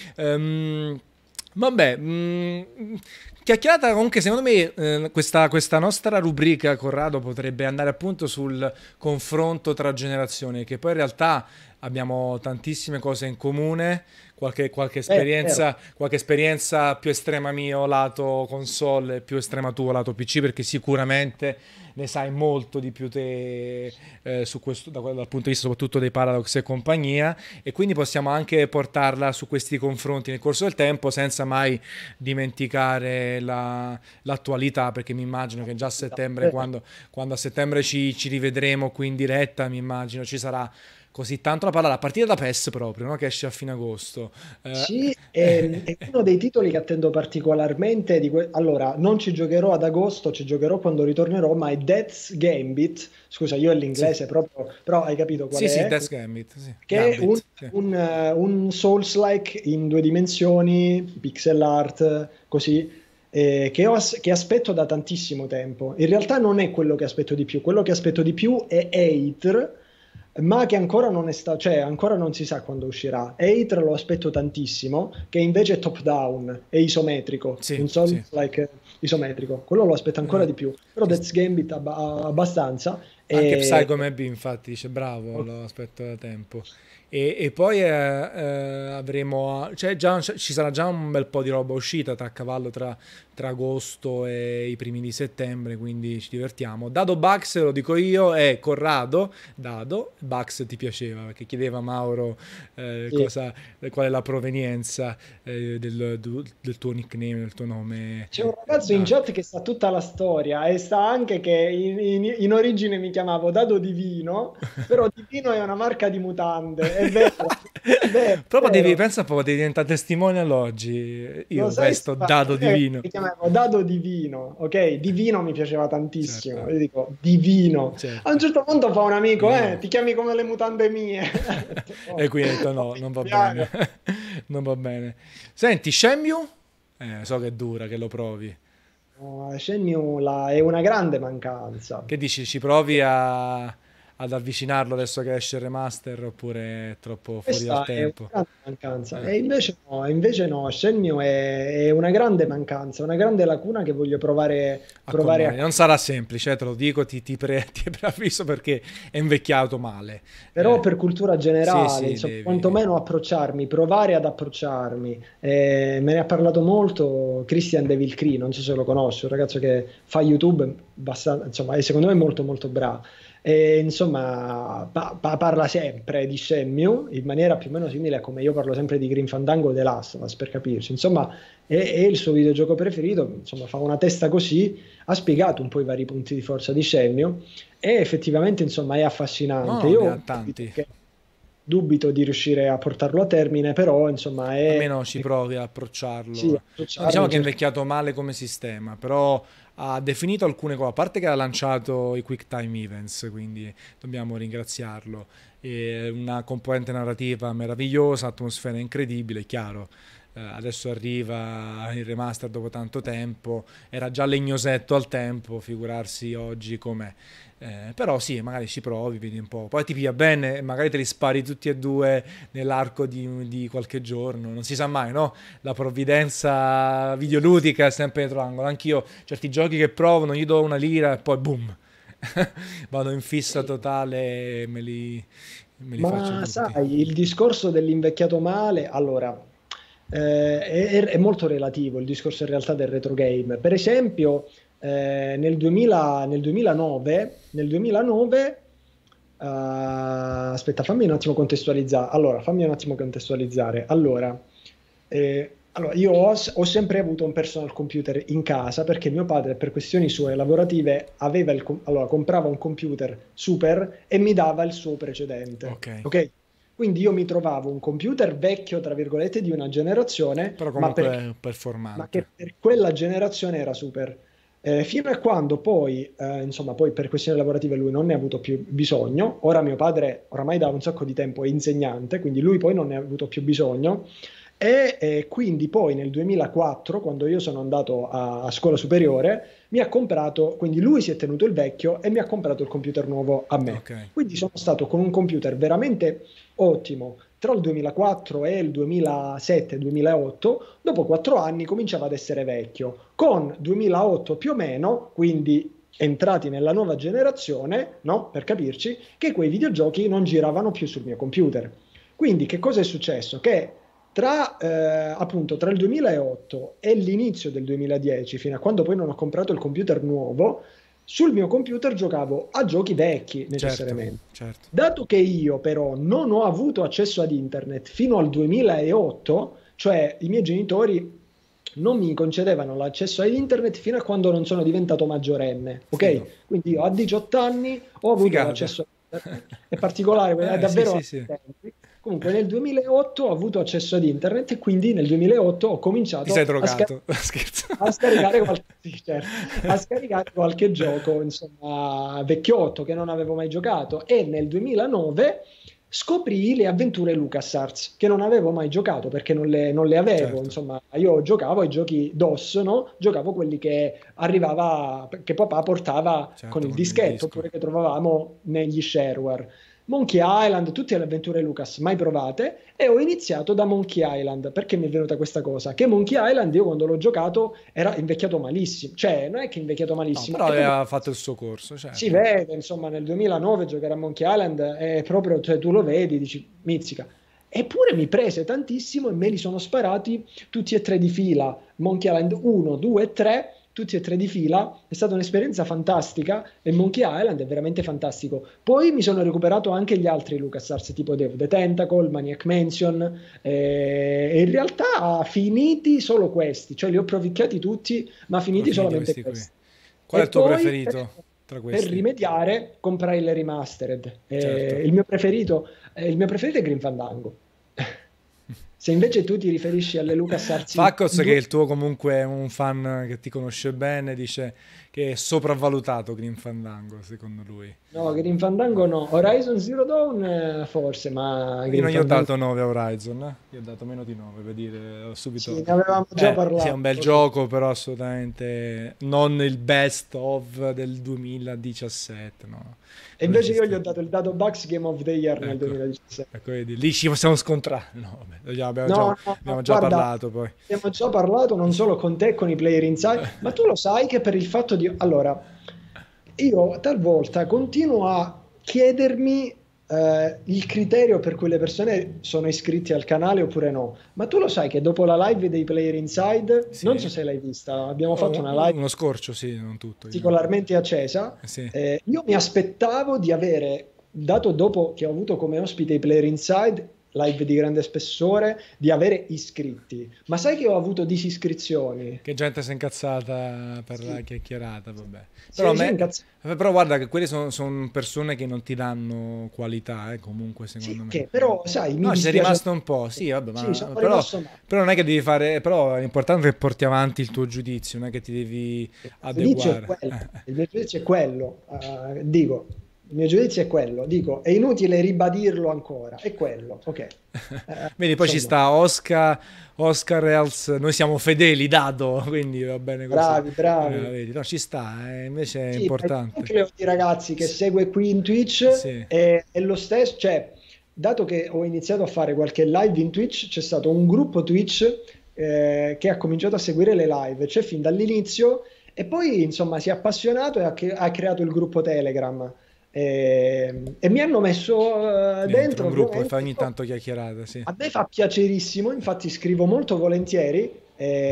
Ehm, vabbè, mh, chiacchierata comunque secondo me eh, questa, questa nostra rubrica, Corrado, potrebbe andare appunto sul confronto tra generazioni, che poi in realtà abbiamo tantissime cose in comune, qualche, qualche Vero, vero. esperienza, qualche esperienza più estrema mio lato console, più estrema tuo lato P C, perché sicuramente ne sai molto di più te eh, su questo, da, dal punto di vista soprattutto dei Paradox e compagnia, e quindi possiamo anche portarla su questi confronti nel corso del tempo senza mai dimenticare la, l'attualità, perché mi immagino che già a settembre, Vero. quando, quando a settembre ci, ci rivedremo qui in diretta, mi immagino ci sarà così tanto da parlare, a partire da PES proprio, no? Che esce a fine agosto. Eh, Sì, è, è uno dei titoli che attendo particolarmente. Di que- allora, non ci giocherò ad agosto, ci giocherò quando ritornerò, ma è Death's Gambit. Scusa, io è sì, l'inglese proprio, però hai capito qual sì, sì, è? Death Gambit, sì. Che è un, Gambit, sì. un, eh, un Souls-like in due dimensioni, pixel art, così, eh, che, ho as- che aspetto da tantissimo tempo. In realtà non è quello che aspetto di più, quello che aspetto di più è Aether, ma che ancora non è stato, cioè ancora non si sa quando uscirà. Aether lo aspetto tantissimo, che invece è top down, è isometrico, Sì, un sì. Souls-like isometrico, quello lo aspetto ancora Eh, di più. Però ci- Death's Gambit abba- abbastanza. Anche E, Psycho Maybe infatti dice bravo, lo aspetto da tempo. E, e poi eh, eh, avremo, cioè già, ci sarà già un bel po' di roba uscita tra a cavallo tra, tra agosto e i primi di settembre, quindi ci divertiamo. Dado Bugs, lo dico io, è Corrado, Dado, Bugs ti piaceva, perché chiedeva Mauro eh, sì. cosa, qual è la provenienza eh, del, del tuo nickname, del tuo nome. C'è un eh, ragazzo in Dado. chat che sa tutta la storia e sa anche che in, in- in origine mi chiamavo Dado Divino, però Divino è una marca di mutande, è vero, è vero, è Proprio devi, vero. pensa un po', devi diventare testimonial oggi. Lo Io sai, vesto Stefano, dado io divino. mi chiamavo Dado Divino, ok? Divino mi piaceva tantissimo, Certo, io dico Divino. A un certo. certo punto fa un amico, eh, Divino. ti chiami come le mutande mie. Ho detto, E "No, quindi ho detto non no, mi non va bene. spiace." Non va bene. Senti, Shenmue? Eh, so che è dura, che lo provi. No, Shenmue la- è una grande mancanza. Che dici, ci provi a- ad avvicinarlo adesso che esce il remaster oppure è troppo fuori dal Questa è una tempo? grande mancanza. Eh. E invece no, e invece no, Shenmue è, è una grande mancanza, una grande lacuna che voglio provare, A provare a colmare. Non sarà semplice, eh, te lo dico, ti, ti pre- ti preavviso perché è invecchiato male. Però Eh, per cultura sì, generale, sì, insomma, devi... quantomeno approcciarmi, provare ad approcciarmi. Eh, me ne ha parlato molto Christian Devil Cree, non so se lo conosci, un ragazzo che fa YouTube, abbastanza- insomma, e secondo me molto molto bravo. E, insomma, pa- pa- parla sempre di Shenmue in maniera più o meno simile a come io parlo sempre di Grim Fandango o The Last of Us, per capirci. Insomma, è, è il suo videogioco preferito, insomma, fa una testa così, ha spiegato un po' i vari punti di forza di Shenmue e effettivamente, insomma, è No, affascinante. no, ne ha Io dubito, tanti. che- dubito di riuscire a portarlo a termine, però, insomma, è, Almeno ci è provi ad sì, approcciarlo. No, diciamo approcciarmi, che è cercare. invecchiato male come sistema, però ha definito alcune cose, a parte che ha lanciato i Quick Time Events, quindi dobbiamo ringraziarlo. E una componente narrativa meravigliosa, atmosfera incredibile, chiaro. Eh, adesso arriva il remaster dopo tanto tempo, era già legnosetto al tempo, figurarsi oggi com'è. Eh, però sì, magari ci provi, vedi un po'. Poi ti piglia bene e magari te li spari tutti e due nell'arco di, di qualche giorno. Non si sa mai, no? La provvidenza videoludica è sempre dietro l'angolo. Anch'io, certi giochi che provo, non gli do una lira e poi boom, vado in fissa totale e me li, me li faccio Ma tutti. sai, il discorso dell'invecchiato male, allora, eh, è, è molto relativo il discorso in realtà del retro game. Per esempio, eh, nel duemila, nel duemilanove, nel duemilanove, eh, aspetta, fammi un attimo contestualizzare. Allora, fammi un attimo contestualizzare. Allora, eh, allora, io ho, ho sempre avuto un personal computer in casa perché mio padre, per questioni sue lavorative, aveva il, com- allora, comprava un computer super e mi dava il suo precedente. Ok. Ok? Quindi io mi trovavo un computer vecchio, tra virgolette, di una generazione, Però ma, comunque perché- è ma che performante. per quella generazione era super. Eh, fino a quando poi, eh, insomma, poi per questioni lavorative lui non ne ha avuto più bisogno. Ora mio padre, oramai da un sacco di tempo, è insegnante, quindi lui poi non ne ha avuto più bisogno. E eh, quindi poi nel duemilaquattro, quando io sono andato a, a scuola superiore, mi ha comprato, quindi lui si è tenuto il vecchio e mi ha comprato il computer nuovo a me. Ok. Quindi sono stato con un computer veramente ottimo tra il duemilaquattro e il duemilasette-duemilaotto. Dopo quattro anni cominciava ad essere vecchio. Con duemilaotto più o meno, quindi entrati nella nuova generazione, no? Per capirci, che quei videogiochi non giravano più sul mio computer. Quindi che cosa è successo? Che tra, eh, appunto, tra il duemilaotto e l'inizio del duemiladieci, fino a quando poi non ho comprato il computer nuovo, sul mio computer giocavo a giochi vecchi Certo, necessariamente. certo. Dato che io però non ho avuto accesso ad internet fino al duemilaotto, cioè i miei genitori non mi concedevano l'accesso ad internet fino a quando non sono diventato maggiorenne, Figo. ok? Quindi io a diciotto anni ho avuto Figata. l'accesso ad internet, è particolare, è Eh, sì, davvero sì, altri sì. tempi. Comunque nel duemilaotto ho avuto accesso ad internet e quindi nel duemilaotto ho Ti sei cominciato a, scar- drogato. Scherzo. a scaricare qualche, sì, certo, a scaricare qualche gioco, insomma, vecchiotto che non avevo mai giocato e nel duemilanove scoprì le avventure LucasArts che non avevo mai giocato perché non le, non le avevo, Certo, insomma, io giocavo ai giochi DOS, no? Giocavo quelli che arrivava, che papà portava con certo, il con il dischetto disco. oppure che trovavamo negli shareware. Monkey Island, tutte le avventure Lucas mai provate, e ho iniziato da Monkey Island. Perché mi è venuta questa cosa? Che Monkey Island io quando l'ho giocato era invecchiato malissimo, cioè non è che è invecchiato No, malissimo, però è proprio aveva fatto il suo corso, si certo. vede, insomma, nel duemilanove giocare a Monkey Island è proprio, cioè tu lo vedi, dici, mizzica. Eppure mi prese tantissimo e me li sono sparati tutti e tre di fila. Monkey Island uno, due e tre, tutti e tre di fila. È stata un'esperienza fantastica e Monkey Island è veramente fantastico. Poi mi sono recuperato anche gli altri LucasArts, tipo Dave the Tentacle, Maniac Mansion, eh, e in realtà finiti solo questi, cioè li ho provicchiati tutti, ma Sono finiti finiti solamente questi qui. questi. Qual è E il tuo poi per, preferito tra per questi? rimediare comprai le remastered. Certo. Eh, il mio preferito, eh, il mio preferito è Grim Fandango. Se invece tu ti riferisci alle LucasArts Facos, che è due, il tuo comunque è un fan che ti conosce bene, dice che è sopravvalutato Grim Fandango, secondo lui. no, Grim Fandango no, Horizon Zero Dawn eh, forse, ma Io Grim non gli ho Fandango dato nove a Horizon, eh? Gli ho dato meno di nove, per dire, ho sì, subito... ne avevamo già Eh, sì, è parlato. un bel gioco, però assolutamente non il best of del duemiladiciassette, no. E Non invece io gli ho esiste. dato il Dato Bucks Game of the Year nel Ecco, duemiladiciassette. ecco, vedi, lì ci possiamo scontrare. No, vabbè, già- abbiamo già, No, no, no, abbiamo già guarda, parlato poi. abbiamo già parlato non solo con te, con i player inside, ma tu lo sai che per il fatto di... Allora, io talvolta continuo a chiedermi eh, il criterio per cui le persone sono iscritte al canale oppure no, ma tu lo sai che dopo la live dei player inside, non so Sì. se l'hai vista, abbiamo fatto Oh, una live uno scorcio, sì, non tutto. Io. particolarmente accesa. Eh, sì. Eh, io mi aspettavo di avere, dato dopo che ho avuto come ospite i Player Inside, live di grande spessore, di avere iscritti. Ma sai che ho avuto disiscrizioni? Che gente si è incazzata per la Sì, chiacchierata, vabbè. Però, a sì, sì, me, incazz- però guarda che quelle sono persone che non ti danno qualità, eh, comunque, sì, secondo me. ok, però sai, mi No, ci sei dispiace. rimasto un po', sì, vabbè, Sì, ma sono però, rimasto male. però non è che devi fare, però l'importante è che porti avanti il tuo giudizio, non è che ti devi Il giudizio è adeguare. quello, Eh, il mio giudizio è quello, eh, dico, il mio giudizio è quello, dico, è inutile ribadirlo ancora, è quello, ok. Eh, Vedi, poi ci insomma, sta Oscar, Oscar Reals, noi siamo fedeli, Dado, quindi va bene così. bravi, Eh, bravi. vedi, no, ci sta, eh, invece è Sì, ma il importante. nucleo di ragazzi che S- segue qui in Twitch Sì, è, è lo stesso, cioè, dato che ho iniziato a fare qualche live in Twitch, c'è stato un gruppo Twitch eh, che ha cominciato a seguire le live, cioè fin dall'inizio, e poi insomma si è appassionato e ha, che- ha creato il gruppo Telegram. E, e mi hanno messo eh, dentro dentro, un gruppo e fa ovviamente. ogni Io- tanto chiacchierata, sì. A me fa piacerissimo, infatti scrivo molto volentieri,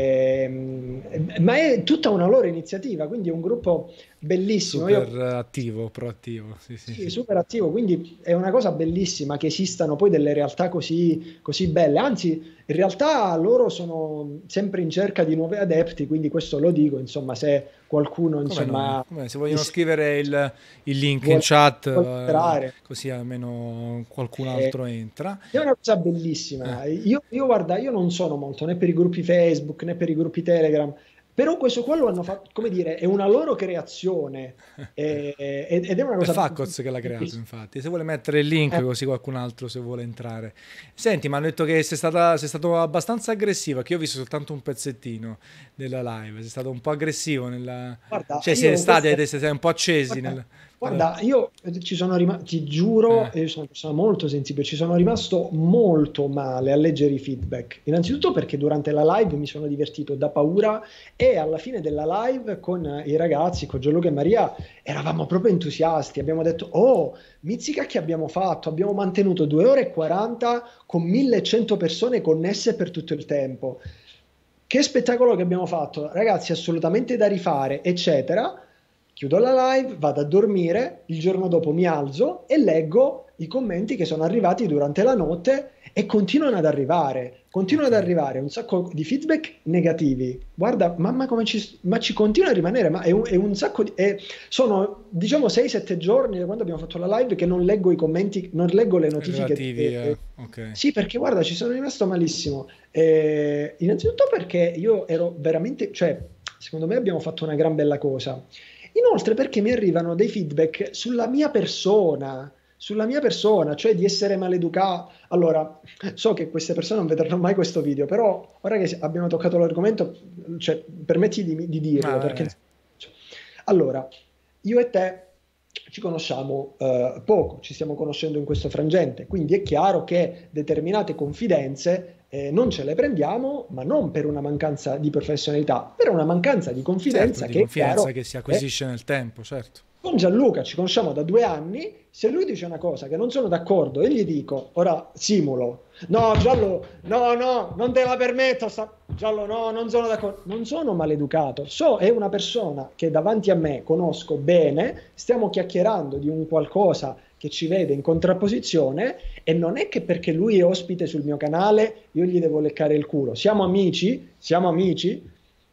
ehm, ma è tutta una loro iniziativa, quindi è un gruppo bellissimo. Super Io attivo, proattivo, sì, sì, sì, sì. super attivo, quindi è una cosa bellissima che esistano poi delle realtà così, così belle. Anzi, in realtà loro sono sempre in cerca di nuovi adepti, quindi questo lo dico, insomma, se qualcuno, Come no? insomma, Come- se mi vogliono se- scrivere il, il link in vuole, chat, vuole eh, entrare. così almeno qualcun Eh, altro entra. è una cosa Eh, bellissima. Io, io, guarda, io non sono molto né per i gruppi Facebook né per i gruppi Telegram, però questo qua lo hanno fatto, come dire, è una loro creazione eh, ed ed è una È cosa Facoz che l'ha creato, bellissima. infatti. Se vuole mettere il link, Eh, così qualcun altro se vuole entrare. Senti, mi hanno detto che sei stata, sei stato abbastanza aggressivo, che io ho visto soltanto un pezzettino della live. Sei stato un po' aggressivo nella... Guarda, Cioè, siete io stati, queste, siete siete un po' accesi guarda, nel... nella- guarda, io eh, ci sono rimasto, ti giuro, Eh, io sono una persona molto sensibile, ci sono rimasto molto male a leggere i feedback. Innanzitutto perché durante la live mi sono divertito da paura e alla fine della live con eh, i ragazzi, con Gianluca e Maria, eravamo proprio entusiasti. Abbiamo detto, oh, mizzica che abbiamo fatto, abbiamo mantenuto due ore e quaranta con millecento persone connesse per tutto il tempo. Che spettacolo che abbiamo fatto, ragazzi, assolutamente da rifare, eccetera. Chiudo la live, vado a dormire, il giorno dopo mi alzo e leggo i commenti che sono arrivati durante la notte e continuano ad arrivare, continuano ok. ad arrivare un sacco di feedback negativi. Guarda, mamma come ci, ma ci continua a rimanere, ma è un, è un sacco di... è- sono diciamo sei sette giorni da quando abbiamo fatto la live che non leggo i commenti, non leggo le notifiche. Relativi eh, a... eh, Ok. sì, perché guarda, ci sono rimasto malissimo. Eh, innanzitutto perché io ero veramente, cioè, secondo me abbiamo fatto una gran bella cosa. Inoltre perché mi arrivano dei feedback sulla mia persona, sulla mia persona, cioè di essere maleducato. Allora, so che queste persone non vedranno mai questo video, però ora che abbiamo toccato l'argomento, cioè, permetti di, di dirlo, Ah, vai, perché... vai. Allora, io e te ci conosciamo eh, poco, ci stiamo conoscendo in questo frangente, quindi è chiaro che determinate confidenze eh, non ce le prendiamo, ma non per una mancanza di professionalità, per una mancanza di Certo, confidenza di che è confidenza chiaro. che si È acquisisce nel tempo, certo. con Gianluca ci conosciamo da due anni, se lui dice una cosa che non sono d'accordo e gli dico, ora simulo, no Giallo, no, no, non te la permetto, sta... Giallo, no, non sono d'accordo, non sono maleducato, so, è una persona che davanti a me conosco bene, stiamo chiacchierando di un qualcosa che ci vede in contrapposizione e non è che perché lui è ospite sul mio canale io gli devo leccare il culo, siamo amici, siamo amici,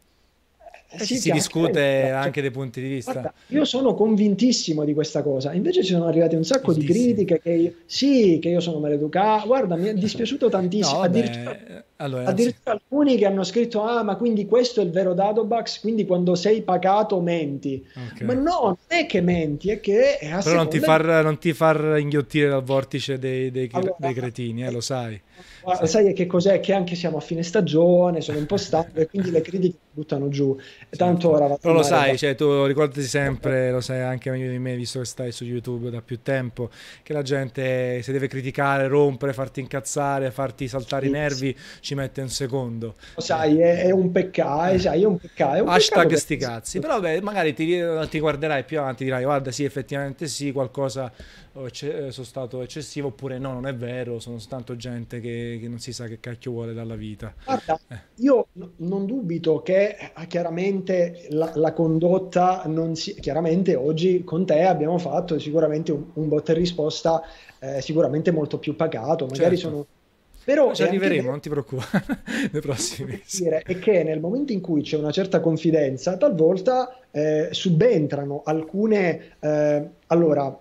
eh, E ci sì, si chiaramente. discute Cioè, anche dei punti di vista. guarda, io sono convintissimo di questa cosa, invece ci sono arrivate un sacco di Moltissimi. critiche che io, sì, che io sono maleducato, guarda, mi è dispiaciuto No, tantissimo, addirittura, vabbè, allora, innanzi- addirittura alcuni che hanno scritto, ah, ma quindi questo è il vero Dadobax, quindi quando sei pacato menti. ok. Ma no, non è che menti, è che è a Però non ti seconda di... far, non ti far inghiottire dal vortice dei, dei, Allora, dei cretini, eh, eh, lo sai. guarda, Sì. sai che cos'è? Che anche siamo a fine stagione, sono un po' stanco e quindi le critiche mi buttano giù. E tanto Certo. ora vado Però in lo mare. sai, va- cioè, tu ricordati sempre, lo sai anche meglio di me, visto che stai su YouTube da più tempo, che la gente se deve criticare, rompere, farti incazzare, farti saltare i Sì, sì. nervi, ci mette un secondo. Lo Eh, sai, è, è un peccato, eh. sai, è un peccato, è un peccato Hashtag per... sti cazzi. Però beh, magari ti, ti guarderai più avanti, dirai guarda sì, effettivamente sì, qualcosa oh, ecce- eh, sono stato eccessivo, oppure no, non è vero, sono soltanto gente che, che non si sa che cacchio vuole dalla vita. Guarda, Eh, io n- non dubito che eh, chiaramente la, la condotta non si... Chiaramente oggi con te abbiamo fatto sicuramente un, un botta e risposta eh, sicuramente molto più pacato, magari certo. sono... Poi Però ci è anche arriveremo, vero non ti preoccupare, nei prossimi voglio mesi. dire, è che nel momento in cui c'è una certa confidenza, talvolta eh, subentrano alcune... eh, allora,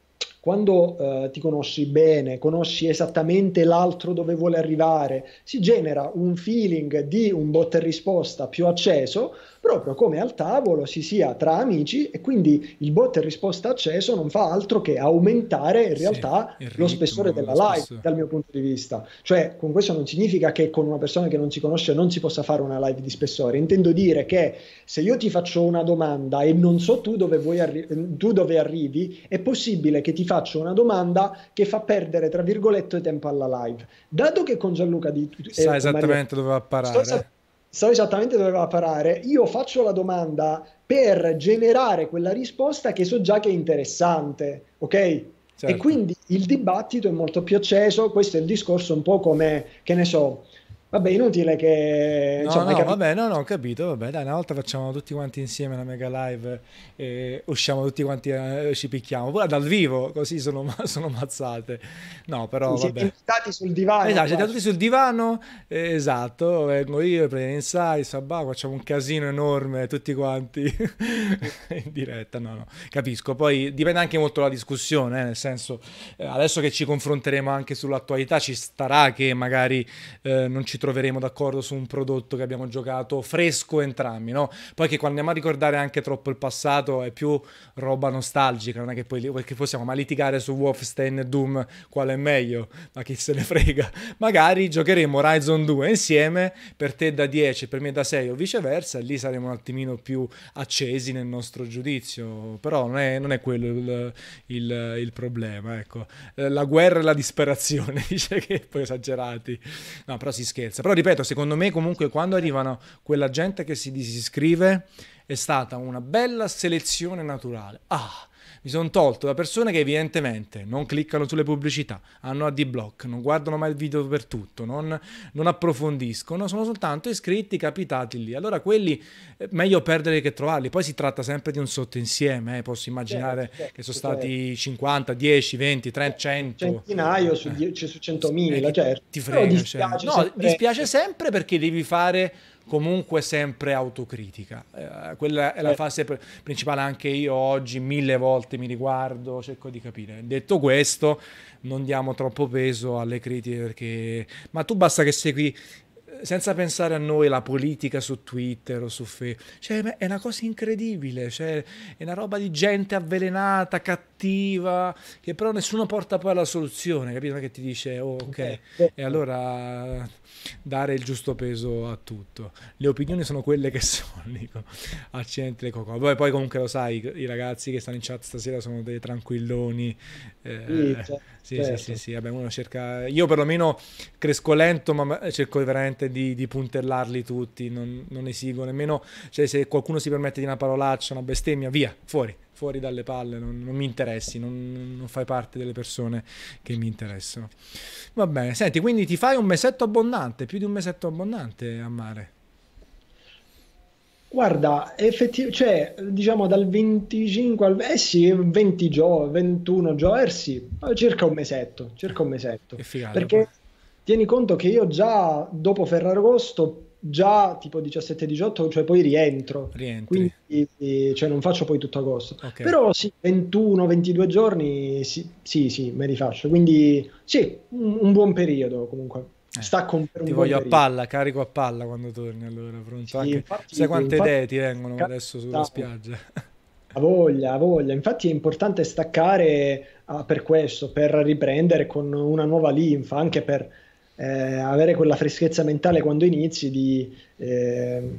quando eh, ti conosci bene, conosci esattamente l'altro dove vuole arrivare, si genera un feeling di un botta e risposta più acceso, proprio come al tavolo si sia tra amici e quindi il botta e risposta acceso non fa altro che aumentare in Sì, realtà il lo spessore ritmo, della lo live, spesso. dal mio punto di vista. Cioè, con questo non significa che con una persona che non si conosce non si possa fare una live di spessore. Intendo dire che se io ti faccio una domanda e non so tu dove, vuoi arri- tu dove arrivi, è possibile che ti faccio una domanda che fa perdere, tra virgolette, tempo alla live. Dato che con Gianluca di, Sa e con Maria esattamente dove va a sto, esa- parare. so esattamente dove va a parare, io faccio la domanda per generare quella risposta che so già che è interessante, ok? E Certo. quindi il dibattito è molto più acceso, questo è il discorso un po' come, che ne so, vabbè, inutile che, No, insomma, hai no, capito? vabbè, no, no, ho capito, vabbè, dai, una volta facciamo tutti quanti insieme la mega live e usciamo tutti quanti e ci picchiamo. Poi dal vivo, così sono, sono mazzate. No, però, Sì, siete vabbè. invitati sul divano Esatto, siete qua. tutti sul divano, eh, esatto, vengo io, prendo Inside, Sabà, facciamo un casino enorme, tutti quanti in diretta, no, no, capisco. Poi dipende anche molto dalla discussione, eh, nel senso, eh, adesso che ci confronteremo anche sull'attualità, ci starà che magari eh, non ci troveremo d'accordo su un prodotto che abbiamo giocato fresco entrambi, no? Poi che quando andiamo a ricordare anche troppo il passato è più roba nostalgica, non è che poi perché possiamo ma litigare su Wolfenstein e Doom quale è meglio, ma chi se ne frega. Magari giocheremo Horizon due insieme, per te da dieci, per me da sei o viceversa, e lì saremo un attimino più accesi nel nostro giudizio, però non è, non è quello il, il- il problema, ecco. Eh, La guerra e la disperazione, dice che poi esagerati. No, però si scherza. Però ripeto, secondo me comunque quando arrivano quella gente che si disiscrive è stata una bella selezione naturale. Ah, mi sono tolto da persone che evidentemente non cliccano sulle pubblicità, hanno adblock, non guardano mai il video per tutto, non, non approfondiscono, sono soltanto iscritti capitati lì. Allora quelli è meglio perdere che trovarli. Poi si tratta sempre di un sottoinsieme, eh. Posso Certo, immaginare che sono certo, certo. stati cinquanta, dieci, venti, trenta, cento. Centinaio su, Eh, die- cioè, su eh, centomila, che certo. ti Però frega, cioè. dispiace No, sempre. dispiace sempre perché devi fare comunque sempre autocritica. Eh, quella è la Certo. fase pr- principale. Anche io oggi mille volte mi riguardo, cerco di capire. Detto questo, non diamo troppo peso alle critiche perché... Ma tu basta che segui eh, senza pensare a noi la politica su Twitter o su Facebook, cioè, è una cosa incredibile, cioè, è una roba di gente avvelenata, cattiva cattiva, che però nessuno porta poi alla soluzione, capito? Non è che ti dice, oh, ok, Eh, eh, e allora dare il giusto peso a tutto. Le opinioni sono quelle che sono, dico, accidenti le cocco. Poi, poi comunque lo sai, i i ragazzi che stanno in chat stasera sono dei tranquilloni. sì, eh, certo, sì, sì, sì, certo. sì, vabbè, uno cerca... Io perlomeno cresco lento, ma cerco veramente di, di puntellarli tutti, non, non esigo nemmeno... Cioè, se qualcuno si permette di una parolaccia, una bestemmia, via, fuori, fuori dalle palle, non, non mi interessi, non, non fai parte delle persone che mi interessano. Va bene, senti, quindi ti fai un mesetto abbondante, più di un mesetto abbondante a mare. Guarda, effettivamente, cioè, diciamo dal venticinque al eh sì, venti giorni, ventuno giorni, eh sì, circa un mesetto, circa un Che mesetto. figata poi. Perché tieni conto che io già dopo Ferragosto, già tipo diciassette diciotto, cioè poi rientro, Rientri. quindi eh, cioè non faccio poi tutto agosto. Ok. Però sì, ventuno ventidue giorni, sì, sì, sì, me li faccio. Quindi sì, un, un buon periodo comunque. Eh, Stacco un- per ti un buon voglio a periodo. palla, carico a palla quando torni, allora, pronto Sì, anche... Sai infatti, quante infatti idee ti vengono adesso sulla spiaggia? ha voglia, ha voglia. Infatti è importante staccare ah, per questo, per riprendere con una nuova linfa, anche per eh, avere quella freschezza mentale quando inizi di, eh,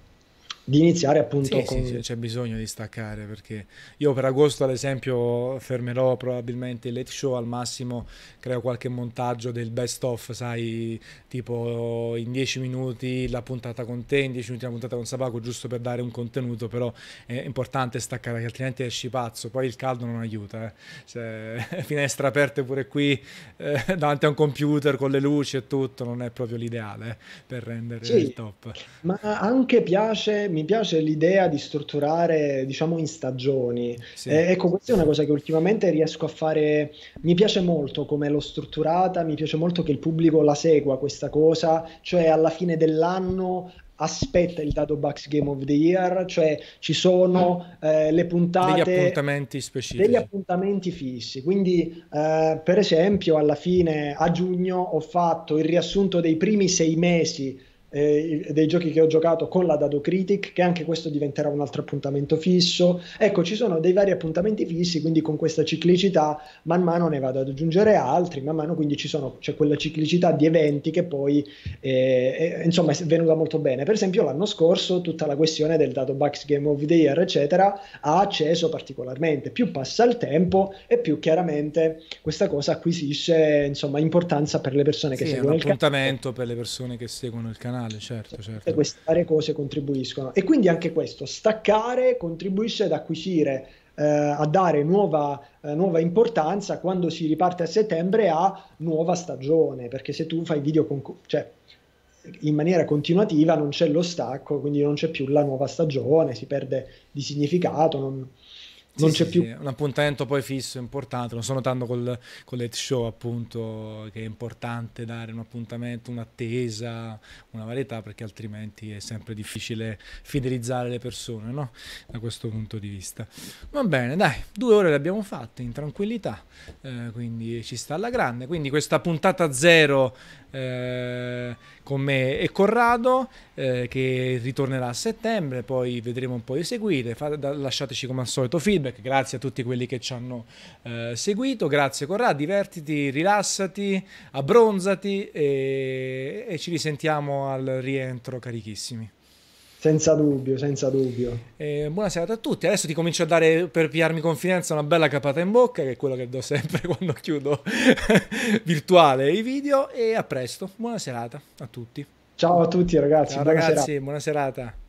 di iniziare appunto Sì, sì, c'è con... c'è bisogno di staccare perché io per agosto ad esempio fermerò probabilmente il late show, al massimo creo qualche montaggio del best of, sai, tipo in dieci minuti la puntata con te, in dieci minuti la puntata con Sabaco, giusto per dare un contenuto, però è importante staccare che altrimenti esci pazzo, poi il caldo non aiuta, eh. Se, finestre aperte pure qui eh, davanti a un computer con le luci e tutto non è proprio l'ideale eh, per rendere il Sì, top. ma anche piace, mi piace l'idea di strutturare, diciamo, in stagioni. Sì. Eh, ecco, questa è una cosa che ultimamente riesco a fare. Mi piace molto come l'ho strutturata, mi piace molto che il pubblico la segua questa cosa, cioè alla fine dell'anno aspetta il dato Bucks Game of the Year, cioè ci sono eh, le Degli puntate appuntamenti degli specifici. appuntamenti fissi. Quindi, eh, per esempio, alla fine a giugno ho fatto il riassunto dei primi sei mesi eh, dei giochi che ho giocato con la Dado Critic, che anche questo diventerà un altro appuntamento fisso. Ecco, ci sono dei vari appuntamenti fissi, quindi con questa ciclicità man mano ne vado ad aggiungere altri, man mano quindi ci sono, c'è quella ciclicità di eventi che poi eh, eh, insomma è venuta molto bene. Per esempio l'anno scorso tutta la questione del Dado Bucks Game of the Year, eccetera, ha acceso particolarmente. Più passa il tempo e più chiaramente questa cosa acquisisce insomma importanza per le persone che Sì, è un seguono il canale. appuntamento per le persone che seguono il canale, certo, Tutte certo. queste varie cose contribuiscono e quindi anche questo staccare contribuisce ad acquisire, eh, a dare nuova, eh, nuova importanza quando si riparte a settembre a nuova stagione, perché se tu fai video con, cioè, in maniera continuativa non c'è lo stacco, quindi non c'è più la nuova stagione, si perde di significato, non, Sì, non c'è sì, più. sì, un appuntamento poi fisso, importante. Lo sto notando col, con l'Ed Show, appunto, che è importante dare un appuntamento, un'attesa, una varietà, perché altrimenti è sempre difficile fidelizzare le persone, no? Da questo punto di vista. Va bene, dai, due ore le abbiamo fatte in tranquillità, eh, quindi ci sta alla grande. Quindi questa puntata zero eh, con me e Corrado, eh, che ritornerà a settembre, poi vedremo un po' di seguire. Fate, da, lasciateci come al solito feedback, grazie a tutti quelli che ci hanno eh, seguito, grazie Corrado, divertiti, rilassati, abbronzati e, e ci risentiamo al rientro carichissimi. Senza dubbio, senza dubbio. E buona serata a tutti. Adesso ti comincio a dare, per pigliarmi confidenza, una bella capata in bocca, che è quello che do sempre quando chiudo virtuale i video. E a presto. Buona serata a tutti. Ciao a tutti ragazzi, Ciao buona serata. ragazzi, buona serata.